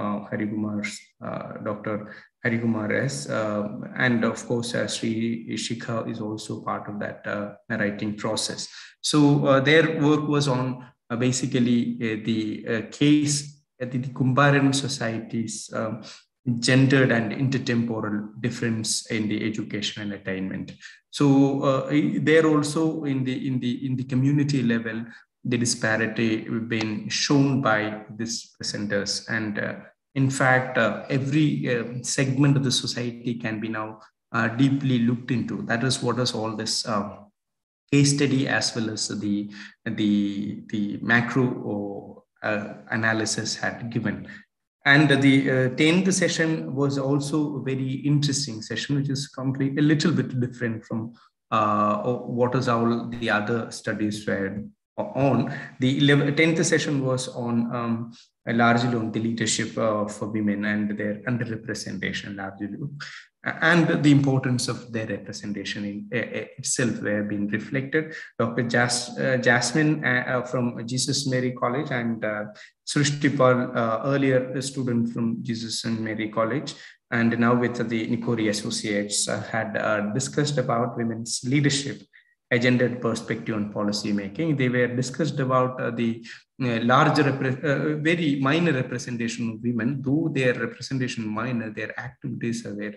D: Dr. Harikumar S. And of course, Sri Shikha is also part of that writing process. So their work was on basically the case at the Kumbharan society's gendered and intertemporal difference in the education and attainment. So there also in the community level, the disparity been shown by these presenters, and in fact every segment of the society can be now deeply looked into. That is what is all this case study, as well as the macro analysis had given. And the 10th session was also a very interesting session, which is completely a little bit different from what is all the other studies were on. The 10th session was on largely on the leadership for women and their underrepresentation largely, and the importance of their representation in itself were being reflected. Dr. Jasmine from Jesus Mary College and Srishti Paul, earlier a student from Jesus and Mary College, and now with the Nikori Associates, had discussed about women's leadership, a gendered perspective on policy making. They were discussed about the larger, very minor representation of women, though their representation minor, their activities were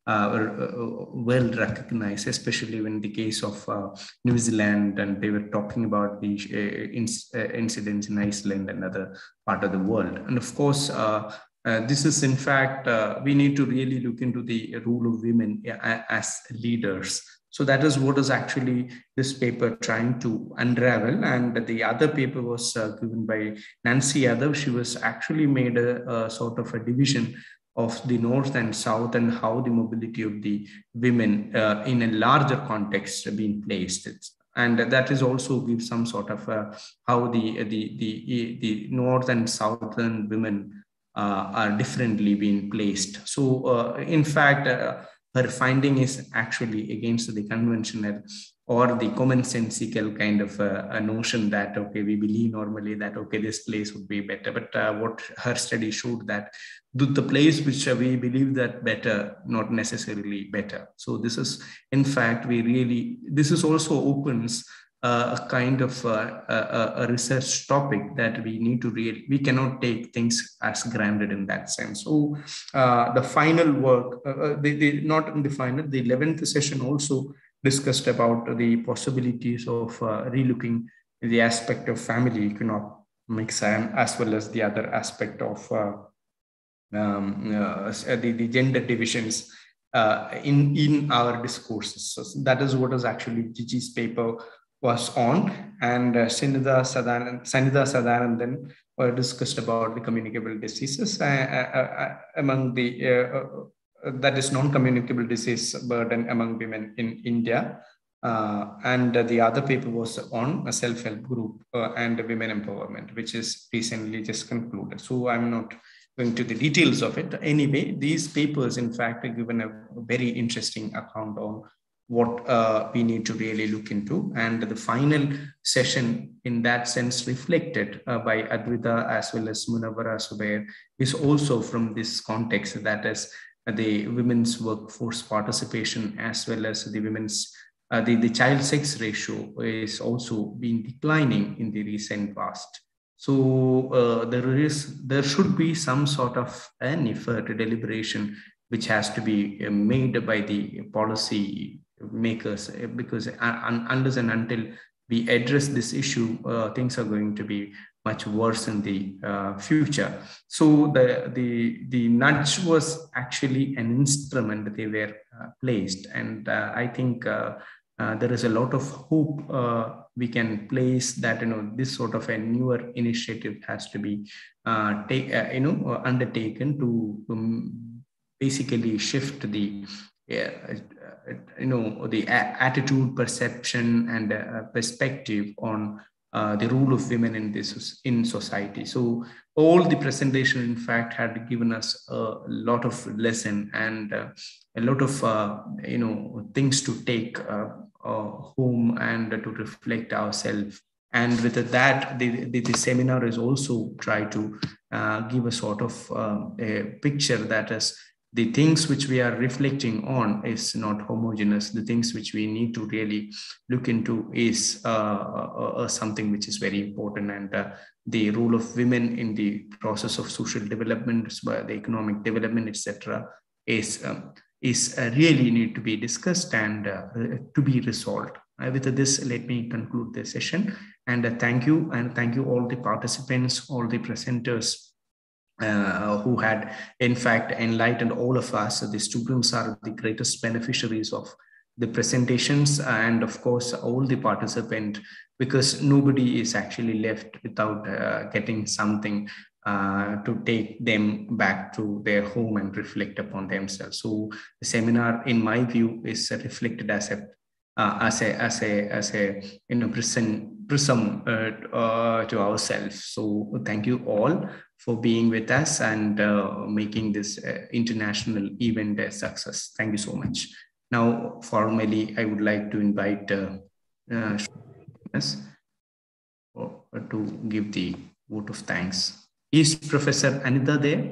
D: well recognized, especially in the case of New Zealand, and they were talking about the incidents in Iceland and other part of the world. And of course, this is in fact, we need to really look into the role of women as leaders. So that is what is actually this paper trying to unravel. And the other paper was given by Nancy Yadav. She was actually made a sort of a division of the North and South and how the mobility of the women in a larger context being placed. And that is also gives some sort of how the North and Southern women are differently being placed. So in fact, her finding is actually against the conventional or the commonsensical kind of a notion that, okay, we believe normally that, okay, this place would be better. But what her study showed that the place which we believe that better, not necessarily better. So this is, in fact, this is also opens a kind of a research topic that we need to we cannot take things as granted in that sense. So the final work, not in the final, the 11th session also discussed about the possibilities of relooking the aspect of family economics and as well as the other aspect of the gender divisions in our discourses. So that is what is actually Gigi's paper was on, and Sanidha Sadanandan discussed about the communicable diseases among the that is non-communicable disease burden among women in India. And the other paper was on a self-help group and women empowerment, which is recently just concluded. So I'm not going to the details of it. Anyway, these papers, in fact, are given a very interesting account on what we need to really look into. And the final session in that sense reflected by Advita as well as Munawara Zubair is also from this context, that is the women's workforce participation as well as the women's the child sex ratio is also been declining in the recent past. So there should be some sort of an effort, a deliberation, which has to be made by the policy makers, because unless and until we address this issue, things are going to be much worse in the future. So the nudge was actually an instrument they were placed, and I think there is a lot of hope we can place that this sort of a newer initiative has to be undertaken to basically shift the the attitude, perception, and perspective on the role of women in society. So all the presentation, in fact, had given us a lot of lesson and a lot of things to take home and to reflect ourselves. And with that, the seminar is also try to give a sort of a picture that is the things which we are reflecting on is not homogeneous. The things which we need to really look into is something which is very important, and the role of women in the process of social development, the economic development, etc., is really need to be discussed and to be resolved. With this, let me conclude the session, and thank you all the participants, all the presenters who had in fact enlightened all of us. The students are the greatest beneficiaries of the presentations and of course all the participants, because nobody is actually left without getting something to take them back to their home and reflect upon themselves. So the seminar, in my view, is reflected as a prism to ourselves. So thank you all for being with us and making this international event a success. Thank you so much. Now, formally, I would like to invite us to give the vote of thanks. Is Professor Anita there?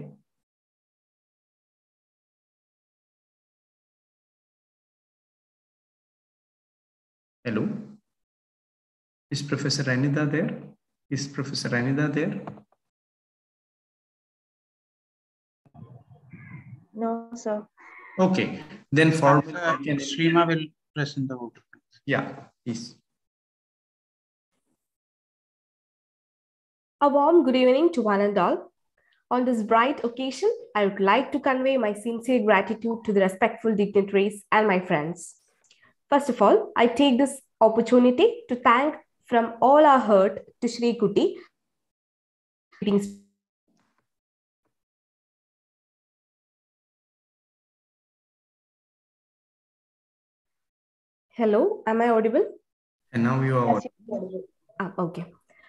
D: Hello? Is Professor Anita there? Is Professor Anita there?
L: No, sir.
D: Okay, then formally
N: Shrima will present the vote.
D: Yeah, please.
O: A warm good evening to one and all. On this bright occasion, I would like to convey my sincere gratitude to the respectful dignitaries and my friends. First of all, I take this opportunity to thank from all our heart to Shri Kuti. Hello, am I audible?
D: And now you are
O: okay.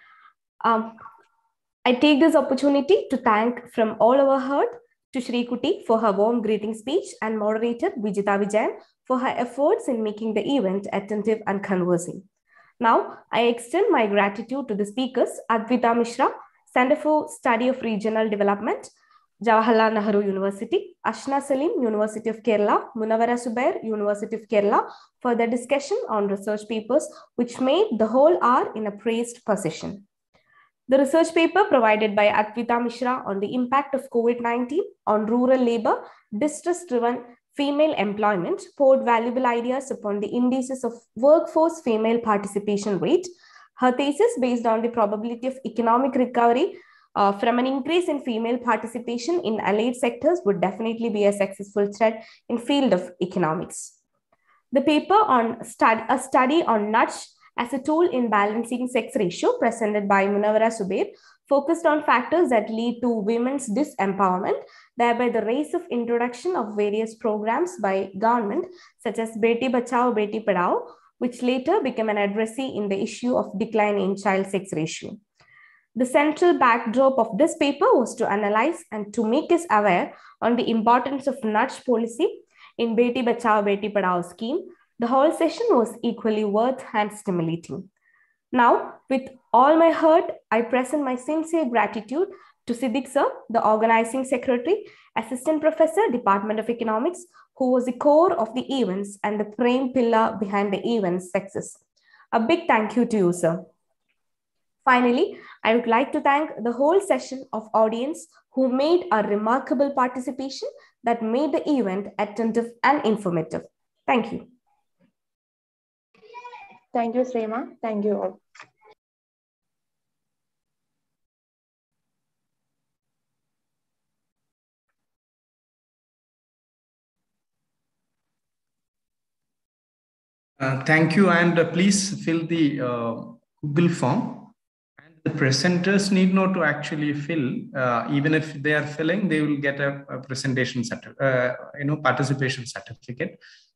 O: I take this opportunity to thank from all our heart to Shri Kuti for her warm greeting speech and moderator Vijita Vijayan for her efforts in making the event attentive and conversing. Now, I extend my gratitude to the speakers Advita Mishra, Center for Study of Regional Development, Jawaharlal Nehru University, Ashna Salim, University of Kerala, Munawara Subair, University of Kerala, for the discussion on research papers which made the whole hour in a praised position. The research paper provided by Advita Mishra on the impact of COVID-19 on rural labor, distress-driven female employment poured valuable ideas upon the indices of workforce female participation rate. Her thesis, based on the probability of economic recovery from an increase in female participation in allied sectors, would definitely be a successful thread in field of economics. The paper on a study on nudge as a tool in balancing sex ratio, presented by Munawara Subair, focused on factors that lead to women's disempowerment, thereby the race of introduction of various programs by government, such as Beti Bachao, Beti Padhao, which later became an addressee in the issue of decline in child sex ratio. The central backdrop of this paper was to analyze and to make us aware on the importance of nudge policy in Beti Bachao, Beti Padhao scheme. The whole session was equally worth and stimulating. Now, with all my heart, I present my sincere gratitude to Siddiq sir, the organizing secretary, assistant professor, Department of Economics, who was the core of the events and the prime pillar behind the event's success. A big thank you to you, sir. Finally, I would like to thank the whole session of audience who made a remarkable participation that made the event attentive and informative. Thank you.
L: Thank you, Shrima. Thank you all.
D: Thank you, and please fill the Google form. And the presenters need not to actually fill. Even if they are filling, they will get a presentation participation certificate.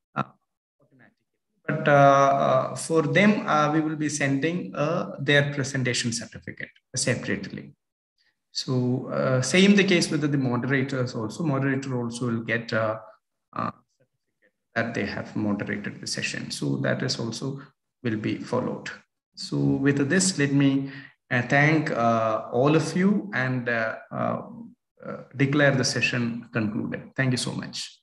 D: But for them, we will be sending their presentation certificate separately. So same the case with the moderators also. Moderator also will get a certificate that they have moderated the session. So that is also will be followed. So with this, let me thank all of you and declare the session concluded. Thank you so much.